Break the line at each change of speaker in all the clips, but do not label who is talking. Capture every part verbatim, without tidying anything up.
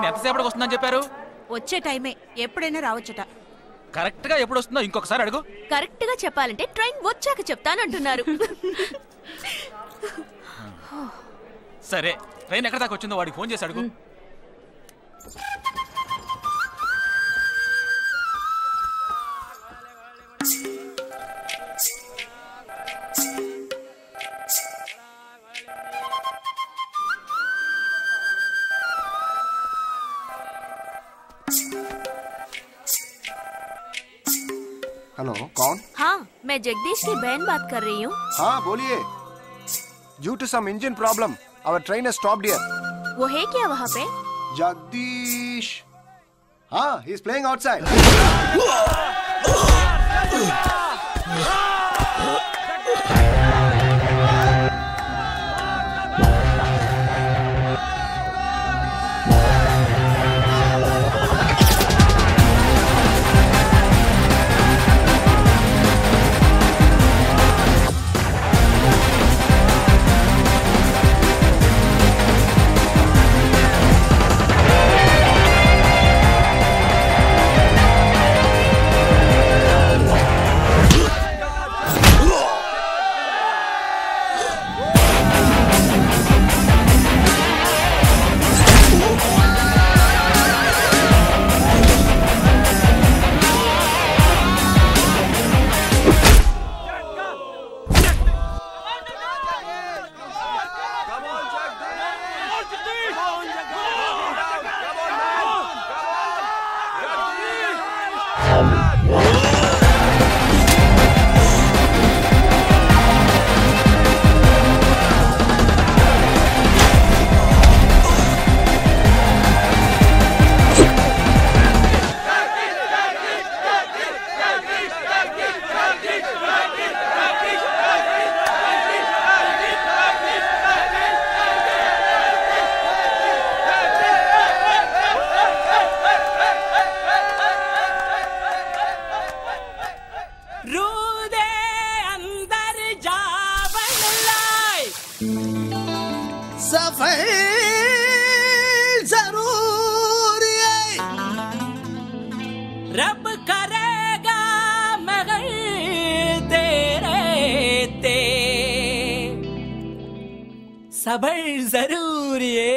Train ఎంతసేపటికి వస్తుందని చెప్పారు?
వచ్చే టైమే, ఎప్పుడైనా రావచ్చట.
కరెక్ట్ గా ఎప్పుడు వస్తుందో ఇంకొకసారి అడుగు.
కరెక్ట్ గా చెప్పాలంటే ట్రైన్ వచ్చాక చెప్తానంటున్నారు.
సరే, ట్రైన్ ఎక్కడ దాకా వచ్చిందో వాడికి ఫోన్ చేసి అడుగు.
हेलो, कौन?
हाँ, मैं जगदीश की बहन बात कर रही हूँ।
हाँ बोलिए। Due to some engine problem our train has stopped here.
वो है क्या वहाँ पे?
जगदीश, हाँ, ही इज प्लेइंग आउटसाइड।
सबर जरूरी है।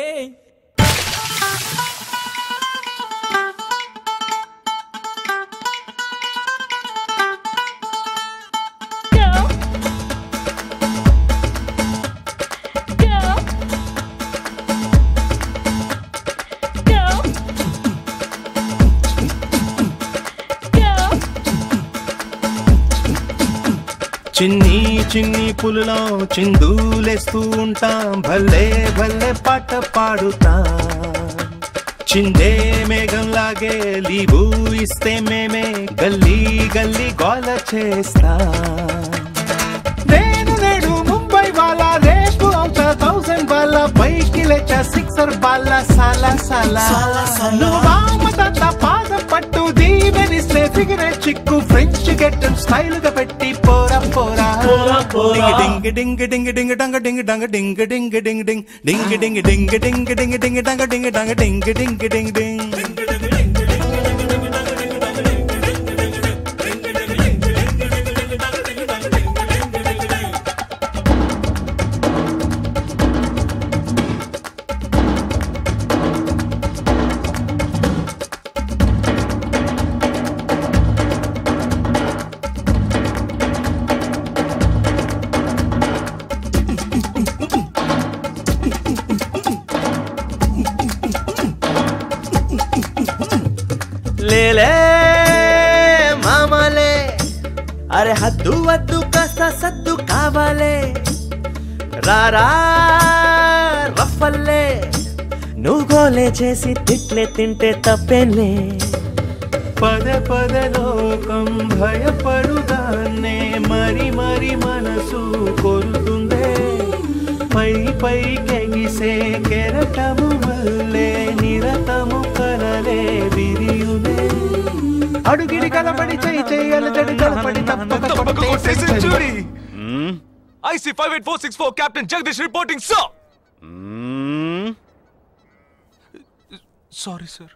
చిన్ని చిన్ని పులులో చిందులేస్తూ ఉంటాం, భలే భలే పాట పాడుతాం. చిందే మేఘం లాగే లీవు ఇస్తే మేమే గల్లీ గల్లీ గోల చేస్తాం. నేను నేడు ముంబై వాళ్ళ, రేపు అవుతా థౌసండ్ వాళ్ళ, పైకి లేచా సిక్సర్ బాల్ల సాలా సాలా. నువ్వామత పాదం పట్టు దీవెనిస్తే ఫిగరెట్ చిక్కు, ఫ్రెంచ్ గెట్టం స్టైల్ గా పెట్టి పోరా పోరా. డింగ్ డింగ్ డింగ్ డింగ్ డంగ డింగ్ డంగ డింగ్ డింగ్ డింగ్ డింగ్ డింగ్ డింగ్ డింగ్ డింగ్ డింగ్ డింగ్ డంగ డింగ్ డంగ డింగ్ డింగ్ డింగ్ డింగ్.
మామలే అరే హద్దు వద్దు కాస్త సద్దు కావాలే, రారా రఫల్లే నువ్వు గోలే చేసి తిట్లే తింటే తప్పేలే.
పద పద లోకం భయపడుదాన్నే, మరి మరి మనసు కొరుతుందే. పై పై కెగిసే కెరటము వల్లే నిరతము కలలే విరియునే. అడుగిడి కలపడి చేయి చేయాలి జడి కలపడి తప్పక కొట్టే century.
I C five eight four six four Captain Jagdish reporting, sir.
Sorry sir.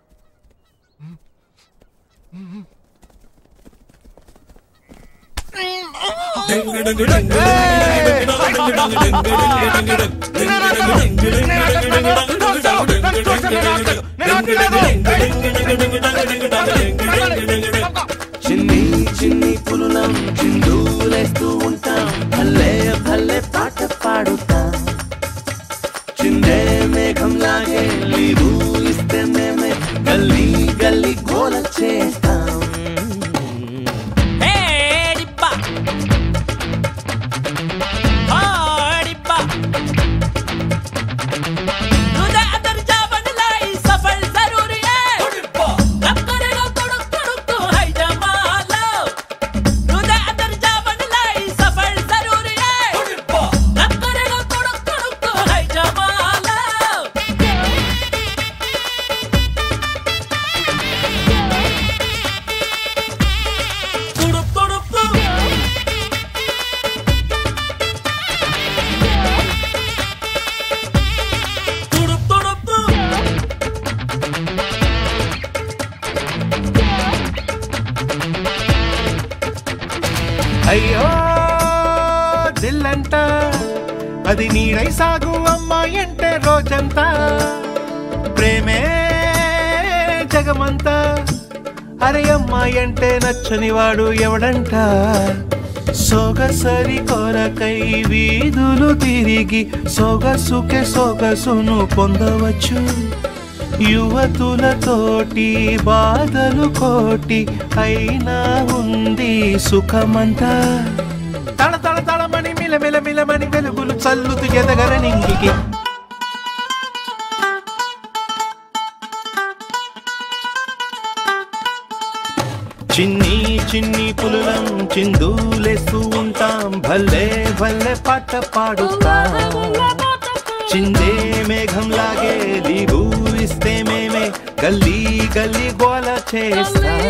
చిన్ని చిన్ని పులులం చిందులేస్తూ ఉంటాం, భలే భలే పాట పాడుతాం. చిందే మేఘం లాగే లీవు ఇస్తే మేమే గల్లీ గల్లీ గోల చేస్తాం.
అయ్యో దిల్లంట అది నీడై సాగు అమ్మాయి అంటే రోజంతా ప్రేమే జగమంతా. అరే అమ్మాయి అంటే నచ్చని వాడు ఎవడంట? సొగసరి కొరకై వీధులు తిరిగి సొగసుకే సొగసును పొందవచ్చు. యువతులతోటి బాధలు కోటి అయినా ఉంది సుఖమంతా. తడ తడ తడమని మిలమిల మిలమని వెలుగులు చల్లుతూ ఎదగర నింగికి. చిన్ని చిన్ని పులులం చిందులేస్తూ ఉంటాం, భలే భలే పాట పాడుతాం. చిందే మేఘం లాగే లీవు ఇస్తే మేమే గల్లీ గల్లీ గోల చేస్తాం.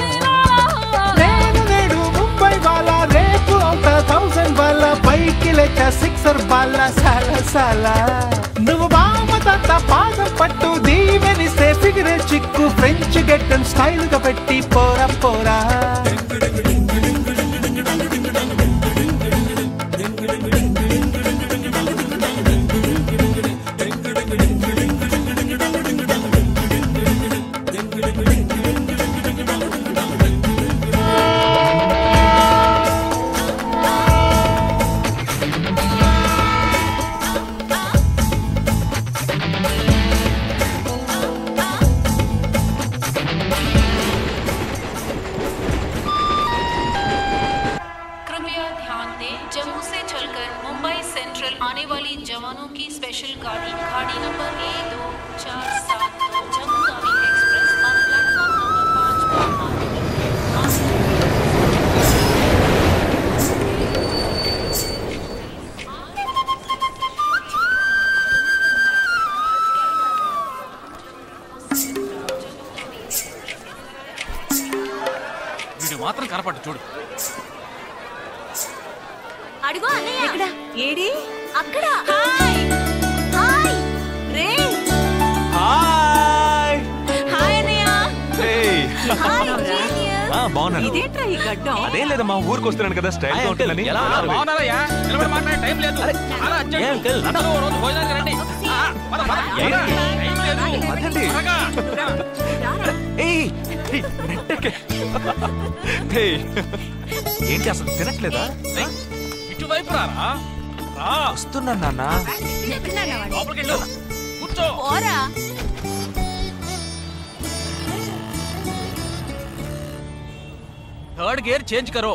నేను నేడు ముంబై వాళ్ళ, రేపు అవుతా థౌసండ్ వాళ్ళ, పైకి లేచ సిక్సర్ బాల్ల సాల సాల. నువ్వు బామ తాత పాదం పట్టు దీవెనిస్తే ఫిగరే చిక్కు, ఫ్రెంచ్ గెట్టన్ స్టైల్ గా పెట్టి పోరా పోరా.
जम्मू से चलकर मुंबई सेंट्रल आने वाली जवानों की स्पेशल गाड़ी गाड़ी नंबर ए दो चार सात दो Jammu Tawi express on platform
number पाँच मात्र कनपट्టు చూడు.
అడుగు అన్నయ్య.
ఎక్కడ? ఏడి?
అక్కడ. హాయ్ హాయ్ రే.
హాయ్
హాయ్ అన్నయ్య.
Hey
hi genius.
ఆ బాగున్నాను.
ఇదేంట్రా ఈ గడ్డం?
అదేం లేదమ్మా, ఊరికి వస్తున్నాను కదా స్టైల్ గా ఉంటుందని.
ఎలా బాగున్నారయ్యా? నిలబడి మాట్లాడే టైం లేదు. చాలా అర్జెంట్. అందరూ ఓ రోజు భోజనానికి రండి. ఆ, పద, పద. టైం లేదు.
అదండి.
త్వరగా.
ఏయ్ ఏయ్, నెట్టకే. ఏయ్, ఏంటి అసలు తినట్లేదా?
ఇటువైపు రారా. రా.
వస్తున్నాను నాన్న.
లోపలికి వెళ్ళు. కూర్చో.
పోరా.
థర్డ్ గేర్ చేంజ్ కరో.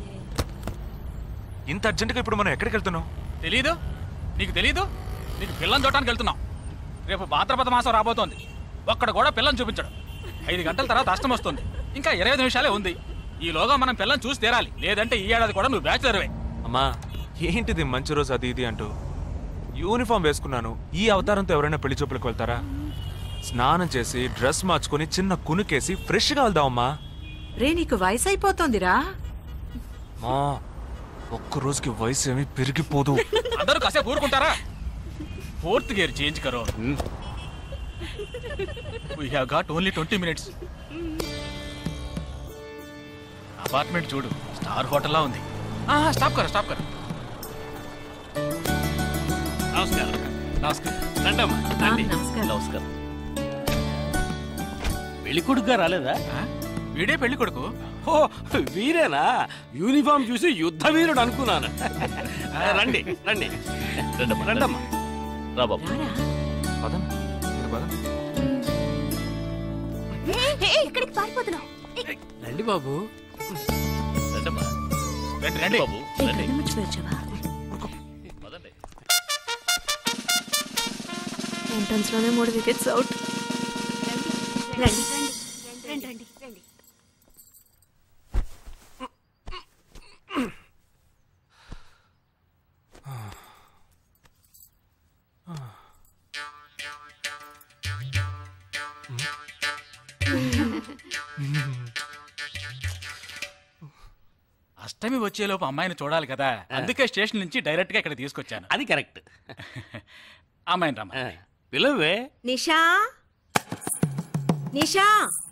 ఇంత అర్జెంటుగా ఇప్పుడు మనం ఎక్కడికి వెళ్తున్నాం?
తెలీదు? నీకు తెలీదు? నీకు పిల్లని చూడటానికి వెళ్తున్నాం. రేపు భాద్రపద మాసం రాబోతోంది. ఒక్కడ కూడా పిల్లని చూపించడు. ఐదు గంటల తర్వాత అష్టం వస్తుంది. ఇంకా ఇరవై ఐదు నిమిషాలే ఉంది. ఈలోగా మనం పిల్లని చూసి తీరాలి. లేదంటే ఈ ఏడాది కూడా నువ్వు బ్యాచులర్వే.
అమ్మా ఏంటిది మంచి రోజు అది ఇది అంటూ యూనిఫామ్ వేసుకున్నాను. ఈ అవతారంతో ఎవరైనా పెళ్లి చూపులకు వెళ్తారా? స్నానం చేసి డ్రెస్ మార్చుకుని చిన్న కునుకేసి ఫ్రెష్ గా వెళ్దామమ్మా.
రే నీకు వయసు అయిపోతుందిరా.
మా ఒక్క రోజుకి వయసు ఏమి పెరిగిపోదు.
అందరూ కాసేపు ఊరుకుంటారా? ఫోర్త్ గేర్ చేంజ్ కరో. We have got only twenty minutes. Apartment చూడు, స్టార్ హోటల్లా ఉంది. స్టాప్ కర స్టాప్ కర. నమస్కారం. నమస్కారం. రండమ్మా రండి.
నమస్కారం.
పెళ్లి కొడుకుగా రాలేదా?
వీడే పెళ్లి కొడుకు.
ఓ వీరేనా? యూనిఫామ్ చూసి యుద్ధ వీరుడు అనుకున్నాను. రండి రండి రండమ్మా. రా బాబు.
ఎక్కడికి పారిపోతున్నావు?
రండి బాబు. రండమ్మా.
రండి రండి
బాబు రండి.
ఎంట్రన్స్ లోనే మూడు వికెట్స్ అవుట్. రండి రండి రండి రండి.
అష్టమి వచ్చేలోపు అమ్మాయిని చూడాలి కదా, అందుకే స్టేషన్ నుంచి డైరెక్ట్ గా ఇక్కడ తీసుకొచ్చాను.
అది కరెక్ట్.
అమ్మాయిని రమ్మ.
పిలవే.
నిషా నిషా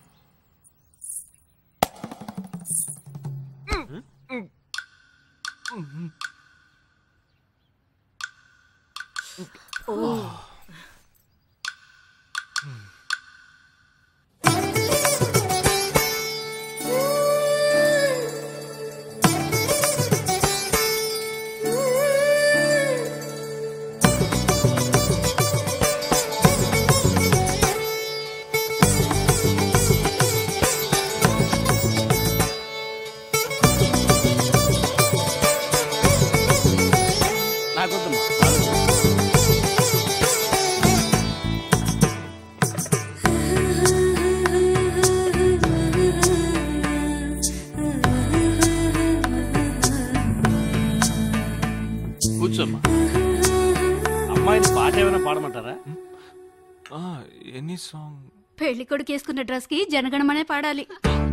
కూర్చోమ్మా. అమ్మాయిని పాట ఏమైనా పాడమంటారా?
Any song?
పెళ్లి కొడుకు వేసుకున్న డ్రెస్ కి జనగణమనే పాడాలి.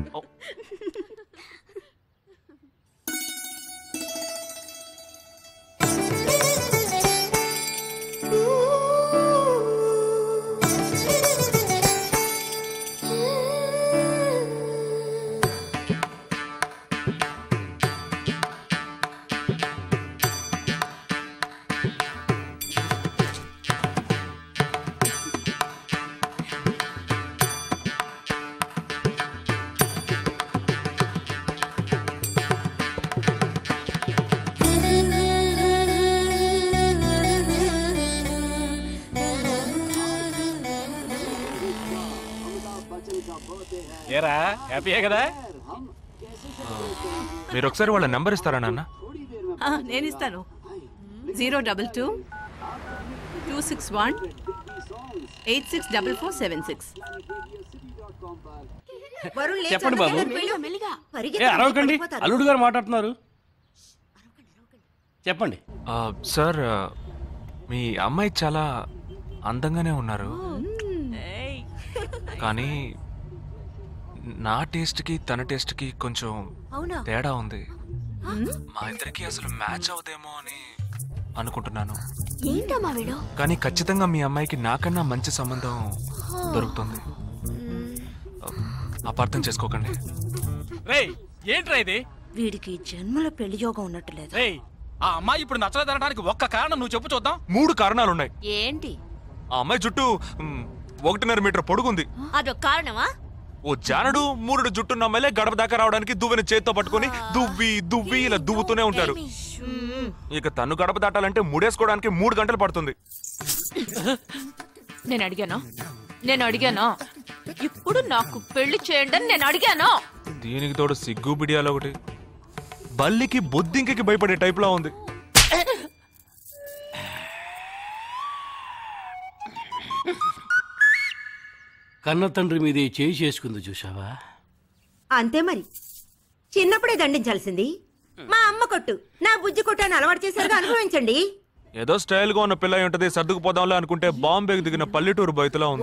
ఏరా హ్యాపీయే కదా?
మీరు ఒకసారి వాళ్ళ నెంబర్ ఇస్తారా నాన్న?
నేను ఇస్తాను. Zero double two two six one eight six double four seven six.
చెప్పండి బాబు. ఏ అరవకండి, అల్లుడు గారు మాట్లాడుతున్నారు. చెప్పండి.
సార్, మీ అమ్మాయి చాలా అందంగానే ఉన్నారు, కానీ నా టేస్ట్కి తన టేస్ట్కి కొంచెం తేడా ఉంది. మా ఇద్దరికి అసలు మ్యాచ్ అవుదేమో అని అనుకుంటున్నాను. కానీ ఖచ్చితంగా మీ అమ్మాయికి నాకన్నా మంచి సంబంధం దొరుకుతుంది. అపార్థం చేసుకోకండి.
రేయ్ ఏంట్రా ఇది?
వీడికి జన్మలో పెళ్లి యోగం ఉన్నట్టు లేదు.
రేయ్ ఆ అమ్మాయి ఇప్పుడు నచ్చలేదనడానికి ఒక్క కారణం నువ్వు చెప్పు చూద్దాం.
మూడు కారణాలు ఉన్నాయి.
ఏంటి?
ఆ అమ్మాయి జుట్టు మ్, ఒకటిన్నర మీటర్ పొడుగుంది.
అదొక కారణమా?
ఓ జానడు మూరుడు జుట్టున్న అమ్మాయిలే గడప దాకా రావడానికి దువ్వెని చేత్తో పట్టుకుని దువ్వి దువ్వి ఇలా దువ్వుతూనే ఉంటారు. ఇక తను గడప దాటాలంటే ముడేసుకోవడానికి మూడు గంటలు పడుతుంది.
నేను అడిగాను నేను అడిగాను ఇప్పుడు నాకు పెళ్లి చేయండి అని నేను అడిగాను.
దీనికి తోడు సిగ్గు బిడియాలో ఒకటి. బల్లికి బొద్దింకకి భయపడే టైప్ లా ఉంది.
కన్న తండ్రి మీద చేయి చేసుకుంది చూసావా?
అంతే మరి, చిన్నప్పుడే దండించాల్సింది. మా అమ్మ కొట్టు, నా బుజ్జి కొట్టు అని అలవాటు చేశారుగా, అనుభవించండి.
ఏదో స్టైల్ గా ఉన్న పిల్ల ఉంటది, సర్దుకుపోదాంలే అనుకుంటే బాంబేకి దిగిన పల్లెటూరు బయటలా ఉంది.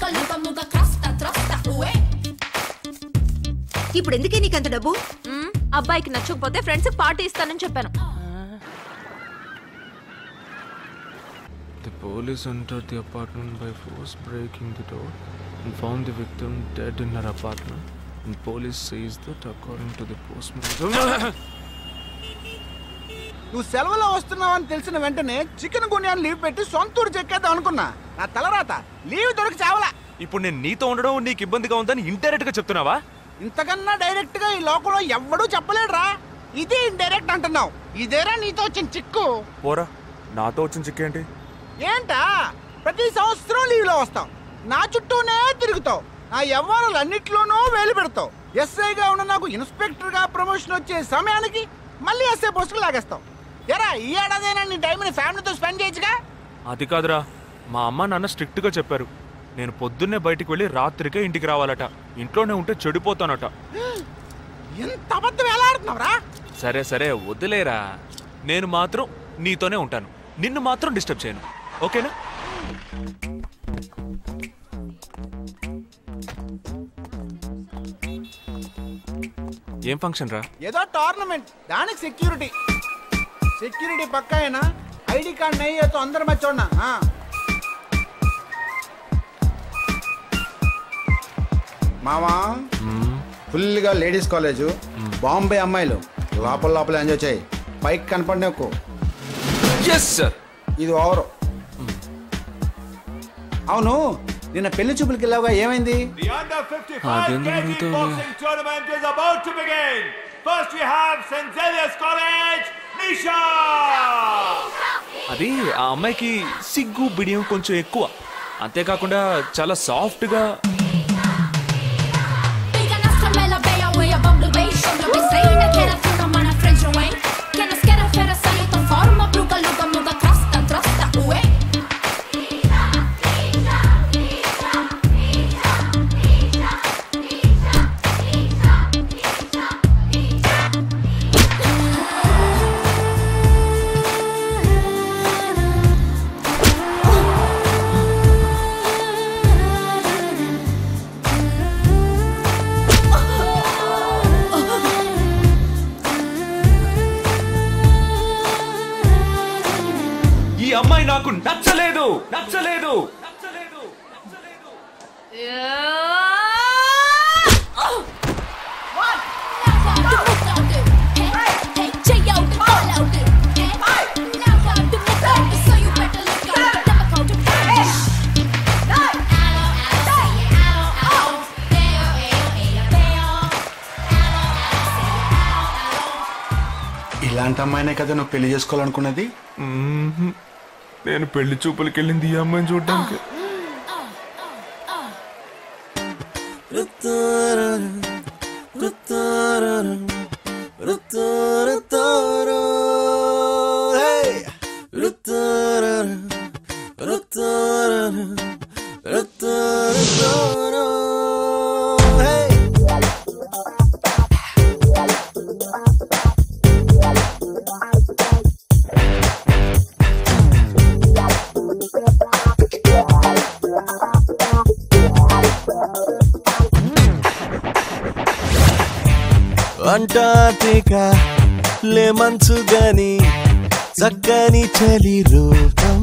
ఇప్పుడు ఎందుకే నీకంత డబ్బు?
అబ్బాయికి నచ్చకపోతే ఫ్రెండ్స్ పార్టీ ఇస్తానని చెప్పాను.
The police entered the apartment by force, breaking the door and found the victim dead in her apartment. And police says that according to the postmortem.
నువ్వు సెలవులో వస్తున్నావని తెలిసిన వెంటనే చికెన్ గున్యాన్ని లీవ్ పెట్టి సొంతూరు చెక్కేద్దాం అనుకున్నా. నా తలరాత లీవ్ దొరికి చావలా.
ఇప్పుడు నేను నీతో ఉండడం నీకు ఇబ్బందిగా ఉందని ఇండైరెక్ట్ గా చెప్తున్నావా?
ఇంతకన్నా డైరెక్ట్ గా ఈ లోకంలో ఎవ్వడూ చెప్పలేడురా. ఇది ఇండైరెక్ట్ అంటున్నావు. ఇదేరా నీతో వచ్చిన చిక్కు.
పోరా, నాతో వచ్చిన చిక్కు ఏంటి?
ఏంటా ప్రతి సంవత్సరం లీవ్ లో వస్తావు, నా చుట్టూనే తిరుగుతావు, నా వ్యవహారాలన్నిట్లోనూ వేలు పెడతావు. ఎస్ఐగా ఉన్న నాకు ఇన్స్పెక్టర్ గా ప్రమోషన్ వచ్చే సమయానికి మళ్ళీ ఎస్ఐ పోస్టుకు లాగేస్తావు. ఎరా ఈ ఏడాదైనా నీ టైంని ఫ్యామిలీతో స్పెండ్ చేయొచ్చుగా.
అది కాదురా, మా అమ్మ నాన్న స్ట్రిక్ట్ గా చెప్పారు. నేను పొద్దున్నే బయటికి వెళ్ళి రాత్రికే ఇంటికి రావాలట. ఇంట్లోనే ఉంటే చెడిపోతానట.
ఎంత అబద్ధం ఎలా ఆడుతున్నావురా?
సరే సరే వదిలేరా, నేను మాత్రం నీతోనే ఉంటాను, నిన్ను మాత్రం డిస్టర్బ్ చేయను, ఓకేనా? ఏం ఫంక్షన్ రా?
ఏదో టోర్నమెంట్, దానికి సెక్యూరిటీ. సెక్యూరిటీ పక్కా అయినా ఐడి కార్డ్ నయ్యి తో అందరం మర్చోన్నా. మామా ఫుల్గా లేడీస్ కాలేజ్, బాంబే అమ్మాయిలు లోపల లోపల ఎంజాయ్ చేయి, పైకి కనపడి నాకు. ఇది ఓవర్. అవును, నిన్న పెళ్లి చూపులకి వెళ్ళావుగా, ఏమైంది?
అది ఆ అమ్మాయికి సిగ్గు బిడియం కొంచెం ఎక్కువ, అంతేకాకుండా చాలా సాఫ్ట్ గా. ఈ అమ్మాయి నాకు నచ్చలేదు నచ్చలేదు నచ్చలేదు నచ్చలేదు.
ఇలాంటి అమ్మాయినే కదా నువ్వు పెళ్లి చేసుకోవాలనుకున్నది?
నేను పెళ్లి చూపులకి వెళ్ళింది ఈ అమ్మాయిని చూడడానికి.
అంటార్టికా లే మంచు గని చక్కని చలి రూపం,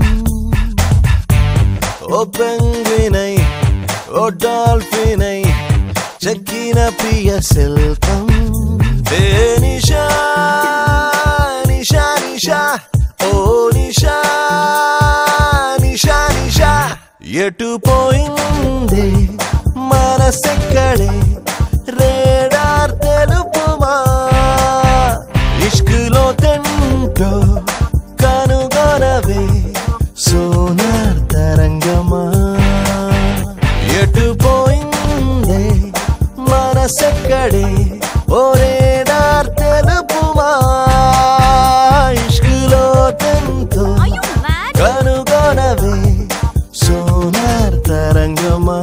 ఓ పెంగ్వినై ఓ డాల్ఫినై చెక్కిన ప్రియ శిల్పం. ఏ నిషా నిషా నిషా ఓ నిషా నిషా నిషా, ఎటు పోయింది మనసెక్కడే రేడార్ తెలుపుమా, ఇష్కులో తెంటో కనుగొనవే సోనార్ తరంగమా. ఎటు పోయిందే మనసెక్కడే ఓ రేడార్ తెలుపుమా, ఇష్కులో తెంటో కనుగొనవే సోనార్ తరంగమా.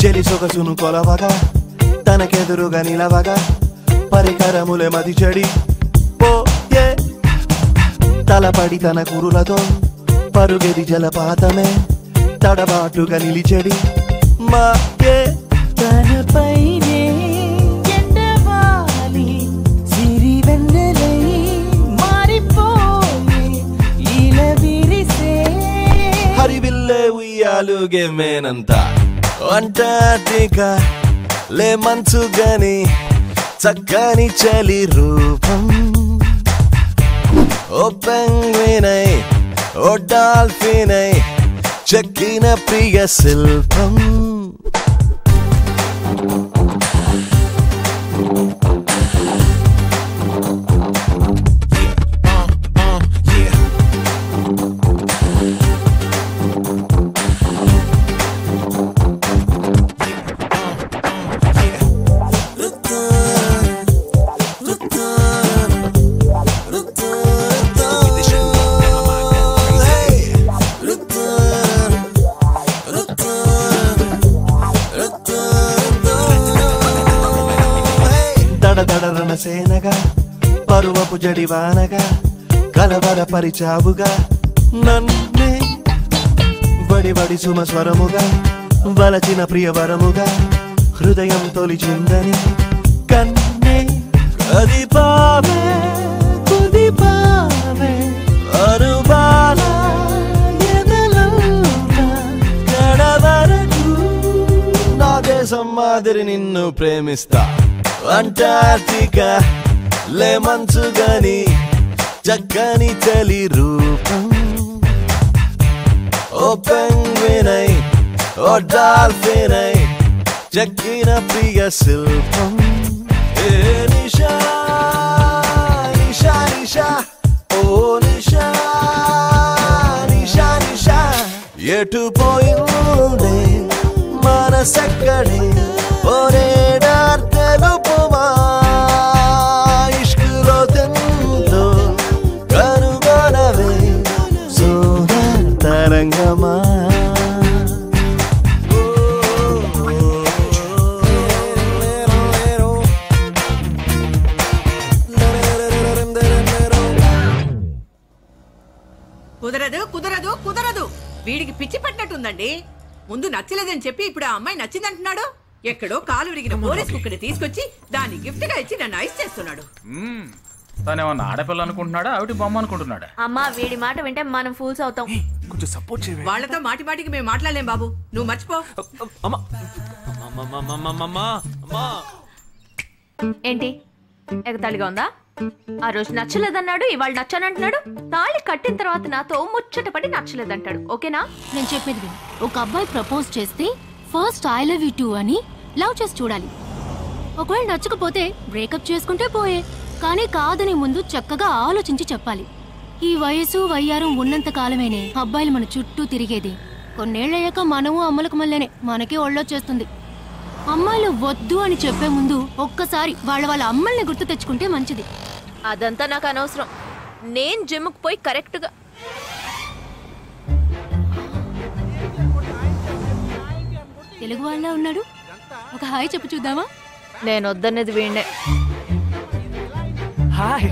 చెలి సొగసును కొలవగా తనకెదురుగా నిలవగా పరికరములే మది చెడి పోయే తలపడి తన కురులతో పరుగెది జలపాతమే తడబాటుగా నిలిచెడి మాకే
తనపైనే ఎండవాలి సిరి వెన్నెలై మారిపోయి ఇలా విరిసే
హరివిల్లే ఉయ్యాలుగే మేనంతా అంటార్టికా లే మంచు గని చక్కని చలి రూపం ఓ పెంగ్వినై ఓ డాల్ఫినై చెక్కిన ప్రియ శిల్పం సేనగా పరువపు జడివానగా కలవర పరిచావుగా నన్నే వడివడి సుమస్వరముగా వలచిన ప్రియవరముగా హృదయం తొలిచిందని కన్నే కదిపావే కుదిపావే అరుబాల ఎదలంట కడవరకు నా దేశం మాదిరి నిన్ను ప్రేమిస్తా అంటార్టికా లే మంచు గని చక్కని చలి రూపం ఓ పెంగ్వినై ఓ డాల్ఫినై చెక్కిన ప్రియ శిల్పం ఏ నిషా నిషా నిషా ఓ నిషా నిషా నిషా ఎటు పోయిందే మనసెక్కడే ఒరే తెలుపుమా ఇష్కులో తెంతో కనుగొనవే సోదర తరంగమా
కుదరదు కుదరదు కుదరదు వీడికి పిచ్చి పట్టినట్టుందండి. ముందు నచ్చలేదని చెప్పి ఇప్పుడు ఆ అమ్మాయి నచ్చిందంటున్నాడు. ఎక్కడో కాలు విరిగిన పోలీస్ కుక్కని తీసుకొచ్చి దాన్ని గిఫ్ట్ గా ఇచ్చి నన్ను ఐస్ చేస్తున్నాడు.
తనేమన్నా ఆడపిల్ల అనుకుంటున్నాడా ఆవిడ బొమ్మ అనుకుంటున్నాడా?
అమ్మా వీడి మాట వింటే మనం ఫూల్స్ అవుతాం.
కొంచెం సపోర్ట్ చేయండి.
వాళ్ళతో మాటి మాటికి మేము మాట్లాడలేం బాబు, నువ్వు మర్చిపో.
ఏంటి ఎగతాళిగా ఉందా? ఆ రోజు నచ్చలేదన్నాడు, ఇవాళ నచ్చానంటున్నాడు. తాళి కట్టిన తర్వాత నాతో ముచ్చట పడి నచ్చలేదంటాడు. ఓకేనా?
నేను చెప్పేది విను. ఒక అబ్బాయి ప్రపోజ్ చేస్తే first I love you too అని లవ్ చేసి చూడాలి. ఒకవేళ నచ్చకపోతే బ్రేకప్ చేసుకుంటే పోయే, కానీ కాదని ముందు చక్కగా ఆలోచించి చెప్పాలి. ఈ వయసు వయ్యారం ఉన్నంత కాలమేనే అబ్బాయిలు మన చుట్టూ తిరిగేది. కొన్నేళ్లయ్యాక మనము అమ్మలకు మళ్ళీనే మనకే ఒళ్ళొచ్చేస్తుంది. అమ్మాయిలు వద్దు అని చెప్పే ముందు ఒక్కసారి వాళ్ళ వాళ్ళ అమ్మల్ని గుర్తు తెచ్చుకుంటే మంచిది.
అదంతా నాకు అనవసరం. నేను జిమ్కి పోయి కరెక్ట్ గా
తెలుగు వాళ్ళ ఉన్నాడు. ఒక హాయ్ చెప్పు చూద్దామా?
నేను వద్దనేది వీణే.
హాయ్.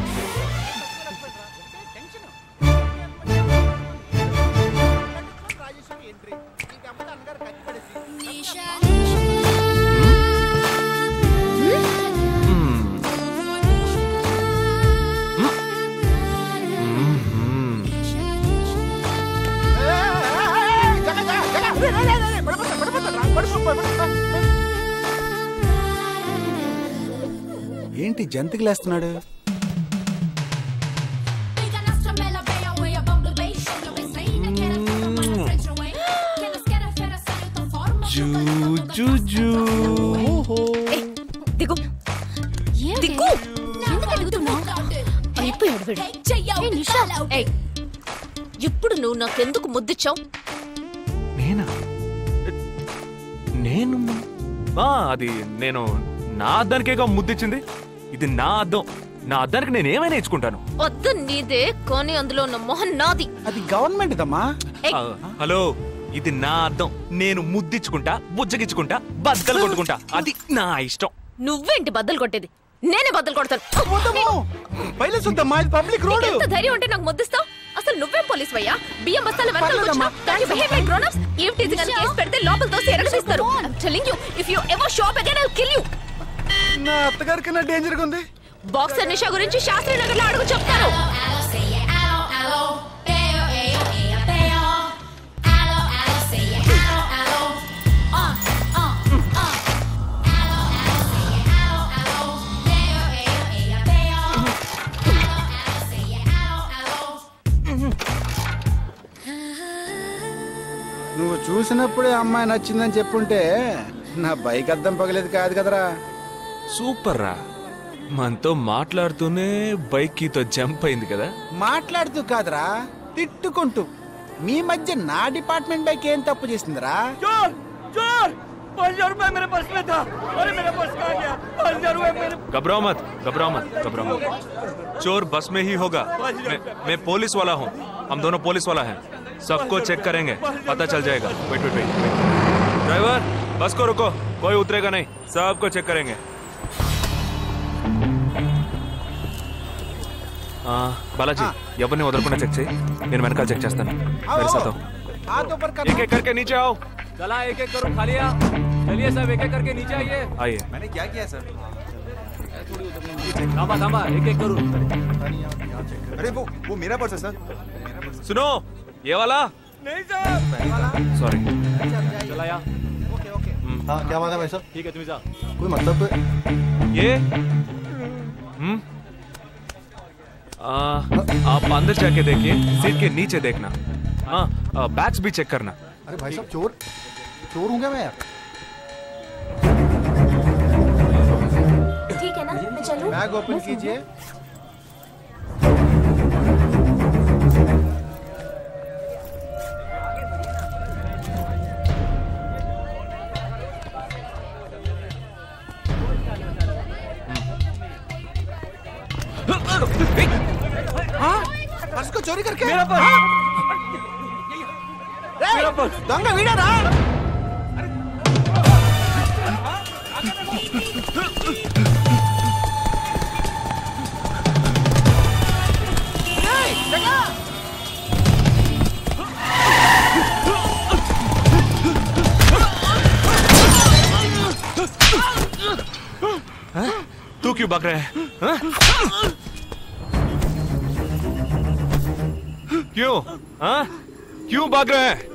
ఏంటి జంతికి లేస్తున్నాడు?
దిగు దిగు. ఇప్పుడు నువ్వు నాకెందుకు ముద్దిచ్చావు?
నేనా? నేను అది నేను నా అద్దానికేగా ముద్దిచ్చింది. ఇది నా అద్దం. నా అద్దానికి నేను ఏమైనా ఇచ్చుకుంటాను.
వద్దు నీదే, కానీ అందులో ఉన్న మొహన్ నాది.
అది గవర్నమెంట్ దమ్మా.
హలో, ఇది నా అర్థం. నేను ముద్దిచ్చుకుంటా, బుజ్జగిచ్చుకుంటా, బద్దలు కొట్టుకుంటా. అది నా ఇష్టం.
నువ్వేంటి బద్దలు కొట్టేది? నేనే బద్దలు కొడతాను.
Public road.
ఎంత ధైర్యం ఉంటే నాకు ముద్దిస్తావు? అసలు నువ్వేం పోలీస్ వయ్యా? బియ్యం బస్తాల వెనకాల కూర్చున్నా. దానికి బిహేవ్ లైక్ గ్రోన్ అప్స్. ఏం టీజింగ్ అని కేసు పెడితే లోపల తోసి ఎరగదీస్తారు. I am telling you, if you ever show up again I will kill you.
నా అత్తగారికి నా డేంజర్ గా ఉంది.
బాక్సర్ నిషా గురించి శాస్త్రి నగర్ లో అడుగు చెప్తాను.
నువ్వు చూసినప్పుడే అమ్మాయి నచ్చిందని చెప్పుంటే నా బైక్ అద్దం పగలేదు కాదు కదరా.
సూపర్ రా. మనతో మాట్లాడుతూనే బైక్ కీతో జంప్ అయింది కదా.
మాట్లాడుతూ కాదురా, తిట్టుకుంటూ. మీ మధ్య నా డిపార్ట్మెంట్ బైక్ ఏం తప్పు చేసిందిరా?
घबराओ मत, घबराओ मत, घबराओ मत. चोर बस में ही होगा. मैं, मैं पुलिस वाला हूँ. हम दोनों पुलिस वाला हैं. सबको चेक करेंगे, पता चल जाएगा. Wait wait wait. ड्राइवर, बस को रुको. कोई उतरेगा नहीं. सबको चेक करेंगे. बालाजी, ఎవరిని వదలకుండా చెక్ చేయి. నేను వెనకాల చెక్ చేస్తాను. मेरे साथ आओ. एक एक करके नीचे आओ.
चला एक एक करो खालिया. चलिए सब एक एक करके नीचे आइए.
आइए.
मैंने क्या किया सर?
थामा थामा एक एक करो.
अरे वो वो मेरा पर्स है सर.
सुनो, ये वाला
नहीं सर.
सॉरी.
चला या.
Okay okay. हाँ क्या बात है भाई साहब?
ठीक है तुम जा.
कोई मतलब तो
ये हम्म आप अंदर जाके देखिए. सीट के नीचे देखना. हाँ, बैग्स भी चेक करना.
अरे भाई साहब चोर चोर हूँ क्या मैं यार?
ठीक है ना, मैं चलूं?
बैग ओपन कीजिए. हाँ? पर्स को चोरी करके?
मेरा पर्स.
मेरा पर्स. दंगा वीडा रा.
तू क्यों भाग रहा है? हाँ? क्यों? हाँ? क्यों भाग रहा है?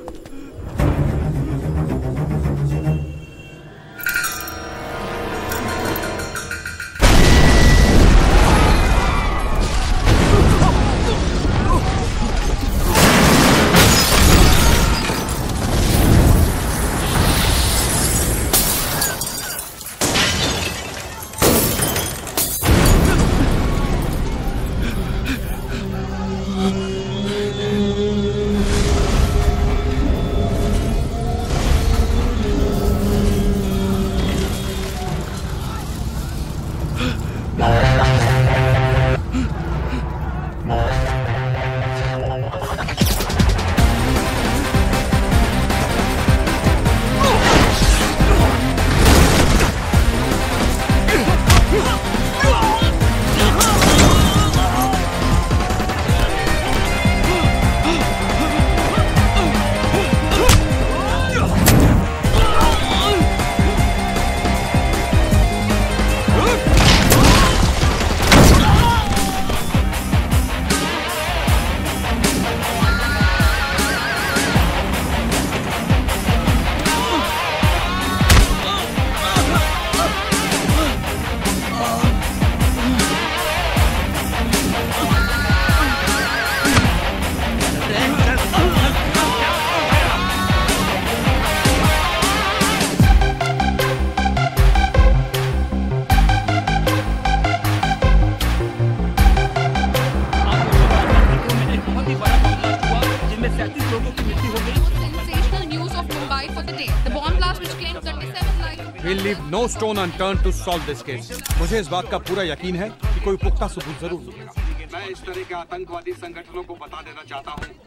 We'll leave no stone unturned to solve this case. मुझे इस बात का पूरा यकीन है कि कोई पुख्ता सबूत जरूर मिलेगा.
मैं इस तरह के आतंकवादी संगठनों को बता देना चाहता हूँ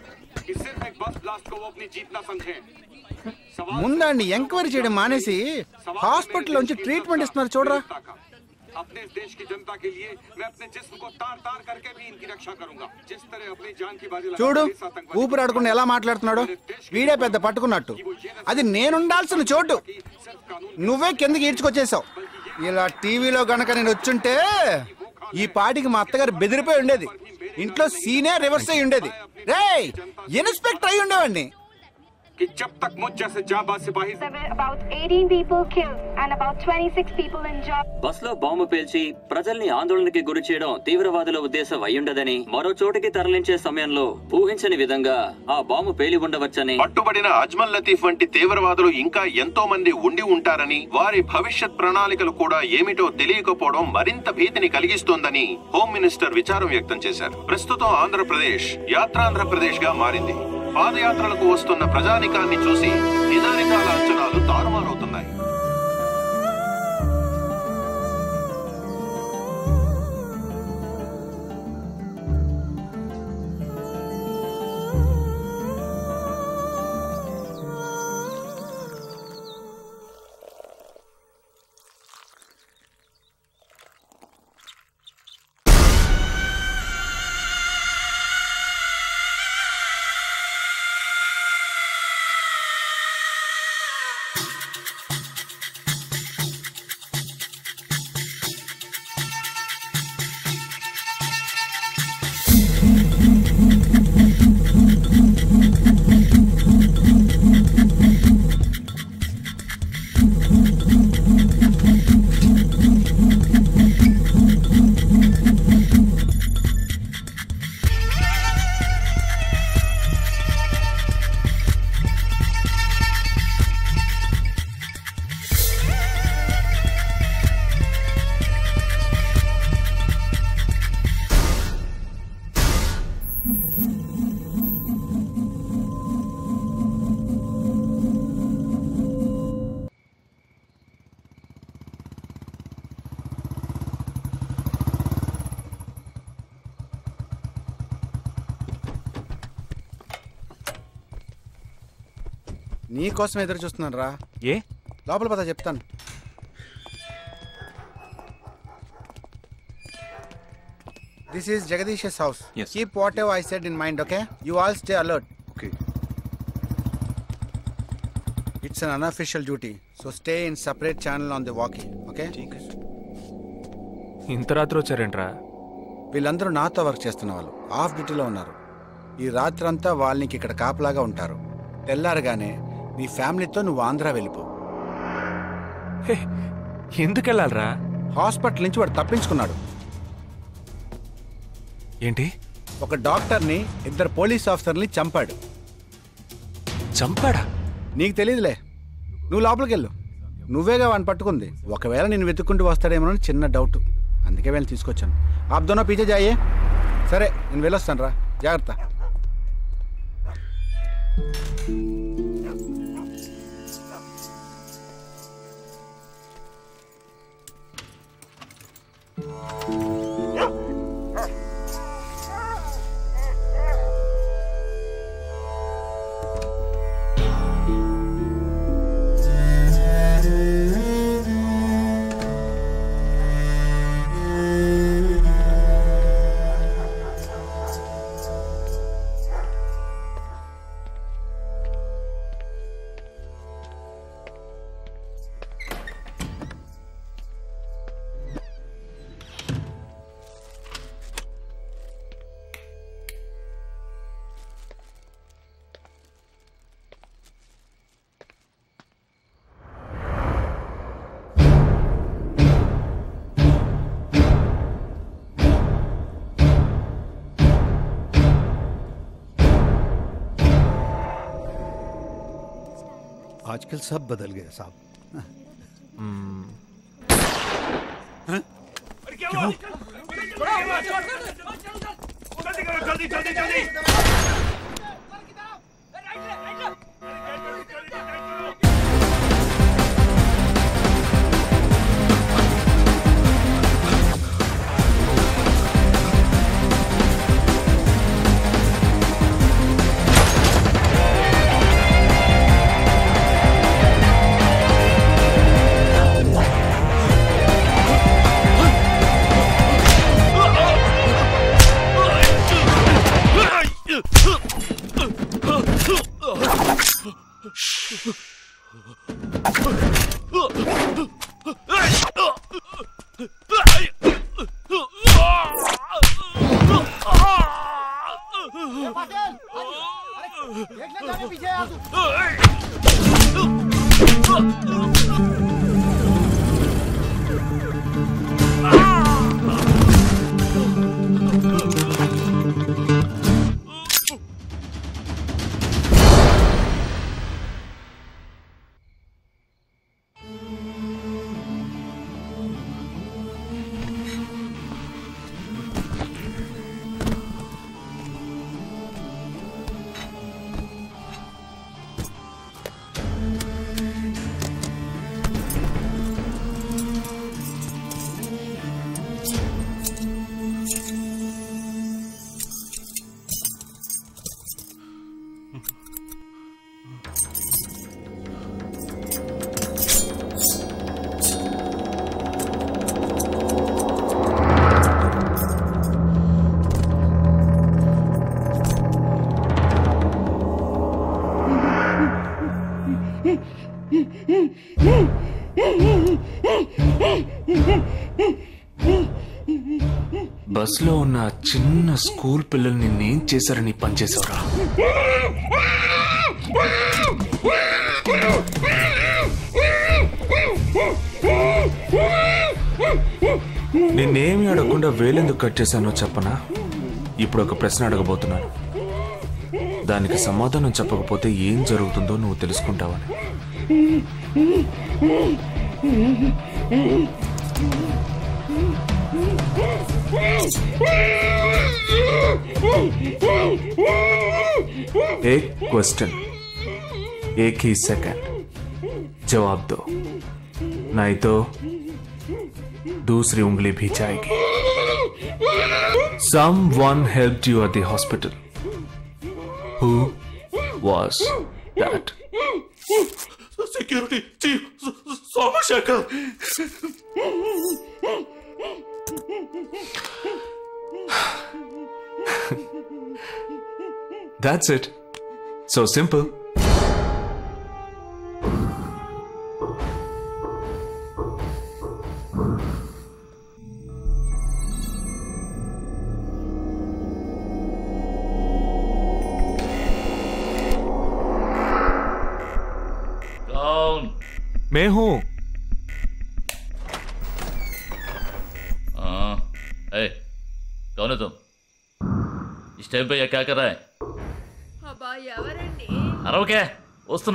कि सिर्फ एक बस ब्लास्ट को वो अपनी जीत ना समझें।
ముందండి ఎంక్వైరీ చేయడం మానేసి హాస్పిటల్ నుంచి ట్రీట్మెంట్ ఇస్తున్నారు చూడరా.
अपने देश की जनता के लिए मैं अपने जिस्म को तार तार करके भी इनकी रक्षा करूंगा। जिस तरह अपनी जान की बाजी
చూడు ఊపిరాడకుండా ఎలా మాట్లాడుతున్నాడు. వీడే పెద్ద పట్టుకున్నట్టు. అది నేనుండాల్సిన చోటు నువ్వే కిందకి ఈడ్చుకొచ్చేసావు. ఇలా టీవీలో గనక నేను వచ్చుంటే ఈ పాటికి మా అత్తగారు బెదిరిపోయి ఉండేది. ఇంట్లో సీనే రివర్స్ అయి ఉండేది. రేయ్ ఇన్స్పెక్టర్ అయి ఉండేవాడిని.
कि जब तक मुझ जैसे जाबाज सिपाही
about eighteen people killed and about twenty-six people injured.
బస్సులో బాంబు పేల్చి ప్రజల్ని ఆందోళనకి గురి చేయడం తీవ్రవాదుల ఉద్దేశం అయ్యుండదని, మరో చోటుకి తరలించే సమయంలో ఊహించని విధంగా ఆ బాంబు పేలి ఉండవచ్చని,
పట్టుబడిన అజ్మల్ లతీఫ్ వంటి తీవ్రవాదులు ఇంకా ఎంతో మంది ఉండి ఉంటారని, వారి భవిష్యత్ ప్రణాళికలు కూడా ఏమిటో తెలియకపోవడం మరింత భీతిని కలిగిస్తోందని హోమ్ మినిస్టర్ విచారం వ్యక్తం చేశారు. ప్రస్తుతం ఆంధ్రప్రదేశ్ యాత్రాంధ్రప్రదేశ్ గా మారింది. పాదయాత్రలకు వస్తున్న ప్రజానికాన్ని చూసి నిదానికాల అంచనాలు తారుమారవుతున్నాయి.
నీకోసం ఎదురు చూస్తున్నాను రా.
ఏ
లోపల పద చెప్తాను. This is Jagadish's house.
Yes.
Keep whatever I said in mind, okay? You all stay alert.
Okay.
It's an unofficial duty, so stay in separate channel on the walkie, okay?
ఇంత రాత్రి వచ్చారేంట్రా?
వీళ్ళందరూ నాతో వర్క్ చేస్తున్న వాళ్ళు. Of డ్యూటీలో ఉన్నారు. ఈ రాత్రంతా వాళ్ళకి ఇక్కడ కాపలాగా ఉంటారు. తెల్లారగానే నీ ఫ్యామిలీతో నువ్వు ఆంధ్ర వెళ్ళిపో.
ఎందుకు వెళ్ళాలరా?
హాస్పిటల్ నుంచి వాడు తప్పించుకున్నాడు.
ఏంటి?
ఒక డాక్టర్ని ఇద్దరు పోలీస్ ఆఫీసర్ని చంపాడు.
చంపాడా?
నీకు తెలియదులే. నువ్వు లోపలికి వెళ్ళు. నువ్వేగా వాడిని పట్టుకుంది. ఒకవేళ నేను వెతుక్కుంటూ వస్తాడేమో చిన్న డౌట్, అందుకే వెళ్ళి తీసుకొచ్చాను. ఆప్ దోనో పీछे जाइए. సరే నేను వెళ్ళొస్తాను రా, జాగ్రత్త.
आजकल सब बदल गया साहब।
जल्दी जल्दी जल्दी
బస్ లో ఉన్న చిన్న స్కూల్ పిల్లల్ని నేను చేశారని పనిచేసావురా. నిన్నేమి అడగకుండా వేలెందుకు కట్ చేశానో చెప్పనా? ఇప్పుడు ఒక ప్రశ్న అడగబోతున్నాను. దానికి సమాధానం చెప్పకపోతే ఏం జరుగుతుందో నువ్వు తెలుసుకుంటావని. एक क्वेश्चन एक ही सेकंड जवाब दो, नहीं तो दूसरी उंगली भी जाएगी. Someone helped you at the hospital. Who was that?
Security chief Somashekar.
That's it. So simple.
कौन?
मैं हूं.
हाँ, ए, कौन है तुम? इस टाइम पे ये क्या कर रहा है? अरे क्या वस्तुना?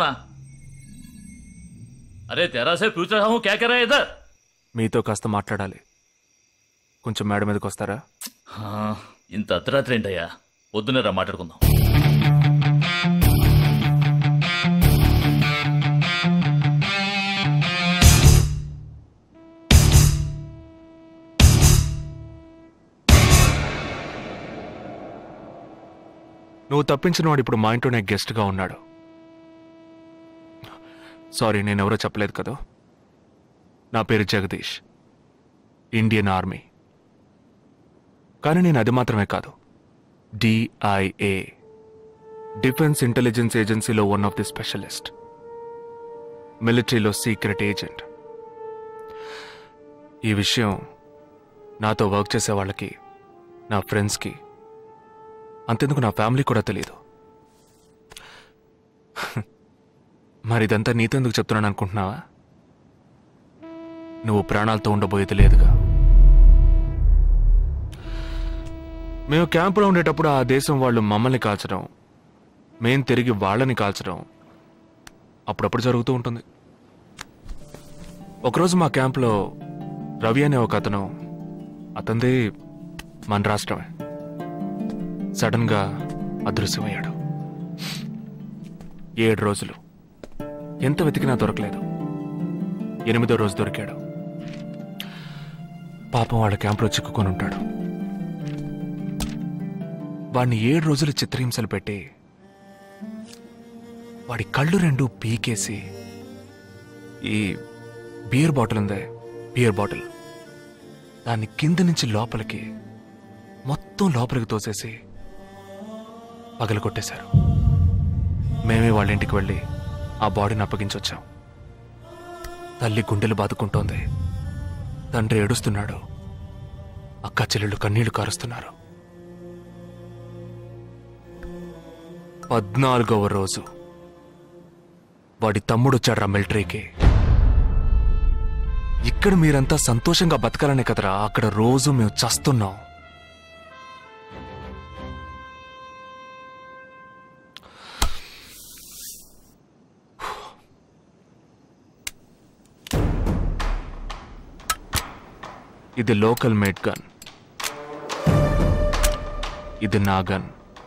अरे तेरा से पूछ रहा हूँ क्या कर रहा है इधर?
మీతో కాస్త మాట్లాడాలి. కొంచెం మేడ మీదకి వస్తారా?
ఇంత అర్ధరాత్రి ఏంటయ్యా? పొద్దున్నే రా మాట్లాడుకుందాం.
నువ్వు తప్పించిన వాడు ఇప్పుడు మా ఇంట్లోనే గెస్ట్గా ఉన్నాడు. సారీ, నేనెవరో చెప్పలేదు కదా. నా పేరు జగదీష్, ఇండియన్ ఆర్మీ. కానీ నేను అది మాత్రమే కాదు, డిఐఏ, డిఫెన్స్ ఇంటెలిజెన్స్ ఏజెన్సీలో వన్ ఆఫ్ ది స్పెషలిస్ట్, మిలిటరీలో సీక్రెట్ ఏజెంట్. ఈ విషయం నాతో వర్క్ చేసే వాళ్ళకి, నా ఫ్రెండ్స్కి, అంతెందుకు నా ఫ్యామిలీ కూడా తెలియదు. మరి ఇదంతా నీతెందుకు చెప్తున్నాను అనుకుంటున్నావా? నువ్వు ప్రాణాలతో ఉండబోయేది లేదుగా. మేము క్యాంపులో ఉండేటప్పుడు ఆ దేశం వాళ్ళు మమ్మల్ని కాల్చడం, మేం తిరిగి వాళ్ళని కాల్చడం అప్పుడప్పుడు జరుగుతూ ఉంటుంది. ఒకరోజు మా క్యాంప్లో రవి అనే ఒక అతను, అతనిది మన రాష్ట్రమే, సడన్గా అదృశ్యమయ్యాడు. ఏడు రోజులు ఎంత వెతికినా దొరకలేదు. ఎనిమిదో రోజు దొరికాడు. పాపం వాళ్ళ క్యాంపులో చిక్కుకొని ఉంటాడు. వాడిని ఏడు రోజులు చిత్రహింసలు పెట్టి వాడి కళ్ళు రెండు పీకేసి ఈ బియర్ బాటిల్ ఉందే, బియర్ బాటిల్, దాన్ని కింద నుంచి లోపలికి మొత్తం లోపలికి తోసేసి పగలు కొట్టేశారు. మేమే వాళ్ళ ఇంటికి వెళ్ళి ఆ బాడీని అప్పగించొచ్చాం. తల్లి గుండెలు బాదుకుంటోంది, తండ్రి ఏడుస్తున్నాడు, అక్క చెల్లెళ్ళు కన్నీళ్లు కారుస్తున్నారు. పద్నాలుగవ రోజు వాడి తమ్ముడు వచ్చాడు రా మిలిటరీకి. ఇక్కడ మీరంతా సంతోషంగా బతకాలనే కదరా అక్కడ రోజు మేము చస్తున్నాం. ఇది లోకల్ మేడ్ గన్, ఇది నా గన్.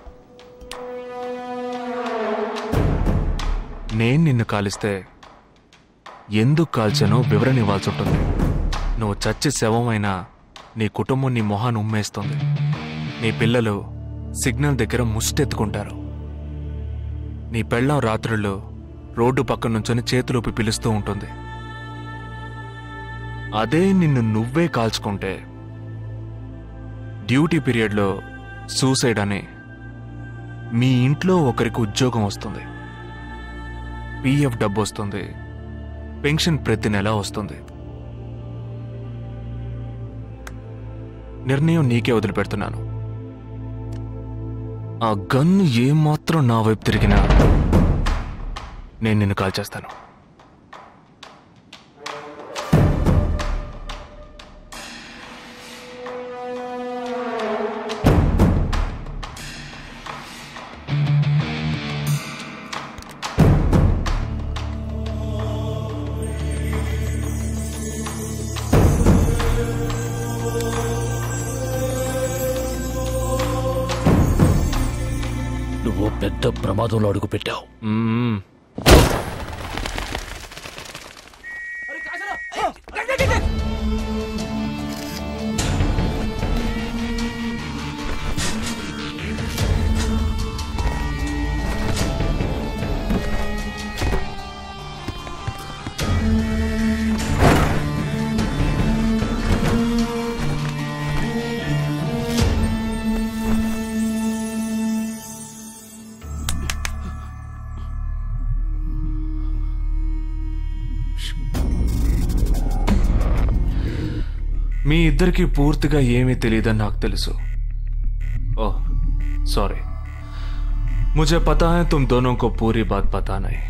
నేను నిన్ను కాలిస్తే ఎందుకు కాల్చానో వివరణ ఇవ్వాల్సి ఉంటుంది. నువ్వు చచ్చి శవమైనా నీ కుటుంబం నీ మొహాన్ని ఉమ్మేస్తుంది. నీ పిల్లలు సిగ్నల్ దగ్గర ముష్టెత్తుకుంటారు. నీ పెళ్ళం రాత్రుళ్ళు రోడ్డు పక్కన నుంచొని చేతులూపి పిలుస్తూ ఉంటుంది. అదే నిన్ను నువ్వే కాల్చుకుంటే డ్యూటీ పీరియడ్లో సూసైడ్ అని మీ ఇంట్లో ఒకరికి ఉద్యోగం వస్తుంది, పీఎఫ్ డబ్బు వస్తుంది, పెన్షన్ ప్రతి నెల వస్తుంది. నిర్ణయం నీకే వదిలిపెడుతున్నాను. ఆ గన్ ఏమాత్రం నా వైపు తిరిగినా నేను నిన్ను కాల్చేస్తాను.
నువ్వు పెద్ద ప్రమాదంలో అడుగు పెట్టావు.
మీ ఇద్దరికి పూర్తిగా ఏమీ తెలియదని నాకు తెలుసు. ओह सॉरी, मुझे पता है तुम दोनों को पूरी बात पता नहीं.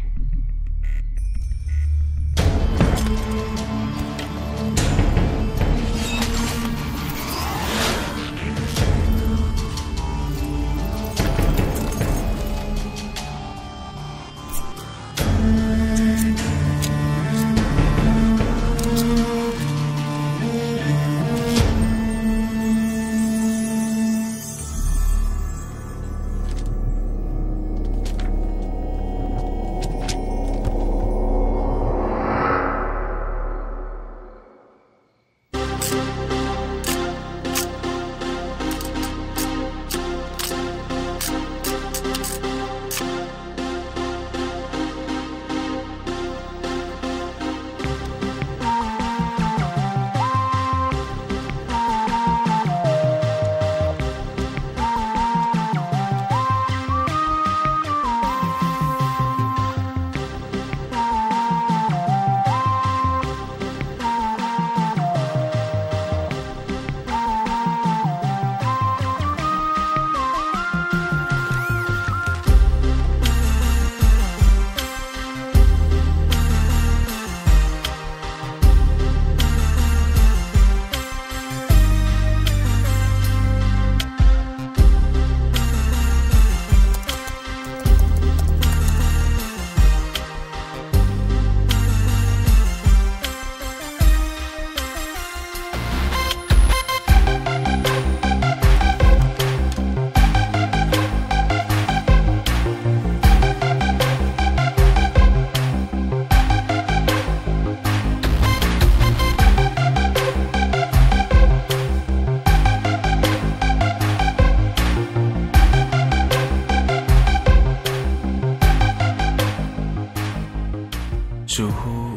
जुहू,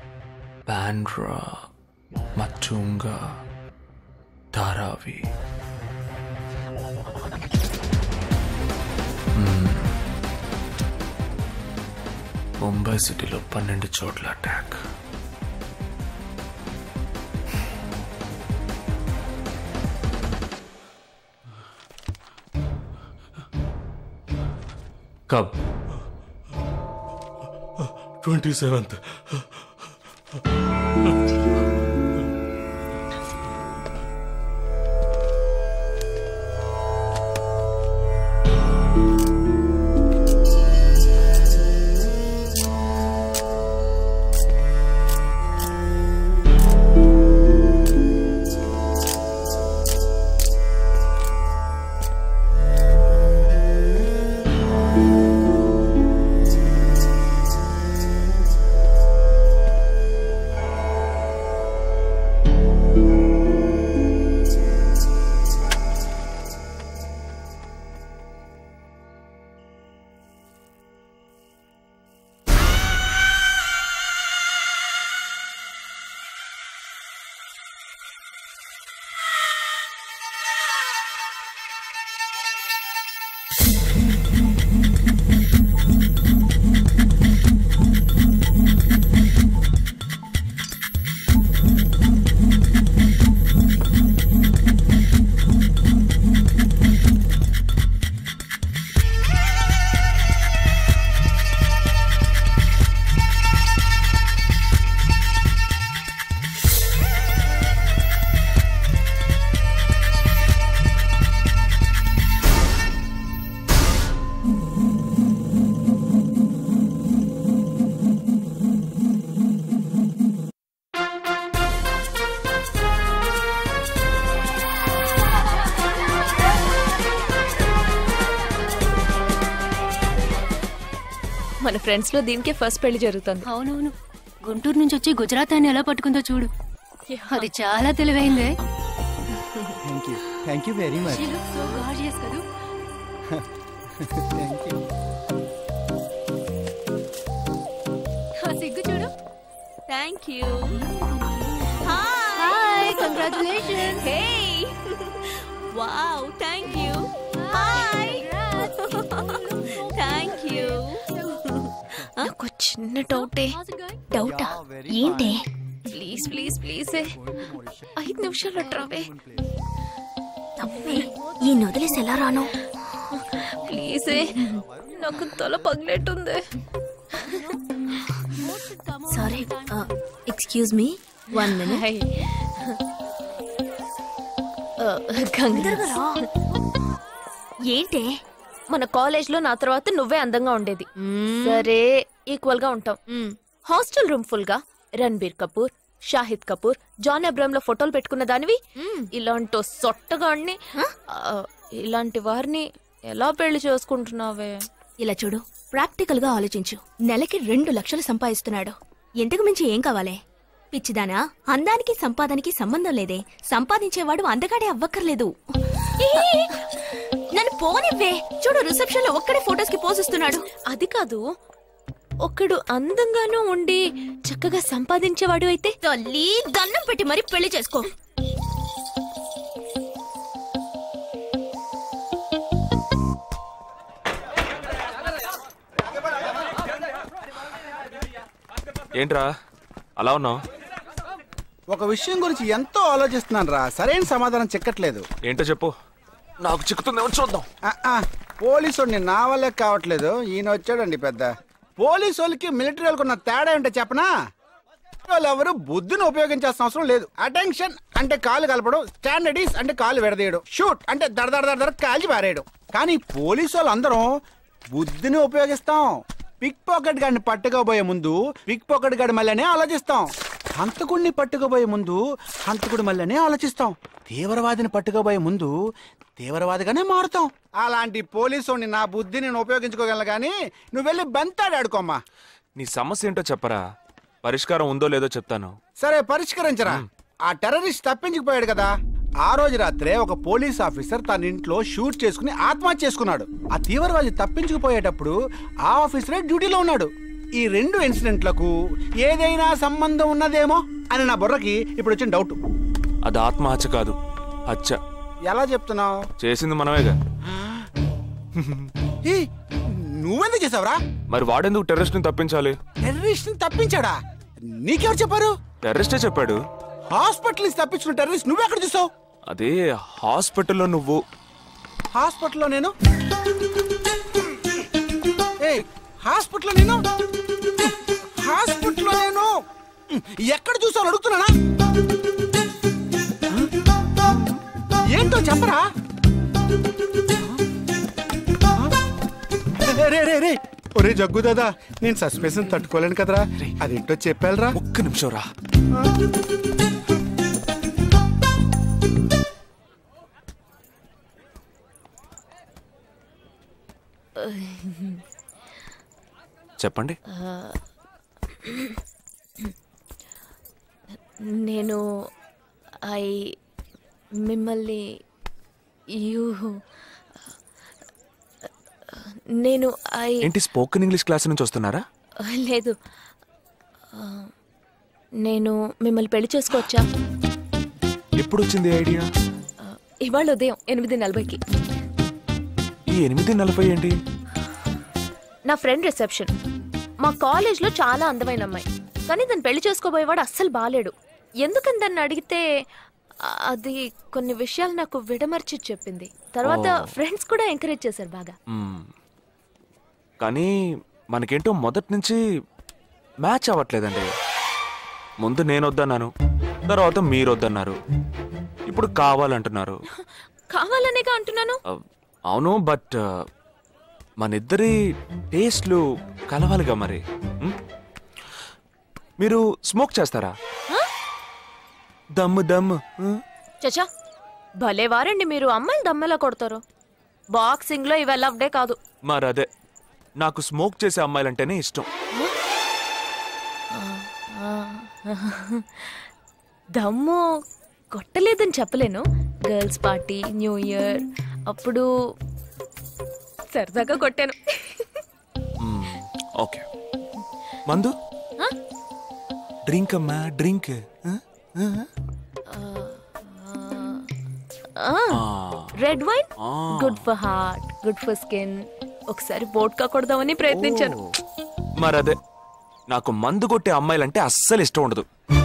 बांद्रा, मटुंगा, धारावी. ముంబై సిటీలో పన్నెండు చోట్ల అటాక్. కబ్?
Twenty seventh.
మన ఫ్రెండ్స్ లో దీనికే ఫస్ట్ పెళ్లి జరుగుతుంది.
అవునవును, గుంటూరు నుంచి వచ్చి గుజరాత్ అని ఎలా పట్టుకుందో చూడు. అది చాలా తెలివైందే.
Thank you thank you very much.
So gorgeous కదూ.
Thank you.
సిగ్గు చూడు.
Thank you.
Hi, congratulations.
Hey wow, thank you. Hi, thank you. నాకు చిన్న డౌటే.
డౌటా? ఏంటే?
ప్లీజ్ ప్లీజ్ ప్లీజ్ ఐదు నిమిషాలు అట్రావే.
ఈ నొదిలేసి ఎలా రాను?
ప్లీజ్, నాకు తల పగిలేటుంది.
Sorry, excuse me, one minute.
ఏంటే? మన కాలేజ్ లో నా తర్వాత నువ్వే అందంగా ఉండేది. సరే, ఈక్వల్ గా ఉంటాం. హాస్టల్ రూమ్ ఫుల్ గా రణబీర్ కపూర్, షాహిద్ కపూర్, జాన్ అబ్రామ్ లో ఫోటోలు పెట్టుకున్న దానివి ఇలాంటి సొట్టగాడిని, ఇలాంటి వారిని ఎలా పెళ్లి చేసుకుంటున్నావే?
ఇలా చూడు, ప్రాక్టికల్ గా ఆలోచించు. నెలకి రెండు లక్షలు సంపాదిస్తున్నాడు. ఎంతకు మించి ఏం కావాలే? పిచ్చిదానా, అందానికి సంపాదనకి సంబంధం లేదే. సంపాదించేవాడు అందగాడే అవ్వక్కర్లేదు. నన్ను పోనివ్వే. చూడు, రిసెప్షన్ లో ఒక్కడే ఫోటోస్ కి పోజిస్తున్నాడు.
అది కాదు, ఒకడు అందంగానూ ఉండి చక్కగా సంపాదించేవాడు అయితే
తల్లి దండం పెట్టి మరి పెళ్లి చేసుకో.
ఏంట్రా అలా ఉన్నావు?
ఒక విషయం గురించి ఎంతో ఆలోచిస్తున్నాను రా, సరైన సమాధానం చిక్కట్లేదు.
ఏంటో చెప్పు, నాకు చిక్కుతుందేమో చూద్దాం.
పోలీసు నా వల్లే కావట్లేదు. ఈయన వచ్చాడండి పెద్ద. పోలీసు వాళ్ళకి మిలిటరీ వాళ్ళకి ఉన్న తేడా ఏంటో చెప్పనా? వాళ్ళు ఎవరు బుద్ధిని ఉపయోగించాల్సిన అవసరం లేదు. అటెన్షన్ అంటే కాలు కలపడం, స్టాండర్డీస్ అంటే కాలు విడదీయడం, షూట్ అంటే దడ దడ దడ కాల్చి పారేయడం. కానీ పోలీసు వాళ్ళు అందరం బుద్ధిని ఉపయోగిస్తాం. పిక్ పాకెట్ గాడిని పట్టుకోబోయే ముందు పిక్ పాకెట్ గాడి మళ్ళీనే ఆలోచిస్తాం. హంతకుడిని పట్టుకోబోయే ముందు హంతకుడి మళ్ళీనే ఆలోచిస్తాం. తీవ్రవాదిని పట్టుకోబోయే ముందు తీవ్రవాదిగానే మారుతాం. అలాంటి పోలీసు నా బుద్ధిని నేను ఉపయోగించుకోగలను, కానీ నువ్వు వెళ్ళి బంతాడు ఆడుకోమ్మా.
నీ సమస్య ఏంటో చెప్పరా, పరిష్కారం ఉందో లేదో చెప్తాను.
సరే, పరిష్కరించరా. ఆ టెర్రరిస్ట్ తప్పించుకుపోయాడు కదా, ఆ రోజు రాత్రే ఒక పోలీస్ ఆఫీసర్ తన ఇంట్లో షూట్ చేసుకుని ఆత్మహత్య చేసుకున్నాడు. ఆ తీవ్రవాది తప్పించుకుపోయేటప్పుడు ఆ ఆఫీసరే డ్యూటీలో ఉన్నాడు. ఈ రెండు ఇన్సిడెంట్లకు ఏదైనా సంబంధం ఉన్నదేమో అని నా బుర్రకి ఇప్పుడు వచ్చిన డౌట్.
అది ఆత్మహత్య కాదు, హత్య.
ఎలా చెప్తున్నావు?
చేసింది మనమేగా.
నువ్వెందుకు చేసావురా?
మరి వాడెందుకు టెర్రరిస్ట్ ని తప్పించాలి?
టెర్రరిస్ట్ ని తప్పించాడా? నీకెవరు చెప్పారు?
టెర్రరిస్టే చెప్పాడు.
హాస్పిటల్ నుంచి తప్పించిన టెర్రరిస్ట్ నువ్వు ఎక్కడ చూసావు?
అదే హాస్పిటల్లో. నువ్వు
హాస్పిటల్లో? నేను హాస్పిటల్లో నేను హాస్పిటల్లో నేను ఎక్కడ చూసావు అడుగుతున్నానా? ఏంటో చెప్పరా? రే రే రే ఒరే జగ్గు దాదా, నేను సస్పెన్షన్ తట్టుకోలేను కదరా. అదేంటో చెప్పాలరా.
ఒక్క నిమిషం రా. చెప్పండి.
నేను ఐ మిమ్మల్ని యూ నేను ఐ
ఏంటి స్పోకెన్ ఇంగ్లీష్ క్లాస్ నుంచి వస్తున్నారా?
లేదు, నేను మిమ్మల్ని పెళ్లి చేసుకోవచ్చా?
ఎప్పుడు వచ్చింది ఐడియా?
ఇవాళ ఉదయం ఎనిమిది నలభైకి.
ఈ ఎనిమిది నలభై ఏంటి?
నా ఫ్రెండ్ రిసెప్షన్. మా కాలేజ్ లో చాలా అందమైన అమ్మాయి, కానీ దాన్ని పెళ్లి చేసుకోబోయేవాడు అస్సలు బాలేడు. ఎందుకని దాన్ని అడిగితే అది కొన్ని విషయాలు నాకు విడమర్చి చెప్పింది. తర్వాత ఫ్రెండ్స్ కూడా ఎంకరేజ్ చేశారు బాగా.
కానీ మనకేంటో మొదటి నుంచి మ్యాచ్ అవ్వట్లేదండి. ముందు నేను వద్దన్నాను, తర్వాత మీరు వద్దన్నారు, ఇప్పుడు కావాలంటున్నారు.
కావాలనేగా అంటున్నాను.
అవును, బట్ మన ఇద్దరి టేస్ట్లు కలవాలిగా. మరి మీరు స్మోక్ చేస్తారా? దమ్ము దమ్ము.
చచ్చా, భలే వారండి మీరు. అమ్మాయిలు దమ్మెలా కొడతారు. బాక్సింగ్ లో ఇవి అలవ్డే కాదు.
మరి అదే నాకు స్మోక్ చేసే అమ్మాయిలంటేనే ఇష్టం.
దమ్ము కొట్టలేదని చెప్పలేను. గర్ల్స్ పార్టీ, న్యూ ఇయర్ అప్పుడు సరదాగా కొట్టాను.
ఓకే, మందు డ్రింక్ అమ్మా, drink.
Red wine good for heart, good for skin. ఒకసారి వోడ్కా కొడదామని ప్రయత్నించాను.
మరదే, నాకు మందు కొట్టే అమ్మాయిలంటే అస్సలు ఇష్టం ఉండదు.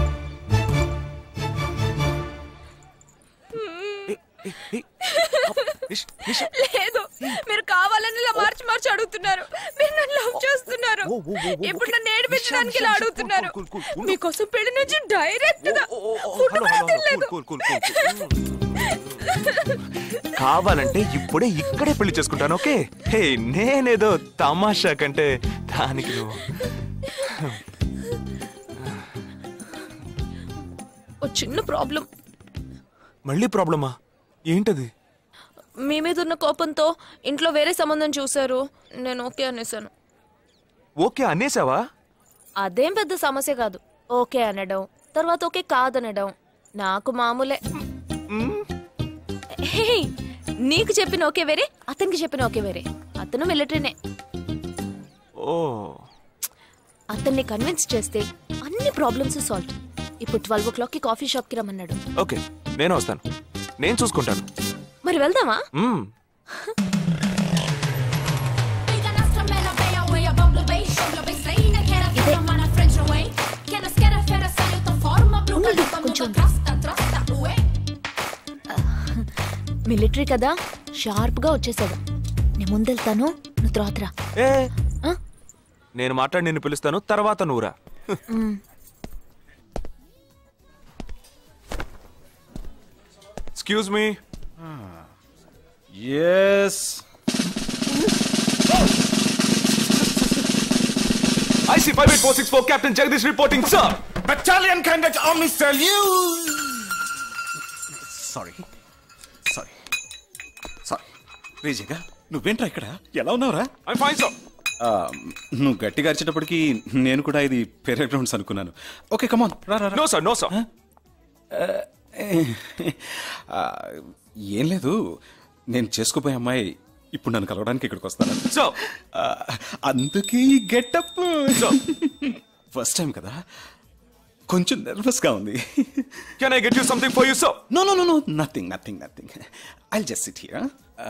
లేదు, మీరు కావాలని ఇలా మార్చి మార్చి అడుగుతున్నారు. మీరు నన్ను లవ్ చేస్తున్నారు. ఇప్పుడు నన్ను ఏడిపించడానికి ఇలా అడుగుతున్నారు. మీకోసం పెళ్లి నుంచి డైరెక్ట్ గా ఫుడ్ కూడా తినలేదు.
కావాలంటే ఇప్పుడే ఇక్కడే పెళ్లి చేసుకుంటాను. ఓకే, హే నేనేదో తమాషా కంటే దానికి నువ్వు.
ఓ చిన్న ప్రాబ్లం.
మళ్ళీ ప్రాబ్లమా? ఏంటది?
మీ మీద ఉన్న కోపంతో ఇంట్లో వేరే సంబంధం చూశారు. నేను ఓకే అనేసాను.
ఓకే అనేసావా?
అదేం పెద్ద సమస్య కాదు. ఓకే అనడం, తర్వాత ఓకే కాదనడం నాకు మామూలే. హే, నీకు చెప్పిన ఓకే వేరే, అతనికి చెప్పిన ఓకే వేరే. అతను మిలిటరీనే.
ఓ,
అతన్ని కన్విన్స్ చేస్తే అన్ని ప్రాబ్లమ్స్ సాల్వ్. ఇప్పుడు ట్వెల్వ్ ఓ క్లాక్ కి కాఫీ షాప్ కి రమ్మన్నాడు.
ఓకే, నేను వస్తాను. నేను చూసుకుంటాను.
మరి వెళ్దామా? మిలిటరీ కదా, షార్ప్ గా వచ్చేసాడు. నేను ముందెళ్తాను, నువ్వు తర్వాత రా.
నేను మాట్లాడి నిన్ను పిలుస్తాను, తర్వాత నువ్వురా. Excuse me.
Yes.
I C five eight four six four, Captain Jagdish reporting, sir.
Battalion Cadet Army salute. Sorry. Sorry. Sorry. రేజిగా, నువ్వేంట్రా ఇక్కడ? ఎలా ఉన్నావురా?
I'm fine, sir.
నువ్వు గట్టిగా అరిచేటప్పటికి నేను కూడా ఇది పేరే గ్రౌండ్స్ అనుకున్నాను. ఓకే, కమాన్ రా రా.
No sir, no sir.
ఏం లేదు, నేను చేసుకోపోయే అమ్మాయి ఇప్పుడు నన్ను కలవడానికి ఇక్కడికి వస్తాను.
సో
అందుకే ఈ గెటప్. ఫస్ట్ టైం కదా, కొంచెం నర్వస్ గా ఉంది.
Can I get you something for you sir?
No no no no nothing nothing nothing. I'll just sit here.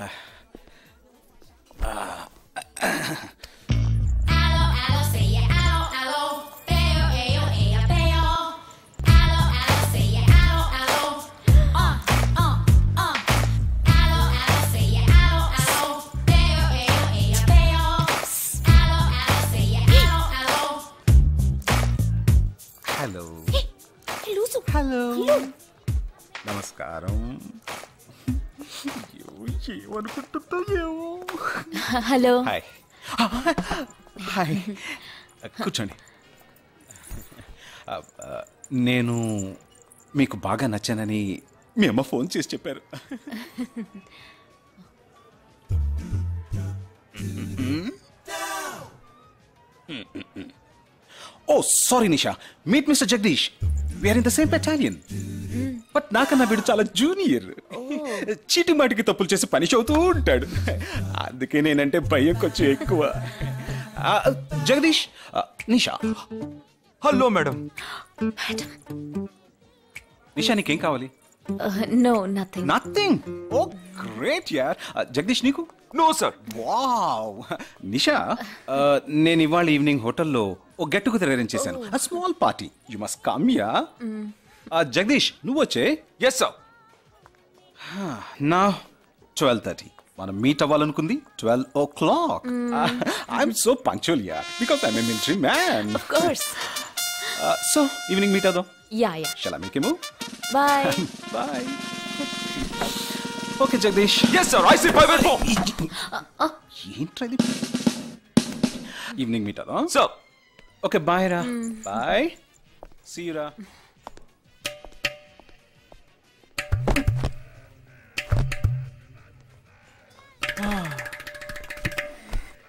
Hello hello, నమస్కారం. ఏమనుకుంటుందో ఏమో.
హలో.
హాయ్ హాయ్, కూర్చోండి. నేను మీకు బాగా నచ్చానని మీ అమ్మ ఫోన్ చేసి చెప్పారు. Oh sorry Nisha, meet mister Jagadish. We're in the same battalion. But నాకన్నా వీడు చాలా జూనియర్. చీటి మాటికి తప్పులు చేసి పని అవుతూ ఉంటాడు. అందుకే నేనంటే భయం కొంచెం ఎక్కువ. జగదీష్, నిషా.
Hello madam.
నిషా, నీకేం కావాలి?
No, nothing.
Nothing? Oh great యార్. జగదీష్, నీకు?
No sir.
వావ్. నిషా, నేను ఇవాళ ఈవినింగ్ హోటల్లో ఓ గెట్ టుగెదర్ అరేంజ్ చేశాను. Small party. You must come yeah. Jagadish, నువ్వు వచ్చే.
Yes sir.
నా ట్వెల్వ్ థర్టీ మనం మీట్ అవ్వాలనుకుంది twelve o'clock. I'm so punctual yeah, because I'm a military man.
Of course.
So evening meet అవుదాం.
Yeah yeah.
Shall I make a move?
Bye
bye. Okay Jagadish.
Yes sir. I see five eight four.
ఏంట్రా ఇది? Evening meet అవుదాం.
Sir.
Okay, bye రా. Bye. See you రా.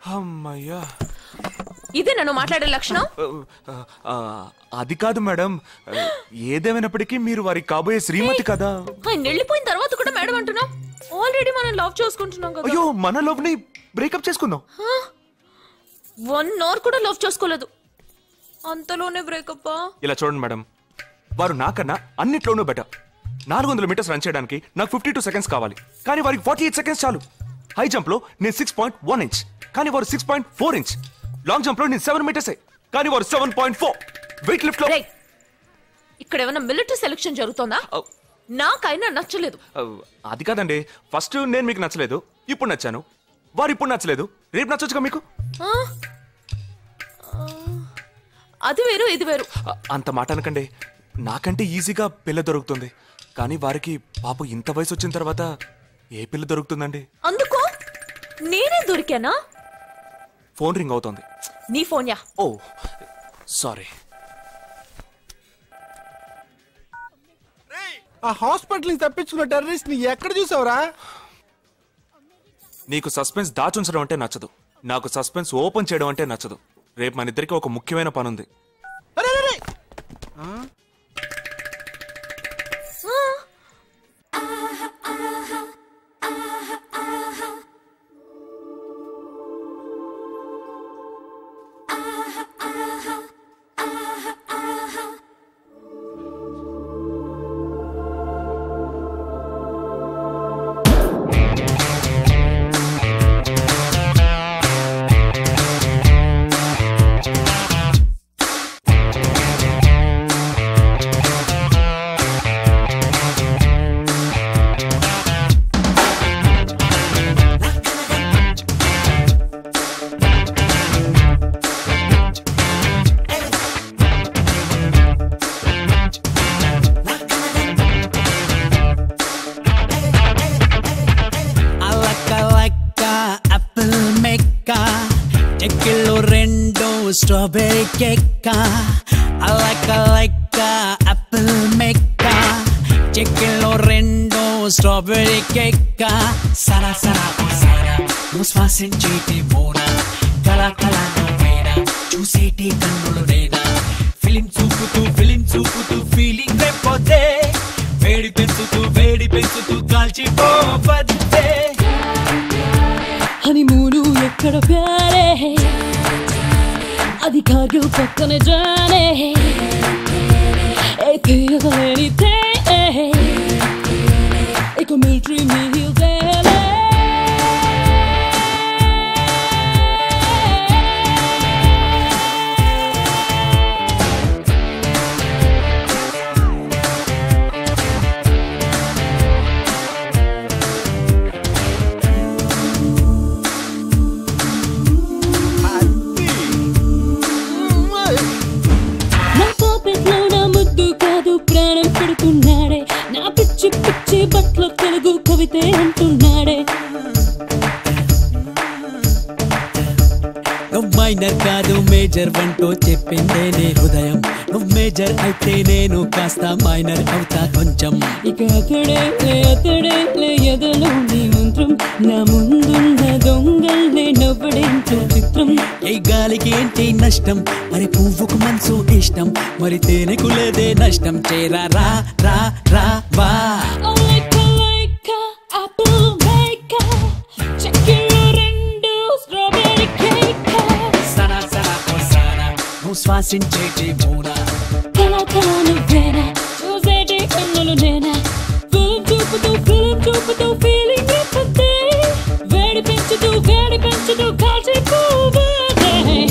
అమ్మయ్యా.
ఇదే నన్ను మాట్లాడే లక్షణం?
ఆ, అది కాదు మేడం, ఏదేమైనప్పటికీ మీరు వారి కాబోయే శ్రీమతి కదా.
ఆయన వెళ్ళిపోయిన తర్వాత కూడా మేడం అంటున్నావు. ఆల్రెడీ మనం లవ్ చేసుకుంటున్నాం కదా.
అయ్యో, మన లవ్ ని బ్రేకప్ చేసుకుందాం.
వన్ అవర్ కూడా లవ్ చేసుకోలేదు, అంతలోనే బ్రేకప్.
ఇలా చూడండి మేడం, వారు నాకన్నా అన్నిట్లోనూ బెటర్. నాలుగు వందల మీటర్స్ రన్ చేయడానికి నాకు ఫిఫ్టీ టూ సెకండ్స్ కావాలి, కానీ వారికి ఫార్టీ ఎయిట్ సెకండ్స్ చాలు. హై జంప్ లో నేను సిక్స్ పాయింట్ వన్ ఇంచ్, కానీ వారు six point four inch. Long jump లో నేను సెవెన్ మీటర్స్, కానీ వారు seven point four. Weight lift లో
ఇక్కడ ఏమైనా మిలిటరీ సెలక్షన్ జరుగుతుందా? నాకైనా నచ్చలేదు.
అది కాదండి, ఫస్ట్ నేను మీకు నచ్చలేదు, ఇప్పుడు నచ్చాను. వారు ఇప్పుడు నచ్చలేదు, రేపు నచ్చొచ్చుగా మీకు.
అది వేరు ఇది వేరు.
అంత మాట అనకండి, నాకంటే ఈజీగా పిల్ల దొరుకుతుంది, కానీ వారికి పాప ఇంత వయసు వచ్చిన తర్వాత ఏ పిల్ల దొరుకుతుందండి?
అందుకో నేనే దొరికానా?
ఫోన్ రింగ్ అవుతోంది.
నీ ఫోన్ యా?
Oh sorry.
ఆ హాస్పిటల్ నుంచి తప్పించుకున్న టెర్రరిస్ట్ ని ఎక్కడ చూసావురా?
నీకు సస్పెన్స్ దాచుంచడం అంటే నచ్చదు, నాకు సస్పెన్స్ ఓపెన్ చేయడం అంటే నచ్చదు. రేపు మన ఇద్దరికి ఒక ముఖ్యమైన పని ఉంది.
Strawberry cake, I like I like apple mecca. Chicken lo rendo strawberry cake. Sara sara oh sara, nos fasen chiti mona. Kala kala no vera, chuseti kannulu nena. Feeling chuputu, feeling chuputu, feeling repode. Vedi pensutu, vedi pensutu, kalchi po badde.
Honeymoonu ekkada pyare. అది కాదు పక్కన జానే ఏ తీయగలేనితే ఇక military meal దేలే నా పిచ్చి పిచ్చి బట్ల తెలుగు కవితే అంటున్నాడే.
నువ్వు minor కాదు major వంటూ చెప్పిందే నీ హృదయం. నువ్వు మేజర్ అయితే నేను కాస్త మైనర్ అవుతా కొంచెం.
ఇక అతడే లే అతడే లే ఎదలో నీ మంత్రం. నా ముందున్న దొంగల్నే నవ్వడేంటో చిత్రం.
ఏ గాలికి ఏంటి నష్టం, మరి పువ్వుకు మనసు ఇష్టం, మరి తేనెకు లేదే నష్టం. చేరా రా రా రా వా. శ్వాసించేటి మూన
కళా కళా నువ్వేనా, చూసేటి కన్నులు నేనా. ఫిలిం చూపుతూ ఫిలిం చూపుతూ ఫీలింగ్ రేపొద్దే. వేడి పెంచుతూ వేడి పెంచుతూ కాల్చి పోవదే.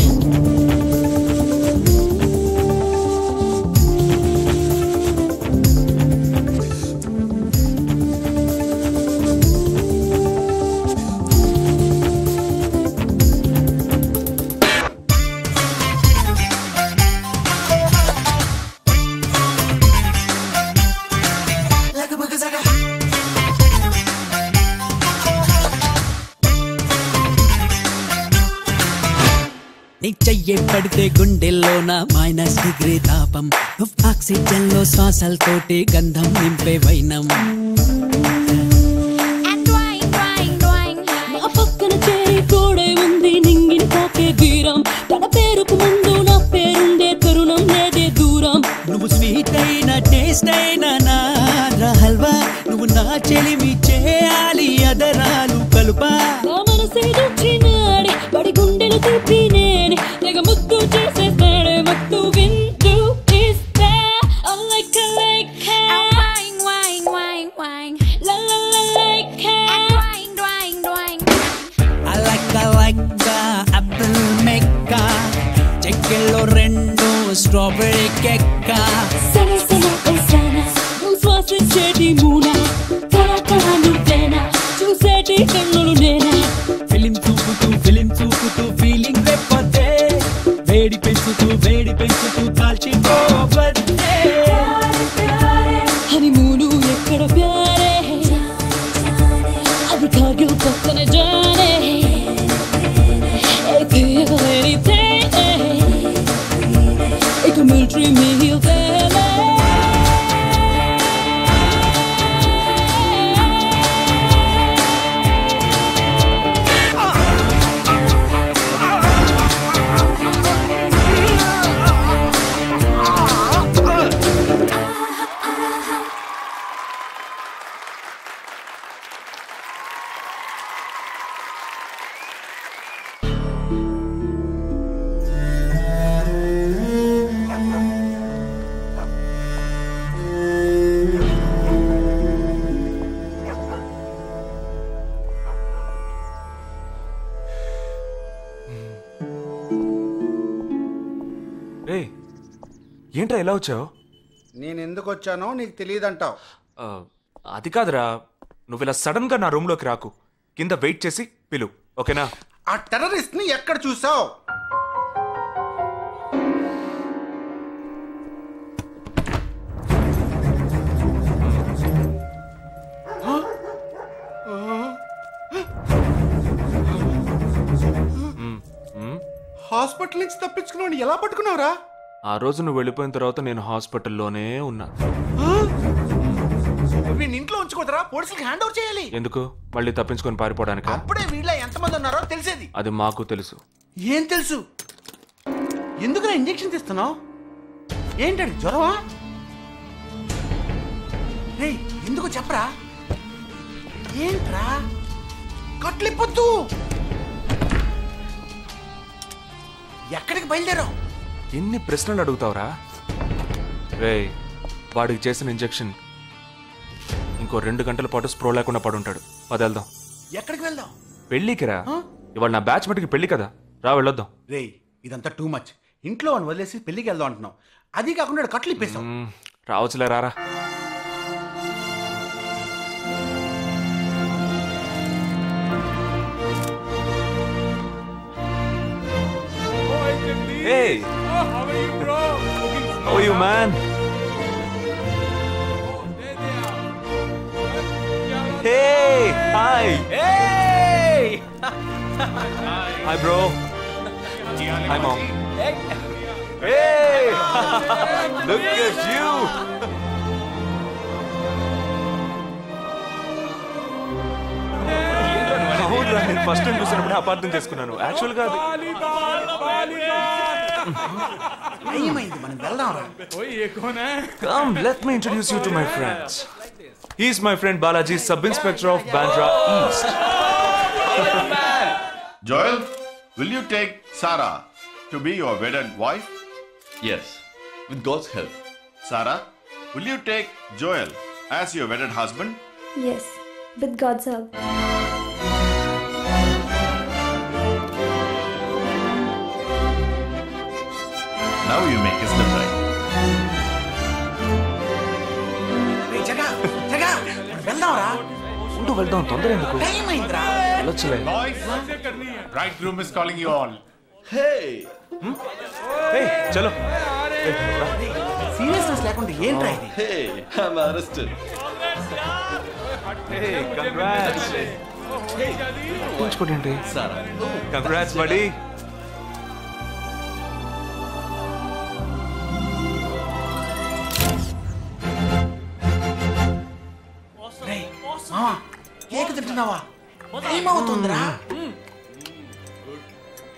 నీ చెయ్యి పడితే గుండెల్లోన మైనస్ డిగ్రీ తాపం. నువ్వు ఆక్సిజన్ లో శ్వాసలతోటి గంధం నింపే వైనం.
నా పక్కన చేరి తోడే ఉంది నింగి
స్వీట్ అయిన టేస్ట్ అయిన నా హల్వా నువ్వు నా చెలిమి చేయాలి అదరాలు కలుపా
నా మనసే దొచ్చినాడే పడి గుండెలు తిప్పి నేనే తెగ ముద్దు చేసేస్తాడే మత్తు వింటూ ఇస్తా I like a like I'm wine wine wine wine la la la like I'm wine wine wine
I like I like the apple mecca చెక్కెలో రెండు strawberry cake
sana sana oh sana నువ్వు శ్వాసించేటి మూనా తన తన నువ్వేనా చూసేటి కన్నులు నేనా
ఫిలిం చూపుతూ film చూపుతూ ఫీలింగ్ రేపతే వేడి పెంచుతూ వేడి పెంచుతూ కాల్చిపోవద్దే
హనీమూను ఎక్కడ ప్యారే అది కార్గిల్ పక్కన జానే ఎక్కడైతే ఇక మిలిటరీ మీల్ తేలే
ఏంట్రా ఎలా వచ్చావు?
నేను ఎందుకు వచ్చానో నీకు తెలియదంటావు.
అది కాదురా, నువ్వు ఇలా సడన్ గా నా రూమ్ లోకి రాకు, కింద వెయిట్ చేసి పిలు, ఓకేనా?
ఆ టెర్రరిస్ట్ ని ఎక్కడ చూసావు? హాస్పిటల్ నుంచి తప్పించుకున్నావు, ఎలా పట్టుకున్నావురా?
ఆ రోజు నువ్వు వెళ్ళిపోయిన తర్వాత నేను హాస్పిటల్లోనే ఉన్నా.
వీడిని ఇంట్లో ఉంచుకోదరా, పోలీసులకు హ్యాండ్ ఓవర్ చేయాలి.
ఎందుకు? మళ్ళీ తప్పించుకొని పారిపోవడానికి?
అప్పుడే వీళ్ళ ఎంతమంది ఉన్నారో తెలిసేది.
అది మాకు తెలుసు.
ఏం తెలుసు? ఎందుకు ఇంజెక్షన్ తీస్తున్నావు? ఏంటండి జ్వరమా? రేయ్ ఎందుకు చెప్పరా? ఏంట్రా కట్లిప్పొద్దు. ఎక్కడికి బయలుదేరావు?
ఎన్ని ప్రశ్నలు అడుగుతావురా? రేయ్, వాడికి చేసిన ఇంజెక్షన్ ఇంకో రెండు గంటల పాటు స్ప్రో లేకుండా పడుంటాడు. పదేళ్దాం.
ఎక్కడికి వెళ్దాం?
పెళ్ళికి రా. ఇవాళ నా బ్యాచ్ మటుకి పెళ్లి కదా, రా వెళ్ళొద్దాం.
రేయ్ ఇదంతా టూ మచ్. ఇంట్లో అని వదిలేసి పెళ్లికి వెళ్దాం అంటున్నావు, అది కాకుండా కట్లు ఇప్పేసావు.
రావచ్చులే, రారా. Hey!
Oh, how are you, bro?
How are you, man? Hey! Hi! Hey! Hi, bro. Hi, mom. Hey! Look at you! అవునురా, నేను ఫస్ట్ టైం చూసినప్పుడు అపార్థం చేసుకున్నాను. యాక్చువల్ గా Come, let me introduce you to my friends. He is my friend Balaji, Sub-Inspector of Bandra East.
Joel, will you take Sarah to be your wedded wife?
Yes, with God's help.
Sarah, will you take Joel as your wedded husband?
Yes, with God's help.
Now you may kiss the bride.
ఉంటూ వెళ్దాం, తొందర ఎందుకు? వెళ్ళొచ్చులే.
Bridegroom is calling you all.
Hey!
Hey, చలో.
Seriousness లేకుండా ఏంట్రా ఇది?
Hey, I'm arrested.
Hey, congrats. Hey, ఉంచుకోండి.
Sarah.
Congrats, buddy.
మామా కేక్ తింటున్నావా? టైం అవుతుందిరా.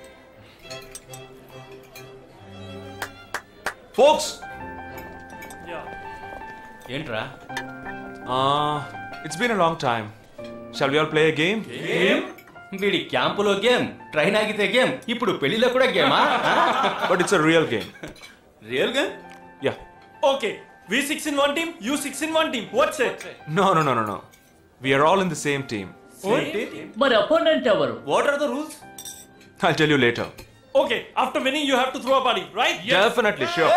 Folks,
ఏంట్రా?
Uh, it's been a long time. Shall we all play a game?
Game? వీడి క్యాంపులో గేమ్, ట్రైన్ ఆగితే గేమ్, ఇప్పుడు పెళ్లిలో కూడా గేమా?
But it's a real game.
Real game?
Yeah.
Okay, we six in one team, you six in one team. What's it?
No, no, no, no, no. We are all in the same team.
మరి opponent ఎవరు?
What are the rules?
I'll tell you later.
Okay, after winning you have to throw a party, right?
Definitely, sure.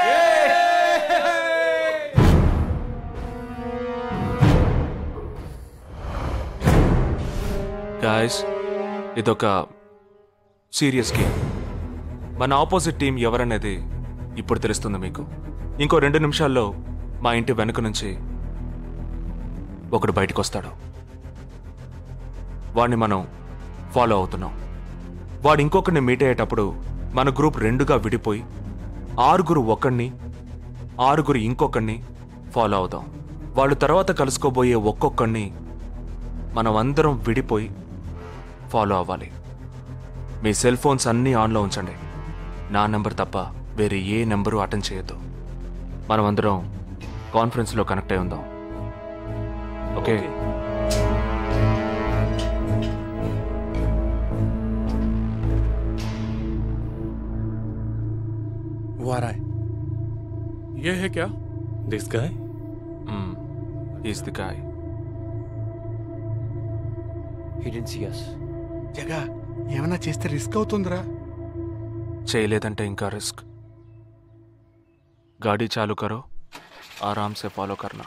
Guys, ఇదొక serious game. మన opposite team ఎవరనేది ఇప్పుడు తెలుస్తుంది మీకు. ఇంకో రెండు నిమిషాల్లో మా ఇంటి వెనుక నుంచి ఒకడు బయటకు వస్తాడు. వాడిని మనం ఫాలో అవుతున్నాం. వాడు ఇంకొకరిని మీట్ అయ్యేటప్పుడు మన గ్రూప్ రెండుగా విడిపోయి ఆరుగురు ఒకడిని ఆరుగురు ఇంకొకరిని ఫాలో అవుదాం. వాళ్ళు తర్వాత కలుసుకోబోయే ఒక్కొక్కడిని మనం అందరం విడిపోయి ఫాలో అవ్వాలి. మీ సెల్ ఫోన్స్ అన్నీ ఆన్లో ఉంచండి. నా నెంబర్ తప్ప వేరే ఏ నెంబరు అటెండ్ చేయొద్దు. మనం అందరం కాన్ఫరెన్స్లో కనెక్ట్ అయి ఉందాం. ఓకే?
वो आ रहा है. ये है क्या?
This guy? Hmm. He's the guy.
He didn't see us. జగా ఏమన్నా చేస్తే రిస్క్ అవుతుందిరా.
చేయలేదంటే ఇంకా రిస్క్. गाड़ी चालू करो, आराम से फॉलो करना.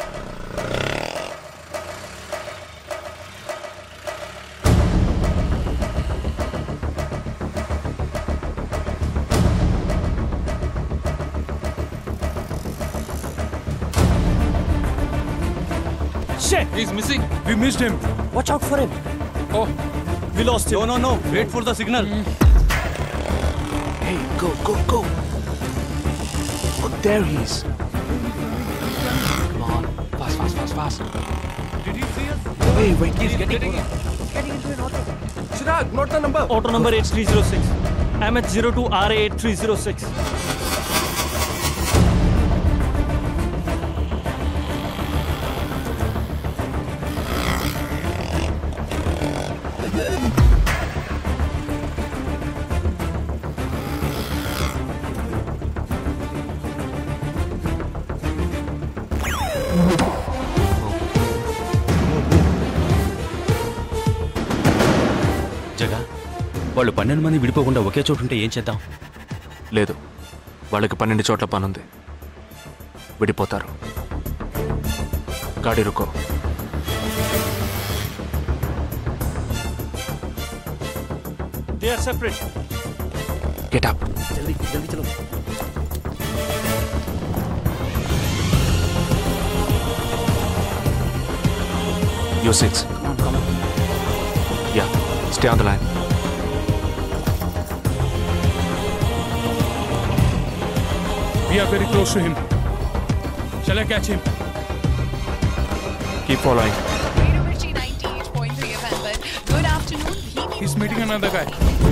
Shit! He's missing. We missed him.
Watch out for him.
Oh, we lost him.
No, no, no. Wait for the signal.
Hey, go, go, go. Oh, there he is. Come on. Fast, fast, fast, fast.
Did he see us?
Wait, wait.
He's getting, getting in.
Getting into an auto.
Chirag, note the number.
Auto number eight three zero six. I'm at zero two R A eight three zero six.
జగా, వాళ్ళు పన్నెండు మంది విడిపోకుండా ఒకే చోటు ఉంటే ఏం చేద్దాం?
లేదు, వాళ్ళకి పన్నెండు చోట్ల పనుంది. విడిపోతారు. గాడి రుకో.
They are separate.
Get up.
जल्दी जल्दी चलो.
You six.
Come on, come on.
Yeah, stay on the line.
We are very close to him. Shall I catch him?
Keep following.
Good afternoon.
He's meeting another guy.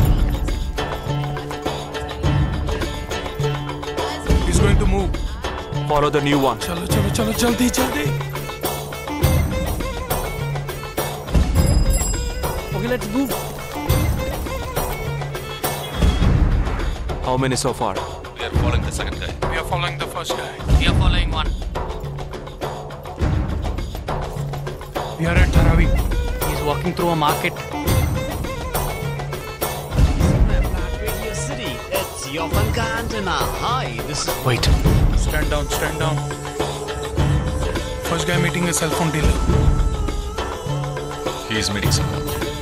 He's going to move.
Follow the new one.
Chalo, chalo, chalo, jaldi, jaldi.
Okay, let's move.
How many so far?
We are following the second guy.
We are following the first guy.
We are following one.
We are at Dharavi.
He's walking through a market.
Radio City, it's Yopanka Antenna. Hi, this is...
Wait.
Stand down, stand down. First guy meeting a cell phone dealer.
He is meeting someone.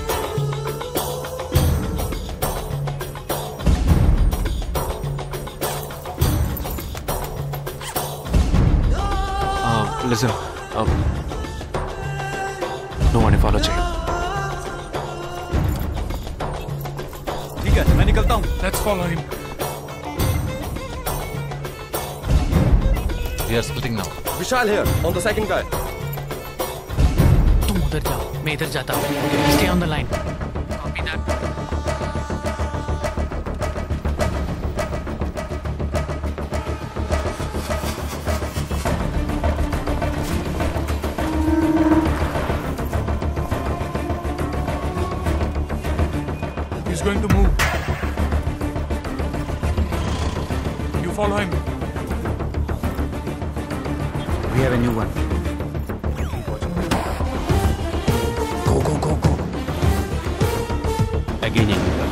Uh, listen. Uh, no one follow check.
ठीक है, मैं निकलता हूँ.
Let's follow him.
We are splitting now.
Vishal here, on the second guy.
तुम उधर जाओ, मैं इधर जाता हूँ. Stay on the line. Copy that.
He's going to move. You follow him.
We have a new one. Go, go, go, go.
Again a new one.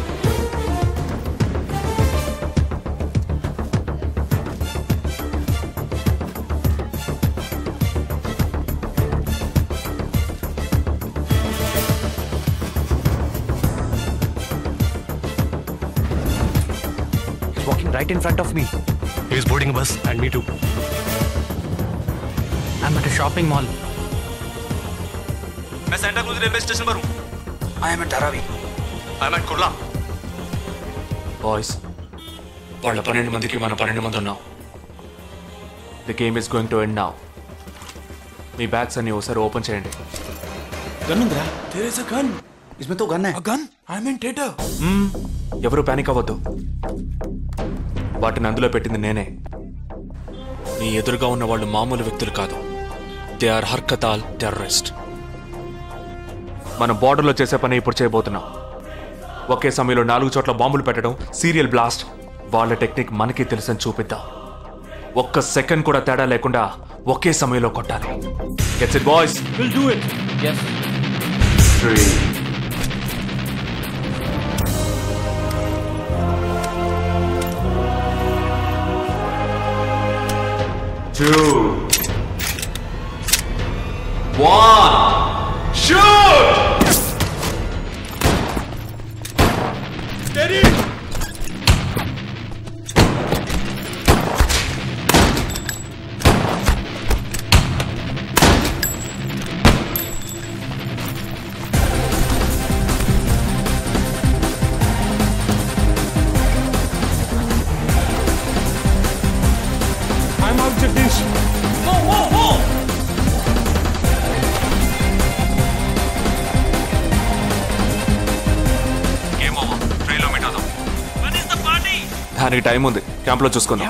He's walking right in front of me. He's boarding a bus, and me too.
I'm at a shopping mall.
मैं Santacruz railway station पर हूँ। I am at Dharavi. I am at Kurla. Boys, వాళ్ళ పన్నెండు మందికి మన పన్నెండు మంది ఉన్నాం. The game is going to end now. మీ బ్యాగ్స్ అన్ని ఒకసారి ఓపెన్ చేయండి.
గన్ ఉందిరా?
There is a gun.
इसमें तो गन है.
A gun? I'm in theater. Hmm. ఎవరు పానిక్ అవ్వద్దు. వాటిని అందులో పెట్టింది నేనే. నీ ఎదురుగా ఉన్న వాళ్ళు మామూలు వ్యక్తులు కాదు. They are Harkatul terrorist. మనం బార్డర్లో చేసే పని ఇప్పుడు చేయబోతున్నాం. ఒకే సమయంలో నాలుగు చోట్ల బాంబులు పెట్టడం, సీరియల్ బ్లాస్ట్. వాళ్ళ టెక్నిక్ మనకి తెలుసని చూపిద్దాం. ఒక్క సెకండ్ కూడా తేడా లేకుండా ఒకే సమయంలో కొట్టాలి. Gets it boys?
Will do it. yes.
Three. Two. One. Shoot! Steady!
I'm out, Jagdish.
Whoa, whoa, whoa!
Game over. ట్రైన్లో మీట్ అవుదాం. దానికి టైం ఉంది. క్యాంప్లో చూసుకుందాం.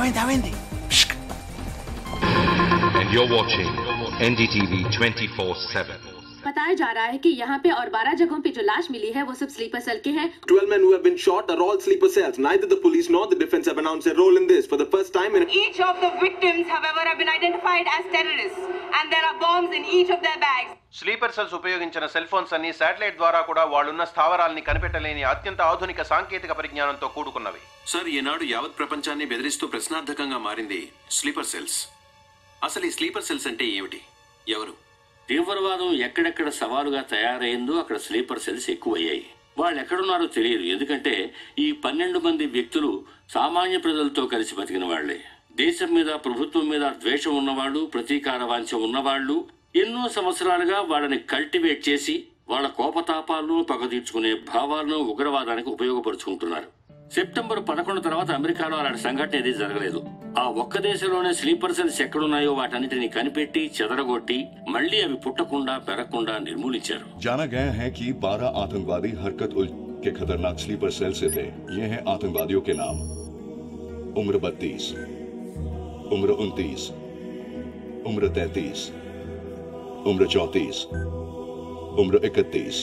And you're watching N D T V twenty-four seven.
बताया जा रहा है कि यहाँ पे और बारह जगहों पे जो लाश मिली है वो सब स्लीपर सेल के हैं।
Twelve men who have been shot are all sleeper cells. Neither the police nor the defense have announced a role in this. For the first time in
each of the victims, however, have been identified as terrorists, and there are bombs in each of their bags.
Sleeper cells ఉపయోగించిన cell phones అన్ని satellite ద్వారా కూడా వాళ్ళున్న స్థావరాల్ని కనిపెట్టలేని అత్యంత ఆధునిక సాంకేతిక పరిజ్ఞానంతో కూడుకున్నవి. Sir, ఈనాడు యావత్ ప్రపంచాన్ని బెదిరిస్తూ ప్రశ్నార్థకంగా మారింది స్లీపర్ సెల్స్. అసలు ఈ స్లీపర్ సెల్స్ అంటే ఏమిటి? ఎవరు?
తీవ్రవాదం ఎక్కడెక్కడ సవాలుగా తయారైందో అక్కడ స్లీపర్ సెల్స్ ఎక్కువయ్యాయి. వాళ్ళు ఎక్కడున్నారో తెలియదు. ఎందుకంటే ఈ పన్నెండు మంది వ్యక్తులు సామాన్య ప్రజలతో కలిసి బతికిన వాళ్లే. దేశం మీద, ప్రభుత్వం మీద ద్వేషం ఉన్నవాళ్ళు, ప్రతీకార వాంఛ ఉన్నవాళ్ళు ఎన్నో సంవత్సరాలుగా వాళ్ళని కల్టివేట్ చేసి వాళ్ళ కోపతాపాలను, పగ తీర్చుకునే భావాలను ఉగ్రవాదానికి ఉపయోగపరుచుకుంటున్నారు. సెప్టెంబర్ పదకొండు తర్వాత అమెరికాలో అలాంటి సంఘటన ఏది జరగలేదు. ఆ ఒక్క దేశంలోనే స్లీపర్ సెల్స్ ఎక్కడున్నాయో వాటన్నిటిని కనిపెట్టి చెదరగొట్టి మళ్లీ అవి పుట్టకుండా పెరగకుండా నిర్మూలించారు.
जाना गया है कि बारह आतंकवादी हरकत उल के खतरनाक स्लीपर सेल से थे. ये हैं आतंकवादियों के नाम: उम्र बत्तीस, उम्र उनतीस, उम्र तैतीस, उम्र चौतीस, उम्र इकतीस.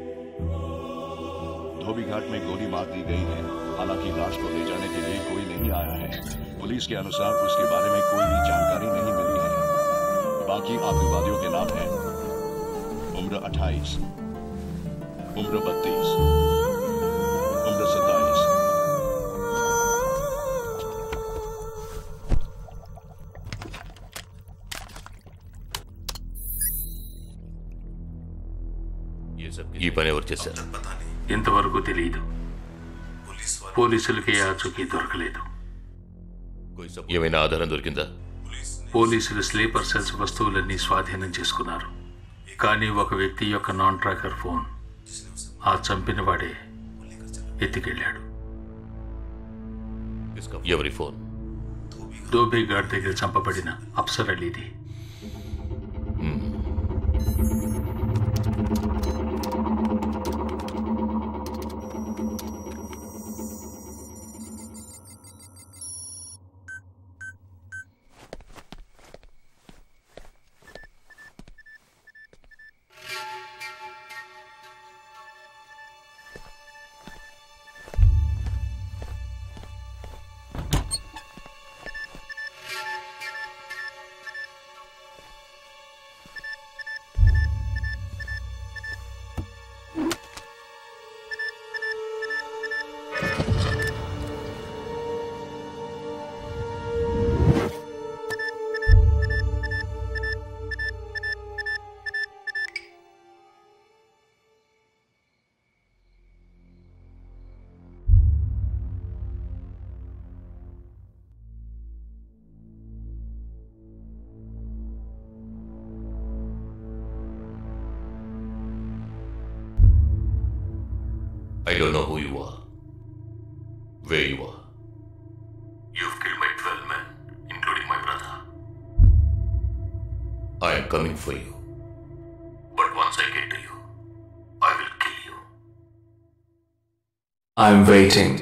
धोबी घाट में गोली मार दी गई है. हालांकि लाश को ले जाने के लिए कोई नहीं आया है. पुलिस के अनुसार उसके बारे में कोई भी जानकारी नहीं मिली है. बाकी आतंकवादियों के नाम हैं: उम्र अट्ठाईस, उम्र बत्तीस, उम्र सत्ताईस.
ఈ పని ఎవరు చేశారు?
ఇంతవరకు తెలియదు. పోలీసులకి ఆచూకీ దొరకలేదు.
ఏమైనా ఆధారం దొరికిందా?
పోలీసులు స్లీపర్ సెల్స్ వస్తువులన్నీ స్వాధీనం చేసుకున్నారు. కానీ ఒక వ్యక్తి యొక్క నాన్ ట్రాకర్ ఫోన్ ఆ చంపిన వాడే ఎత్తుకెళ్ళాడు.
ఎవరి ఫోన్?
ధోబీ ఘాట్ దగ్గర చంపబడిన అఫ్సర్ అలీది.
I don't know who you are, where you are.
You've killed my twelve men, including my brother.
I am coming for you.
But once I get to you, I will kill you.
I'm waiting.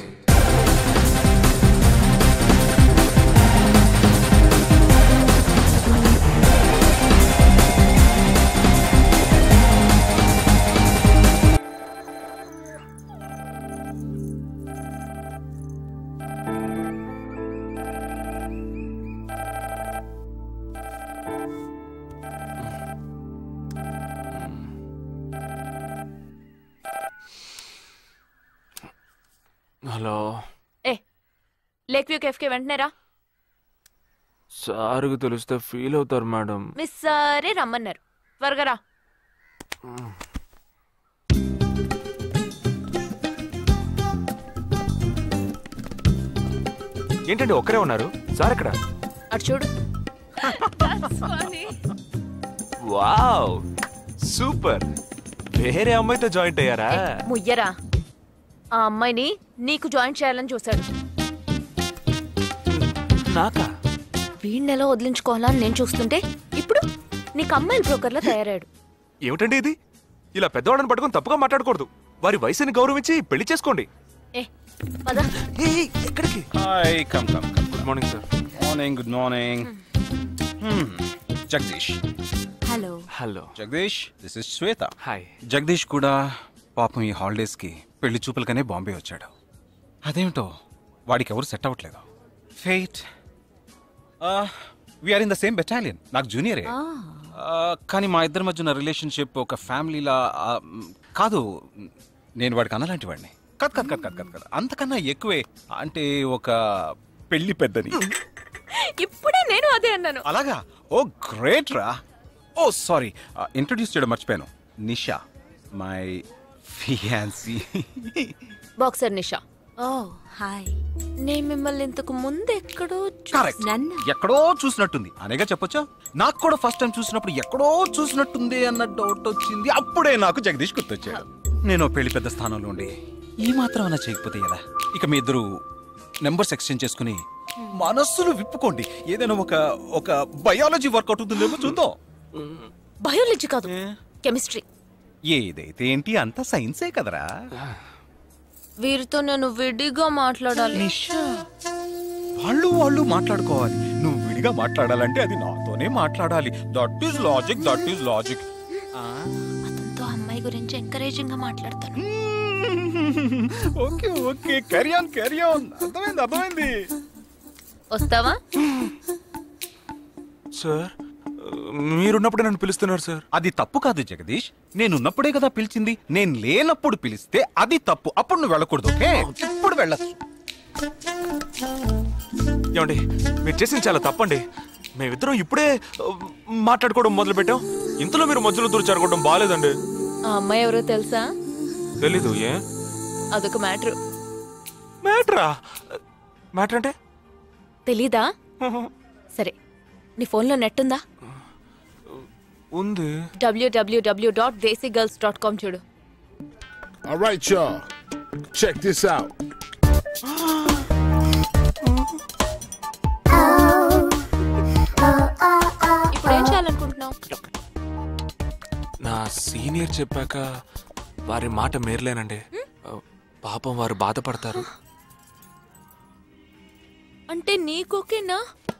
Hello
ఏ lake view కేఫ్కి వెంటనే రా.
సార్కి తెలిస్తే feel అవుతారు madam.
Miss సరే రమ్మన్నారు, త్వరగా రా.
ఏంటండి ఒక్కరే ఉన్నారు? సార్ ఎక్కడ?
అటు చూడు.
Wow super. వేరే అమ్మాయితో జాయింట్ అయ్యారా?
ముయ్యరా, ఆ అమ్మాయిని నీకు జాయిన్ చేయాలని చూశాడు.
నాకా?
వీణ్ణెలా వదిలించుకోవాలని నేను చూస్తుంటే ఇప్పుడు నీకు అమ్మాయిల బ్రోకర్లా తయారాడు.
ఏమిటండి ఇది? ఇలా పెద్దవాళ్ళని పట్టుకొని తప్పుగా మాట్లాడకూడదు. వారి వయసుని గౌరవించి పెళ్లి చేసుకోండి.
ఏ పద.
ఎక్కడికి?
Hi come come come.
Good morning sir.
Morning good morning. Jagadish.
Hello.
Hello
Jagadish, this is Shweta.
Hi.
Jagadish కూడా పాపం ఈ హాలిడేస్కి పెళ్లి చూపులకనే బాంబే వచ్చాడు. అదేమిటో వాడికి ఎవరు సెట్ అవ్వట్లేదు. ఫెయిట్. We're in the same battalion. నాకు జూనియరే. కానీ మా ఇద్దరి మధ్య ఉన్న రిలేషన్షిప్ ఒక ఫ్యామిలీలా కాదు. నేను వాడికి అన్నలాంటి వాడిని కద్ కద్ కద్ కద్ కద్ కద్ అంతకన్నా ఎక్కువే. అంటే ఒక పెళ్లి పెద్దని.
ఇప్పుడే నేను అదే అన్నాను.
అలాగా? ఓ గ్రేట్ రా. ఓ సారీ, ఇంట్రొడ్యూస్ చేయడం మర్చిపోయాను. Nisha, my fiancee.
Boxer Nisha. Oh hi. నేను మిమ్మల్ని ఇంతకు ముందు ఎక్కడో
చూసాను. ఎక్కడో చూసినట్టుంది అనేగా చెప్పొచ్చా? నాకు కూడా ఫస్ట్ టైం చూసినప్పుడు ఎక్కడో చూసినట్టుంది అన్న డౌట్ వచ్చింది. అప్పుడే నాకు జగదీష్ గుర్తొచ్చాడు. నేను పెళ్లి పెద్ద స్థానంలో ఉండి ఈ మాత్రం అలా చేయకపోతే ఎలా? ఇక మీ ఇద్దరు నెంబర్స్ ఎక్స్చేంజ్ చేసుకుని మనస్సులు విప్పుకోండి. ఏదైనా ఒక ఒక బయాలజీ వర్కౌట్ అవుతుందేమో చూద్దాం.
బయాలజీ కాదు, కెమిస్ట్రీ.
ఏదైతే ఏంటి, అంత సైన్సే కదరా.
వీరితో నేను విడిగా మాట్లాడాలి.
వాళ్ళు వాళ్ళు మాట్లాడుకోవాలి. నువ్వు విడిగా మాట్లాడాలంటే అది నాతోనే మాట్లాడాలి. That is logic, that is logic.
అతనితో అమ్మాయి గురించి ఎంకరేజింగ్ గా మాట్లాడతాను.
Okay okay, carry on carry on. అర్థమైంది అర్థమైంది.
వస్తావా?
సార్ మీరున్నప్పుడే నన్ను పిలుస్తున్నారు సార్.
అది తప్పు కాదు జగదీష్. నేనున్నప్పుడే కదా పిలిచింది. నేను లేనప్పుడు పిలిస్తే అది తప్పు. అప్పుడు నువ్వు వెళ్ళకూడదు. ఓకే, ఇప్పుడు వెళ్ళచ్చు.
ఏమండి, మీరు చేసింది చాలా తప్పండి. మేమిద్దరం ఇప్పుడే మాట్లాడుకోవడం మొదలు పెట్టాం. ఇంతలో మీరు మధ్యలో దూరం జరగడం బాగాలేదండి.
ఆ అమ్మాయి ఎవరో తెలుసా?
తెలీదు. ఏ?
అదొక మ్యాటర్.
మ్యాటరా? మ్యాటర్ అంటే
తెలీదా? సరే, నీ ఫోన్లో నెట్ ఉందా?
ఉంది.
WWW dot desi girls dot com చూడు.
All right, y'all. Check this out.
ఇప్పుడు ఏం చేయాలనుకుంటున్నావు?
నా సీనియర్ చెప్పాక వారి మాట మేరలేనండి. పాపం వారు బాధపడతారు.
అంటే నీకోకేనా?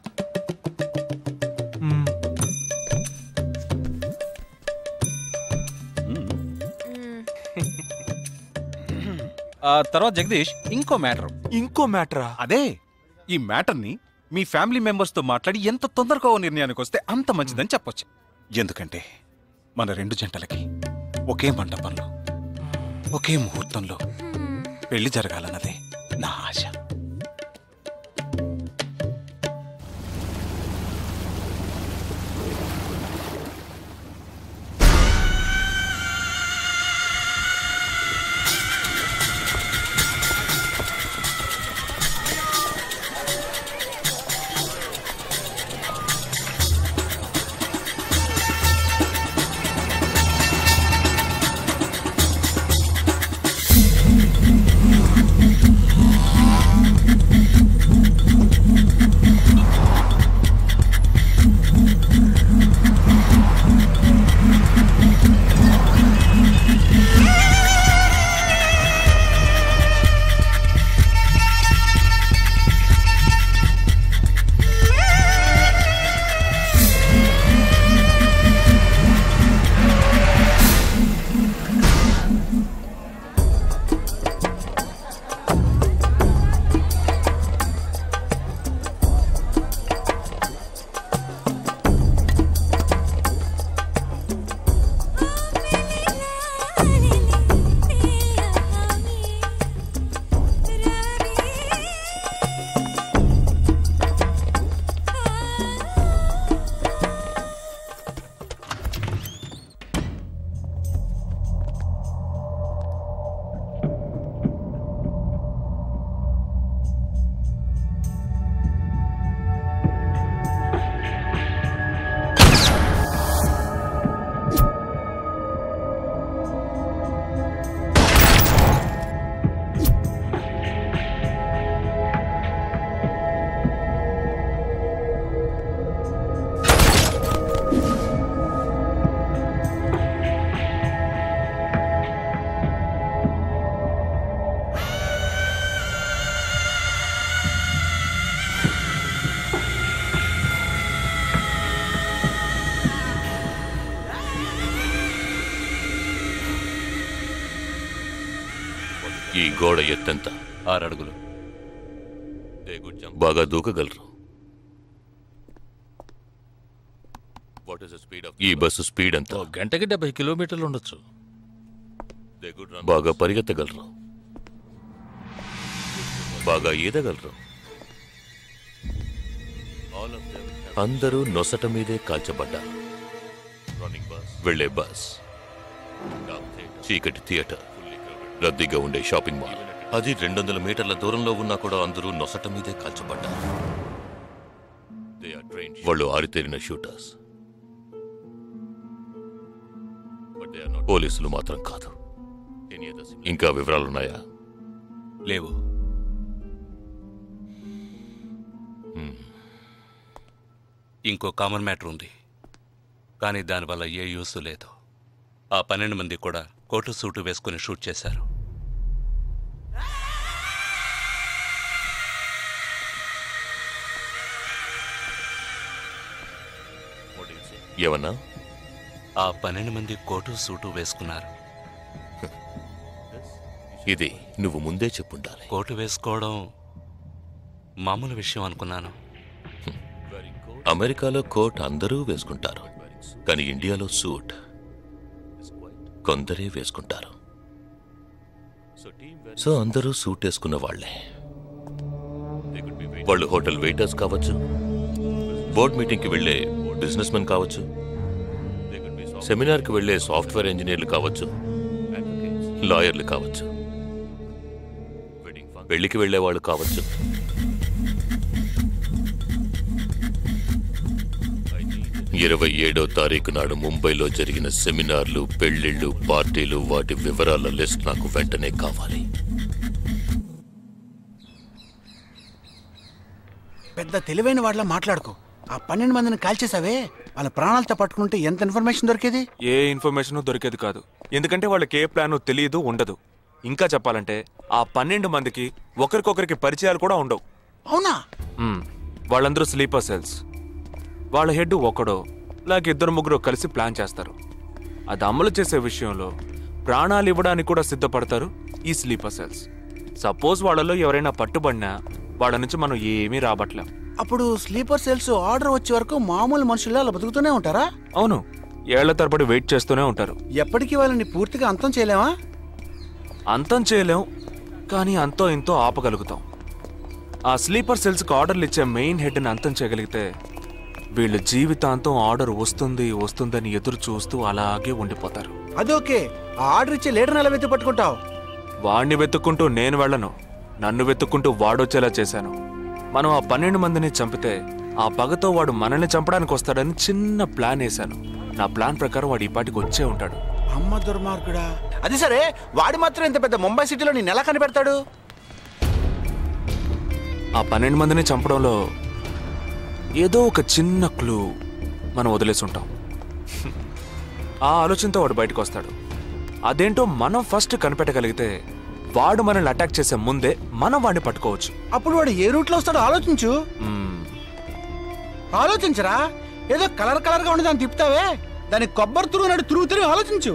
తర్వాత జగదీష్, ఇంకో మ్యాటర్.
ఇంకో మ్యాటరా?
అదే, ఈ మ్యాటర్ ని మీ ఫ్యామిలీ మెంబర్స్ తో మాట్లాడి ఎంత తొందరగా ఓ నిర్ణయానికి వస్తే అంత మంచిదని చెప్పొచ్చు. ఎందుకంటే మన రెండు జంటలకి ఒకే మండపంలో ఒకే ముహూర్తంలో పెళ్లి జరగాలన్నదే నా ఆశ.
ఈ గోడ ఎత్తెంత?
ఆరు అడుగులు.
బాగా దూకగలరు. ఈ బస్సు స్పీడ్ ఎంత?
గంటకి డెబ్బై కిలోమీటర్లు ఉండొచ్చు.
బాగా పరిగెత్తగలరు. బాగా ఈదగలరు. అందరూ నొసట మీదే కాల్చబడ్డారు. వెళ్లే బస్, చీకటి థియేటర్, రద్దీగా ఉండే షాపింగ్ మాల్, అది రెండు వందల మీటర్ల దూరంలో ఉన్నా కూడా అందరూ నొసట మీదే కాల్చబడ్డారు. వాళ్ళు ఆరితేరిన షూటర్స్. పోలీసులు మాత్రం కాదు. ఇంకా వివరాలున్నాయా?
లేవు. ఇంకో కామన్ మ్యాటర్ ఉంది, కానీ దానివల్ల ఏ యూస్ లేదు. ఆ పన్నెండు మంది కూడా కోటు సూటు వేసుకుని షూట్ చేశారు.
ఏమన్నా?
ఆ పన్నెండు మంది కోటు సూటు వేసుకున్నారు.
ఇది నువ్వు ముందే చెప్పుండాలి.
కోటు వేసుకోవడం మామూలు విషయం అనుకున్నాను.
అమెరికాలో కోట్ అందరూ వేసుకుంటారు, కానీ ఇండియాలో సూట్ కొందరే వేసుకుంటారు. సో అందరూ సూట్ వేసుకున్న వాళ్లే. వాళ్ళు హోటల్ వెయిటర్స్ కావచ్చు, బోర్డ్ మీటింగ్కి వెళ్లే బిజినెస్ మెన్ కావచ్చు, సెమినార్కి వెళ్లే సాఫ్ట్వేర్ ఇంజనీర్లు కావచ్చు, లాయర్లు కావచ్చు, పెళ్లికి వెళ్లే వాళ్ళు కావచ్చు. ఇరవై ఏడో తారీఖు నాడు ముంబైలో జరిగిన సెమినార్లు, పెళ్లిళ్లు, పార్టీలు, వాటి వివరాల లిస్ట్ నాకు వెంటనే కావాలి.
పెద్ద తెలివైన వాళ్ళ మాట్లాడుకో. ఆ పన్నెండు మందిని కాల్చేసావే, వాళ్ళ ప్రాణాలతో పట్టుకుంటే ఎంత ఇన్ఫర్మేషన్ దొరికేది?
ఏ ఇన్ఫర్మేషన్ దొరికేది కాదు, ఎందుకంటే వాళ్ళకి ఏ ప్లాన్ తెలియదు, ఉండదు. ఇంకా చెప్పాలంటే ఆ పన్నెండు మందికి ఒకరికొకరికి పరిచయాలు కూడా ఉండవు.
అవునా?
వాళ్ళందరూ స్లీపర్ సెల్స్. వాళ్ళ హెడ్ ఒకడో లేక ఇద్దరు ముగ్గురు కలిసి ప్లాన్ చేస్తారు. అది అమలు చేసే విషయంలో ప్రాణాలు ఇవ్వడానికి కూడా సిద్ధపడతారు ఈ స్లీపర్ సెల్స్. సపోజ్ వాళ్ళలో ఎవరైనా పట్టుబడినా వాళ్ళ నుంచి మనం ఏమీ రాబట్లేం.
అప్పుడు స్లీపర్ సెల్స్ ఆర్డర్ వచ్చే వరకు మామూలు మనుషుల్లో అలా బతుకుతూనే ఉంటారా?
అవును, ఏళ్ల తరబడి వెయిట్ చేస్తూనే ఉంటారు.
ఎప్పటికీ వాళ్ళని పూర్తిగా అంతం చేయలేమా?
అంతం చేయలేం, కానీ అంతో ఇంతో ఆపగలుగుతాం. ఆ స్లీపర్ సెల్స్కి ఆర్డర్లు ఇచ్చే మెయిన్ హెడ్ని అంతం చేయగలిగితే వీళ్ళు జీవితాంతం ఆర్డర్ వస్తుంది వస్తుందని ఎదురు చూస్తూ అలాగే ఉండిపోతారు.
అదోకే, ఆ ఆర్డర్ ఇచ్చే లీడర్ని ఎలా వెతుకు పట్టుకుంటావు?
వాడిని వెతుక్కుంటూ నేను వెళ్ళను, నన్ను వెతుక్కుంటూ వాడొచ్చేలా చేశాను. మనం ఆ పన్నెండు మందిని చంపితే ఆ పగతో వాడు మనల్ని చంపడానికి వస్తాడని చిన్న ప్లాన్ వేశాను. నా ప్లాన్ ప్రకారం వాడు ఈ పాటికి వచ్చే ఉంటాడు.
అమ్మ దుర్మార్గుడా! అది సరే, వాడు మాత్రం ఇంత పెద్ద ముంబై సిటీలో నేను ఎలా కనిపెడతాడు?
ఆ పన్నెండు మందిని చంపడంలో ఏదో ఒక చిన్న క్లూ మనం వదిలేసి ఉంటాం. ఆ ఆలోచనతో వాడు బయటకు వస్తాడు. అదేంటో మనం ఫస్ట్ కనిపెట్టగలిగితే వాడు మనల్ని అటాక్ చేసే ముందే మనం వాడిని పట్టుకోవచ్చు.
అప్పుడు వాడు ఏ రూట్లో వస్తాడో ఆలోచించు. ఆలోచించరా? ఏదో కలర్ కలర్ గా ఉండి దాన్ని తిప్పుతావే, దాని కొబ్బరి తురుగు నాడు తురుగు తిరిగి ఆలోచించు.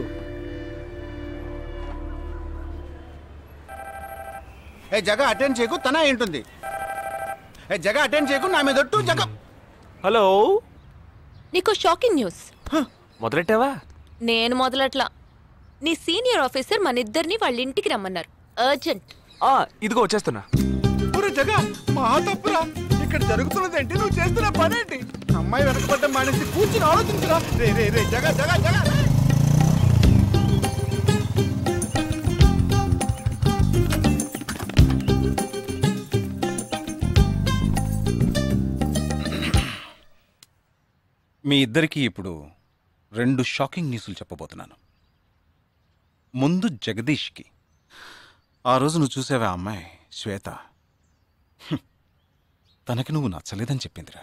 ఏ జగ అటెండ్ చేయకు, తన ఏంటుంది? ఏ జగ అటెండ్ చేయకు, నా మీద ఒట్టు. జగ
హలో,
నీకు షాకింగ్ న్యూస్.
మొదలెట్టావా?
నేను మొదలట్లా. నీ సీనియర్ ఆఫీసర్ మన ఇద్దరిని వాళ్ళ ఇంటికి రమ్మన్నారు, అర్జెంట్.
ఇదిగో వచ్చేస్తున్నా.
జగ మా తప్పురా, ఇక్కడ జరుగుతున్నదేంటి, నువ్వు చేస్తున్న పనేంటి? అమ్మాయి వెనకబడ్డ మానేసి కూర్చుని ఆలోచించరా. రే రే రే జగ జగ జగ
మీ ఇద్దరికీ ఇప్పుడు రెండు షాకింగ్ న్యూస్లు చెప్పబోతున్నాను. ముందు జగదీష్కి. ఆ రోజు నువ్వు చూసావా అమ్మాయి శ్వేత, తనకి నువ్వు నచ్చలేదని చెప్పిందిరా.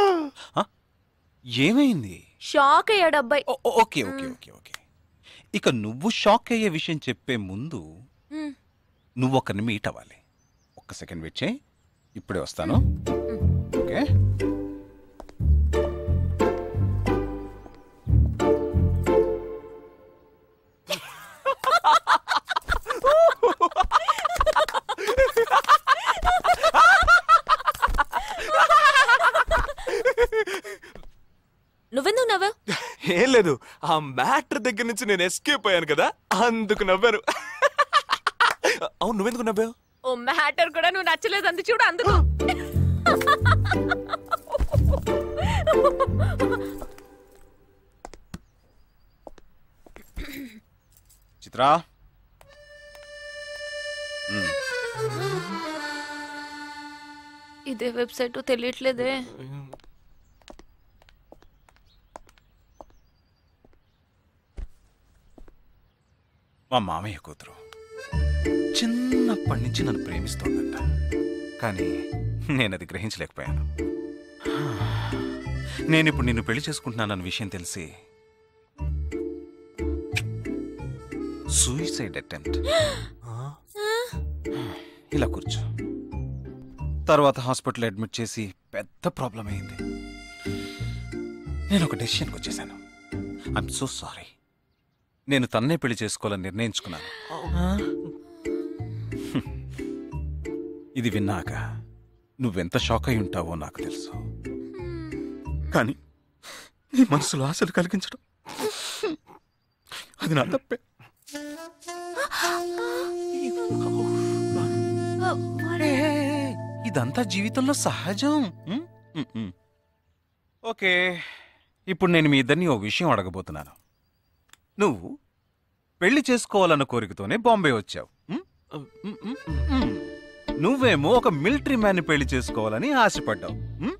ఏమైంది?
షాక్ అయ్యాడు అబ్బాయి.
ఓకే ఓకే ఓకే ఓకే ఇక నువ్వు షాక్ అయ్యే విషయం చెప్పే ముందు నువ్వు ఒకరిని మీట్ అవ్వాలి. ఒక్క సెకండ్ వెయిట్ చేయి, ఇప్పుడే వస్తాను. ఓకే
నువ్వెందుకు నవ్వు?
ఏం లేదు, ఆ మ్యాటర్ దగ్గర నుంచి నేను ఎస్కేప్ అయ్యాను కదా, అందుకు నవ్వాను. అవును, నువ్వెందుకు నవ్వావు?
ఓ మ్యాటర్ కూడా నువ్వు నచ్చలేదు అంది చూడు, అందుకు.
చిత్రా,
ఇదే వెబ్సైట్ తెలియట్లేదే.
మా మామయ్య కూతురు చిన్నప్పటి నుంచి నన్ను ప్రేమిస్తోందంట, కానీ నేను అది గ్రహించలేకపోయాను. నేనిప్పుడు నిన్ను పెళ్లి చేసుకుంటున్నానన్న విషయం తెలిసి సూసైడ్ అటెంప్ట్. ఇలా కూర్చో. తర్వాత హాస్పిటల్ అడ్మిట్ చేసి పెద్ద ప్రాబ్లం అయింది. నేను ఒక డెసిషన్కి వచ్చేసాను. I'm so sorry. నేను తన్నే పెళ్లి చేసుకోవాలని నిర్ణయించుకున్నాను. ఇది విన్నాక నువ్వెంత షాక్ అయి ఉంటావో నాకు తెలుసు, కానీ నీ మనసులో ఆశలు కలిగించడం అది నా తప్పే. ఇదంతా జీవితంలో సహజం. ఓకే, ఇప్పుడు నేను మీ ఇద్దరిని ఓ విషయం అడగబోతున్నాను. నువ్వు పెళ్లి చేసుకోవాలన్న కోరికతోనే బాంబే వచ్చావు. నువ్వేమో ఒక మిలిటరీ మ్యాన్ని పెళ్లి చేసుకోవాలని ఆశపడ్డావు.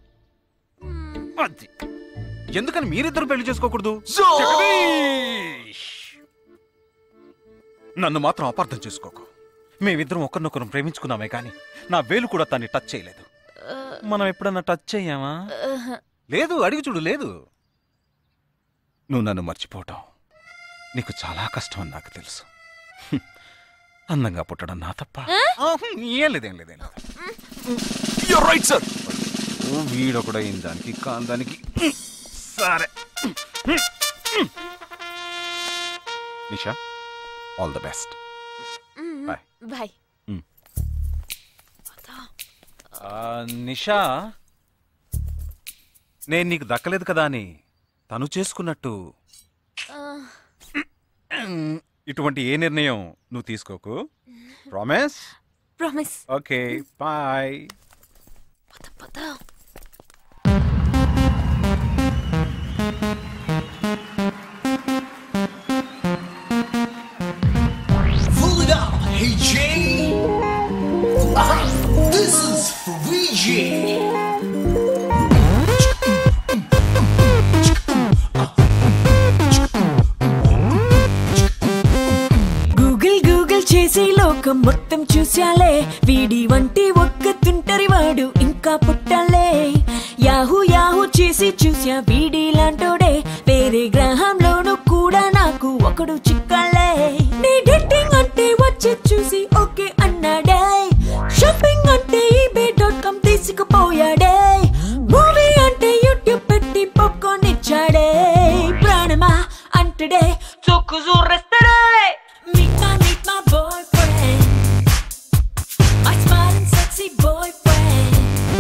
అది ఎందుకని మీరిద్దరు పెళ్లి చేసుకోకూడదు? నన్ను మాత్రం అపార్థం చేసుకోకు. మేమిద్దరం ఒకరినొకరం ప్రేమించుకున్నామే కానీ నా వేలు కూడా తన్ని టచ్ చేయలేదు. మనం ఎప్పుడన్నా టచ్ అయ్యామా? లేదు. అడిగి చూడు. లేదు. నువ్వు నన్ను మర్చిపోవటం నీకు చాలా కష్టం అని నాకు తెలుసు. అందంగా పుట్టడం నా తప్ప. ఏం లేదేం లేదేం లేదు. Right sir. వీడొకడ అయిన దానికి కాందానికి. సరే Nisha, all the best. Bye
bye.
Nisha, నేను నీకు దక్కలేదు కదా అని తను చేసుకున్నట్టు ఇటువంటి ఏ నిర్ణయం నువ్వు తీసుకోకు. ప్రామిస్?
ప్రామిస్.
Okay, bye.
పద పద.
Pull it up, hey Jay. Uh-huh. This is for Ouija.
చేసి లోకం మొత్తం చూశాలే, వీడి వంటి ఒక్క తుంటరి వాడు ఇంకా పుట్టాలే. యాహూ యాహూ చేసి చూసా వీడి లాంటోడే, వేరే గ్రహంలోనూ కూడా నాకు ఒకడు చిక్కాలే. నీ డేటింగ్ అంటే వచ్చి చూసి ఓకే అన్నాడే, షాపింగ్ అంటే ఈబే డాట్ కామ్ తీసుకుపోయాడే, మూవీ అంటే యూట్యూబ్ పెట్టి పాప్కార్న్ ఇచ్చాడే. ప్రాణమా అంటడే చొక్కు చూరేస్తాడే. Meet my, meet my boyfriend, my smiling sexy boyfriend.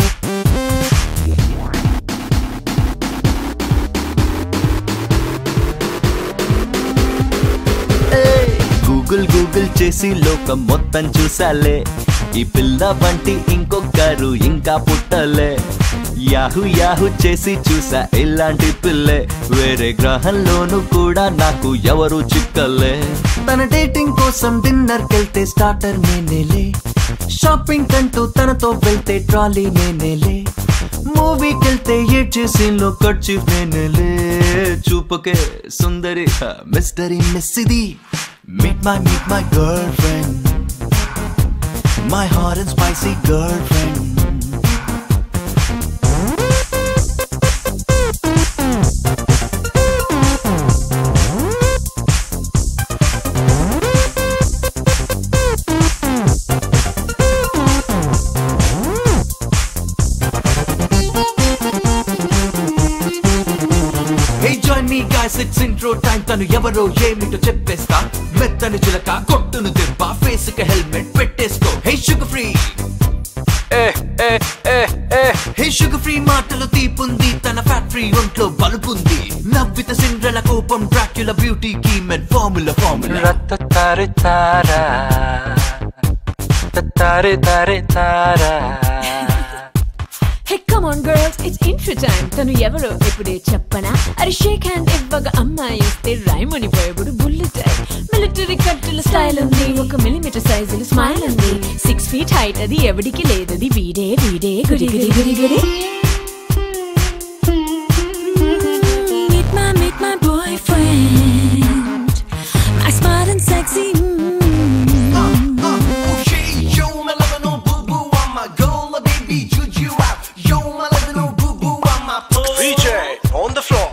Google Google చేసి లోకం మొత్తం చూసాలే, ఈ పిల్ల వంటి ఇంకొకరు ఇంకా పుట్టలే. యాహూ యాహూ చేసి చూసా ఇలాంటి పిల్లే, వేరే గ్రహంలోనూ కూడా నాకు ఎవరు చిక్కలే. తన డేటింగ్ కోసం డిన్నర్ కెళ్తే స్టార్టర్ నేనేలే, షాపింగ్ కంటూ తనతో వెళ్తే ట్రాలీ నేనేలే, మూవీకి వెళ్తే ఏడ్చే సీన్ లో కర్చీఫ్ నేనేలే. చూపకే సుందరి మిస్టరీ మిస్సిది. Meet my, meet my girlfriend, my hot and spicy girlfriend. Hey join me guys, it's intro time. తను ఎవరో ఏమిటో చెప్పేస్తా. మెత్తని చిలక కొట్టును దెబ్బ, ఫేస్ కి హెల్మెట్ పెట్టేసుకో. హే షుగర్ ఫ్రీ, ఏ ఏ ఏ ఏ
హే షుగర్ ఫ్రీ మాటలు తీపుంది, తన ఫ్యాట్ ఫ్రీ ఒంట్లో బలుపుంది. నవ్విత సిండ్రల కోపం డ్రాక్యుల బ్యూటీకి మెడ్ ఫార్ములా ఫార్ములా.
తారే తారా తారే తారే తారా.
Hey come on girls, it's intro time. తను ఎవరో ఇప్పుడే చెప్పనా? అరే షేక్ హ్యాండ్ ఇవ్వగా అమ్మాయి ఇస్తే రైముని పోయబుడు బుల్లెట్. మిలిటరీ కట్టుల స్టైల్ ఉంది, ఒక మిలిమీటర్ సైజులు స్మైల్ ఉంది. సిక్స్ ఫీట్ హైట్ అది ఎవడికి లేదది, వీడే వీడే గుడి గుడి గుడి గుడి. Meet my meet my boyfriend, my smart and sexy.
D J on the floor.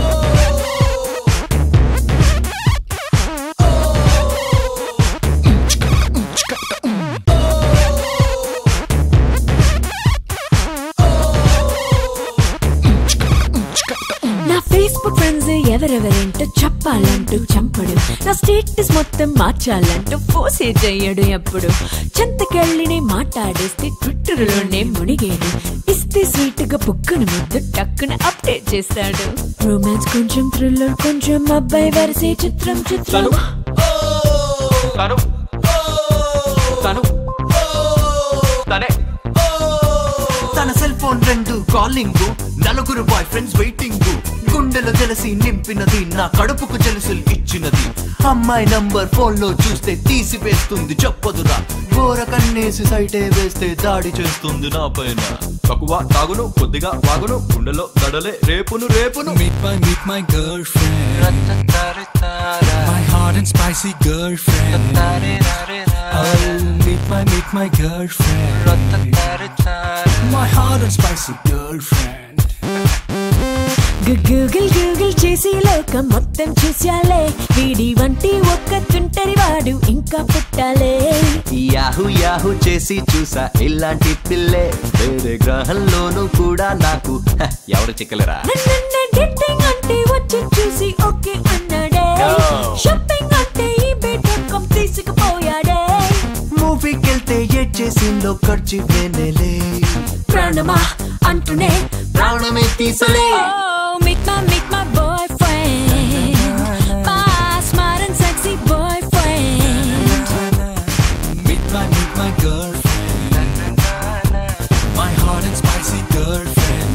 నా ఫేస్బుక్ ఫ్రెండ్స్ ఎవరెవరేంటో చెప్పాలంటూ చంపడు, నా స్టేటస్ మొత్తం మార్చాలంటూ ఫోర్సే చెయ్యడు. ఎప్పుడు చెంతకెళ్ళినే మాట్లాడేస్తే ట్విట్టర్లోనే మునిగేడు. ఇస్తే స్వీట్ గా బుక్కను ముద్దు టక్కున అప్డేట్ చేస్తాడు. రొమాన్స్ కొంచెం, థ్రిల్లర్ కొంచెం, అబ్బాయి వరసే చిత్రం చిత్రం.
తను తను తనే.
తన సెల్ ఫోన్ రెండు కాలింగ్, నలుగురు బాయ్ ఫ్రెండ్స్ వెయిటింగ్. గుండెలో జలసి నింపినది, నా కడుపుకు జలసులు ఇచ్చినది. అమ్మాయి నంబర్ ఫోన్ లో చూస్తే తీసివేస్తుంది చెప్పదురా. ఘోర కన్నేసి సైటే వేస్తే దాడి చేస్తుంది నా పైన.
తక్కువ తాగును కొద్దిగా వాగును, గుండెలో దడలే రేపును రేపును.
Meet my, meet my girlfriend, my hot and spicy girlfriend. Oh, meet my, meet my girlfriend, my hot and spicy girlfriend.
Google Google చేసి లోకం మొత్తం చూశాలే, వీడి వంటి ఒక్క తుంటరి వాడు ఇంకా పుట్టాలే.
యాహూ యాహూ చేసి చూసా ఇలాంటి పిల్లే, వేరే గ్రహంలోనూ కూడా నాకు హ, ఎవరు చిక్కలేరా.
డేటింగ్ అంటే వచ్చి చూసి ఓకే అన్నాడే, షాపింగ్ అంటే ఈ బేటకం తీసుకుపోయాడే.
మూవీకి వెళ్తే ఏడ్ చేసిందో ఖర్చు వేనేలే.
ప్రాణమా అంటూనే
ప్రాణమే తీసలే.
Meet my, meet my boyfriend, my smart and sexy boyfriend.
Meet my, meet my girlfriend, my hot and spicy girlfriend.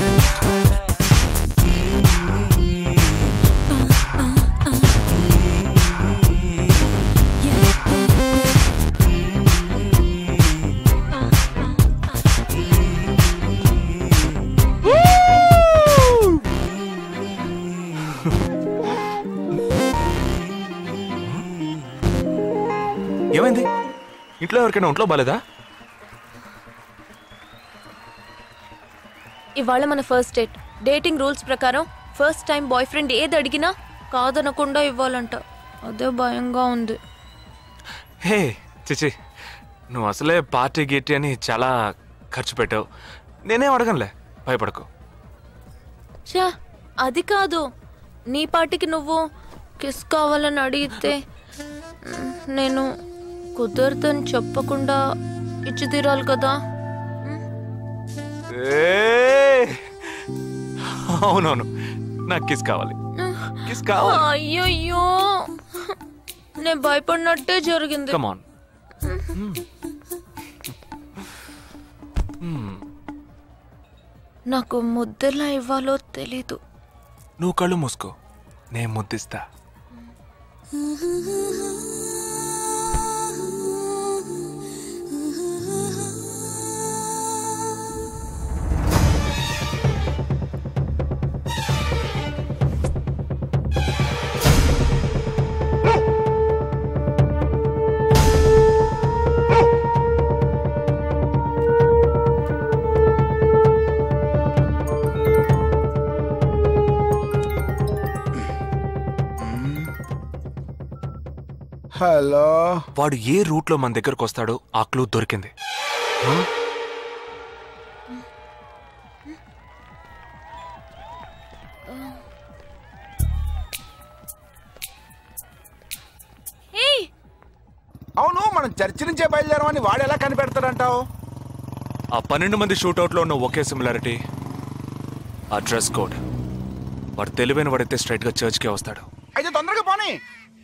ఏమైంది? ఇంట్లో ఎవరికైనా ఒంట్లో బాలేదా?
ఇవాళ మన ఫస్ట్ డేట్. డేటింగ్ రూల్స్ ప్రకారం ఫస్ట్ టైం బాయ్ ఫ్రెండ్ ఏది అడిగినా కాదనకుండా ఇవ్వాలంట. అదే భయంగా ఉంది.
హే చిచి, నువ్వు అసలే పార్టీ గీటీ అని చాలా ఖర్చు పెట్టావు. నేనేం అడగనులే, భయపడకు.
చా అది కాదు, నీ పార్టీకి నువ్వు కిస్ కావాలని అడిగితే నేను కుదరదని చెప్పకుండా ఇచ్చి తీరాలి కదా.
అవునవును, నాకు కిస్ కావాలి, కిస్ కావాలి.
అయ్యయ్యో, నేను భయపడినట్టే జరిగింది.
Come on.
నాకు ముద్దెలా ఇవ్వాలో తెలీదు.
నువ్వు కళ్ళు మూసుకో, నేను ముద్దిస్తా.
హలో.
వాడు ఏ రూట్ లో మన దగ్గరకు వస్తాడో ఆ క్లూ దొరికింది.
అవును, మనం చర్చి నుంచే బయలుదేరమని వాడు ఎలా కనిపెడతాడంటావు?
ఆ పన్నెండు మంది షూట్అవుట్లో ఉన్న ఒకే సిమిలారిటీ ఆ డ్రెస్ కోడ్. వాడు తెలివైన వాడైతే స్ట్రైట్గా చర్చ్కే వస్తాడు.
అయితే తొందరగా పోనీ.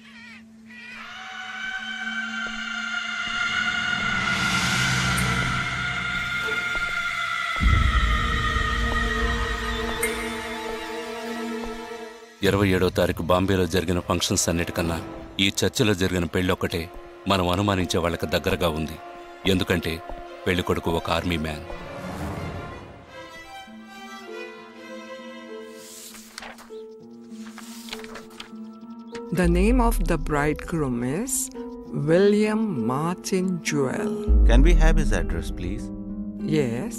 ఇరవై ఏడో తారీఖు బాంబేలో జరిగిన ఫంక్షన్స్ అన్నిటికన్నా ఈ చర్చిలో జరిగిన పెళ్ళొక్కటే మనం అనుమానించే వాళ్ళకి దగ్గరగా ఉంది. ఎందుకంటే పెళ్లి కొడుకు ఒక army man.
The name of the bridegroom is William Martin Jewell.
Can we have his address, please?
Yes.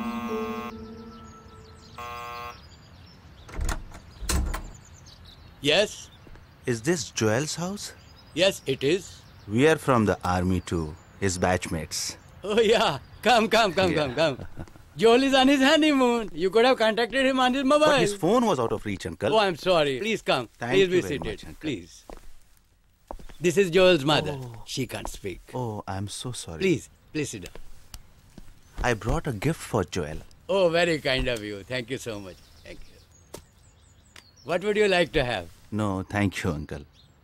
Yes. Is this Joel's house?
Yes, it is.
We are from the army too, his batchmates.
Oh yeah, come, come, come,
Yeah.
come, come. Joel is on his honeymoon. You could have contacted him on his mobile.
But his phone was out of reach, uncle.
Oh, I'm sorry. Please come.
Thank
Please
you
be
very
seated.
much, uncle.
Please. This is Joel's mother. She can't speak.
Oh, I'm so sorry.
Please, please sit down.
I brought a gift for Joel.
Oh, very kind of you. Thank you so much. Thank you. What would you like to have?
No, thank you, uncle.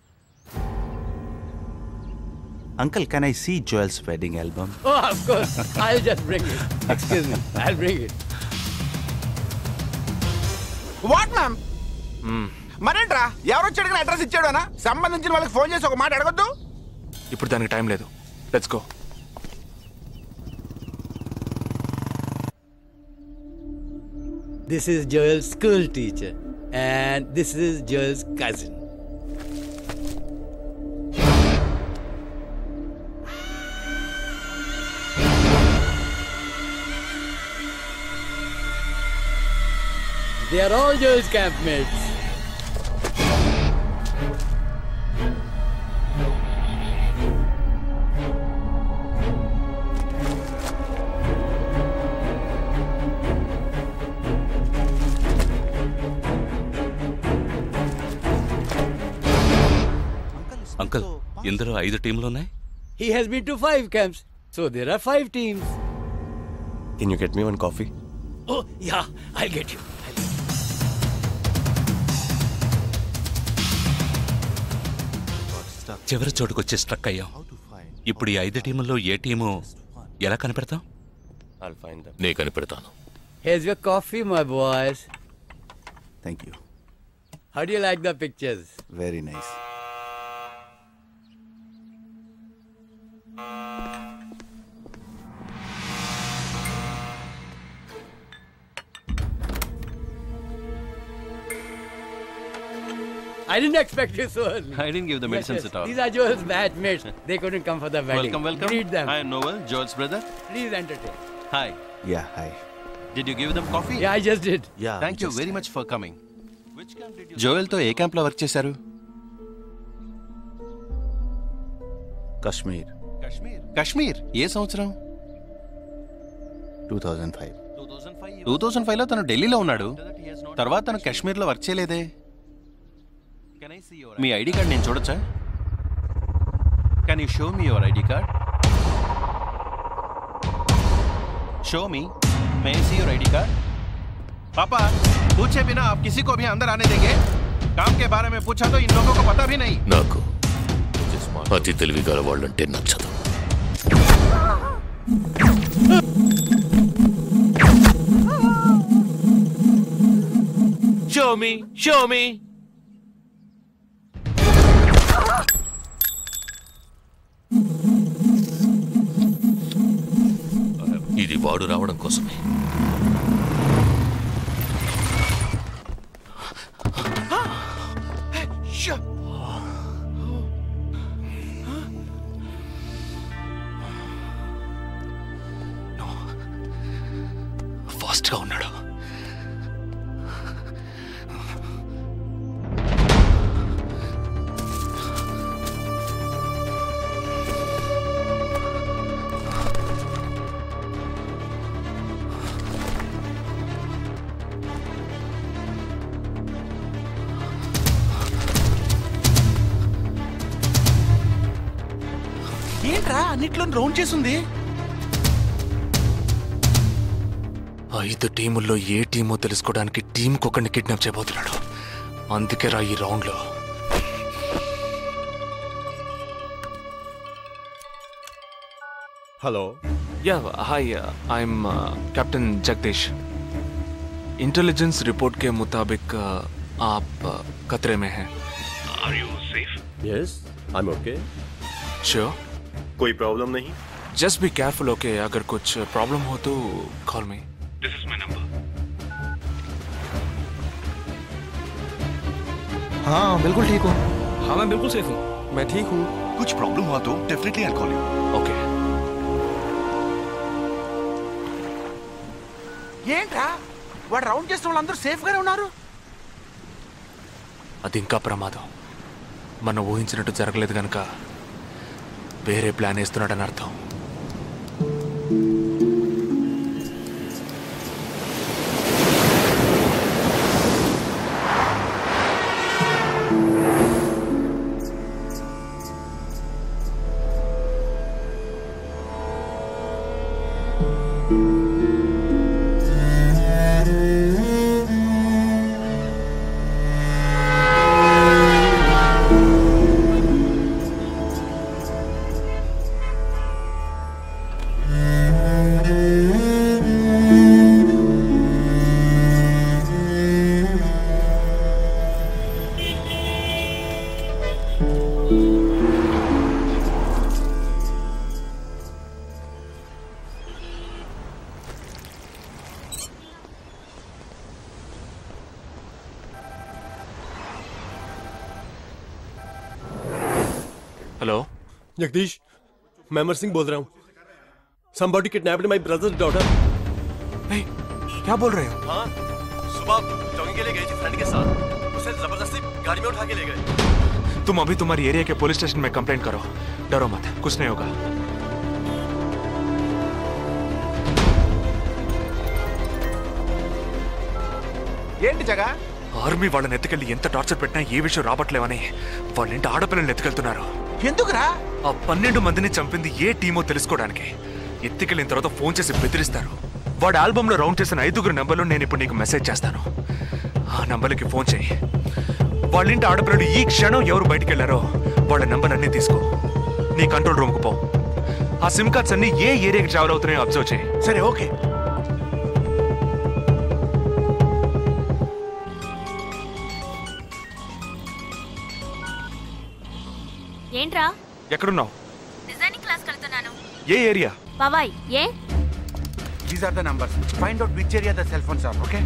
Uncle, can I see Joel's wedding album?
Oh, of course. I'll just bring it. Excuse me. I'll bring it.
What ma'am? మరేంట్రా ఎవరు వచ్చాడు address ఇచ్చాడనా? సంబంధించిన వాళ్ళకి phone చేసి ఒక మాట అడగొద్దు.
ఇప్పుడు దానికి టైం లేదు. Let's go.
This is Joel's school teacher. And this is Joel's cousin. They are all Joel's campmates.
Uncle ఇందులో ఐదు టీంలున్నాయి.
He has been to five camps, so there are five teams.
Can you get me one coffee?
Oh, yeah, I'll get you.
చివరి చోటుకొచ్చి struck అయ్యాం. ఇప్పుడు ఈ ఐదు టీముల్లో ఏ team ఎలా కనిపెడతాం?
నే కనిపెడతాను.
Here's your coffee, my boys.
Thank you.
How do you like the pictures?
Very nice.
I didn't expect you so early.
I didn't give the medicines at all.
These are Joel's batchmates. They couldn't come for the wedding.
Welcome, welcome.
Greet them.
I am Noel, Joel's brother.
Please entertain.
Hi.
Yeah, hi.
Did you give them coffee?
Yeah, I just did.
Yeah.
Thank you very much for coming. Joel తో ఏ camp లో work చేశారు?
కశ్మీర్.
కశ్మీర్ ఏ సంవత్సరం?
Two thousand five.
Two thousand five లో తను ఢిల్లీలో ఉన్నాడు. తర్వాత తను కశ్మీర్ లో వర్క్ చేయలేదే. మీ ఐడి కార్డ్ నేను చూడొచ్చా? Can you show me your ID card? Show me. May I see your ID card? पापा पूछे बिना आप किसी को भी अंदर आने देंगे? काम के बारे में पूछा तो इन लोगों को पता भी नहीं.
నాకు అతి తెలివి గల వాళ్ళంటే నచ్చదు.
Show me, show me.
ఇది వాడు రావడం కోసమే.
ఫాస్ట్గా ఉన్నాడు.
ఏంట్రా అన్నిట్లో రౌండ్ చేసింది?
ఐదు టీముల్లో ఏ టీమో తెలుసుకోవడానికి టీంకి ఒకరిని కిడ్నాప్ చేయబోతున్నాడు. అందుకే రా ఈ రౌండ్లో.
हेलो
या hi I am captain Jagadish. Intelligence report के मुताबिक आप खतरे में हैं.
Are you safe? Yes I am okay.
Sure?
कोई प्रॉब्लम नहीं.
Just be careful okay. अगर कुछ प्रॉब्लम हो तो call me. This is my number.
हाँ बिल्कुल ठीक हूँ.
हाँ मैं बिल्कुल सेफ हूँ.
मैं ठीक हूँ. कुछ प्रॉब्लम हुआ तो definitely I call you.
Okay.
ఏంట్రా వాడు రౌండ్ చేసిన వాళ్ళందరూ సేఫ్ గానే ఉన్నారు?
అది ఇంకా ప్రమాదం. మనం ఊహించినట్టు జరగలేదు కనుక వేరే ప్లాన్ వేస్తున్నాడని అర్థం. हेलो
जगदीश, मैं अमर सिंह बोल रहा हूँ. Somebody kidnapped my brother's daughter.
नहीं, क्या बोल रहे हो?
हाँ, सुबह जॉगिंग के लिए गई थी फ्रेंड के साथ. उसे जबरदस्ती गाड़ी में उठा के ले गए.
तुम अभी तुम्हारी एरिया के पुलिस स्टेशन में कंप्लेंट करो. डरो मत, कुछ नहीं होगा.
ఏంటి జగా?
ఆర్మీ వాళ్ళని ఎత్తుకెళ్ళి ఎంత టార్చర్ పెట్టినా ఏ విషయం రాబట్లేవని వాళ్ళ ఇంటి ఆడపిల్లల్ని ఎత్తుకెళ్తున్నారు.
ఎందుకురా?
ఆ పన్నెండు మందిని చంపింది ఏ టీమో తెలుసుకోవడానికి. ఎత్తుకెళ్ళిన తర్వాత ఫోన్ చేసి బెదిరిస్తారు. వాడి ఆల్బమ్ లో రౌండ్ చేసిన ఐదుగురు నంబర్లు నేను ఇప్పుడు నీకు మెసేజ్ చేస్తాను. ఆ నంబర్లకి ఫోన్ చేయి. వాళ్ళ ఇంటి ఆడపిల్లలు ఈ క్షణం ఎవరు బయటికి వెళ్ళారో వాళ్ళ నంబర్ అన్ని తీసుకో. నీ కంట్రోల్ రూమ్ కు పో. ఆ సిమ్ కార్డ్స్ అన్ని ఏ ఏరియాకి ట్రావెల్ అవుతున్నాయో అబ్జర్వ్ చేయి.
సరే ఓకే.
ఏంట్రా?
ఎక్కడున్నావు?
డిజైనింగ్ క్లాస్ వెళ్తున్నాను.
ఏ ఏరియా?
పవాయ్. ఏ?
These are the numbers. Find out which area the cell phones are, okay?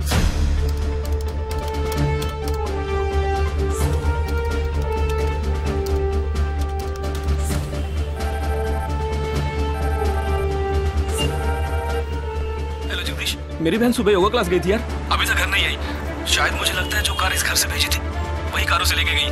Hello Jagadish, मेरी बहन सुबह योगा क्लास गई थी यार. अभी तक घर नहीं आई. शायद मुझे लगता है जो कार इस घर से भेजी थी वही कारों से लेके गई.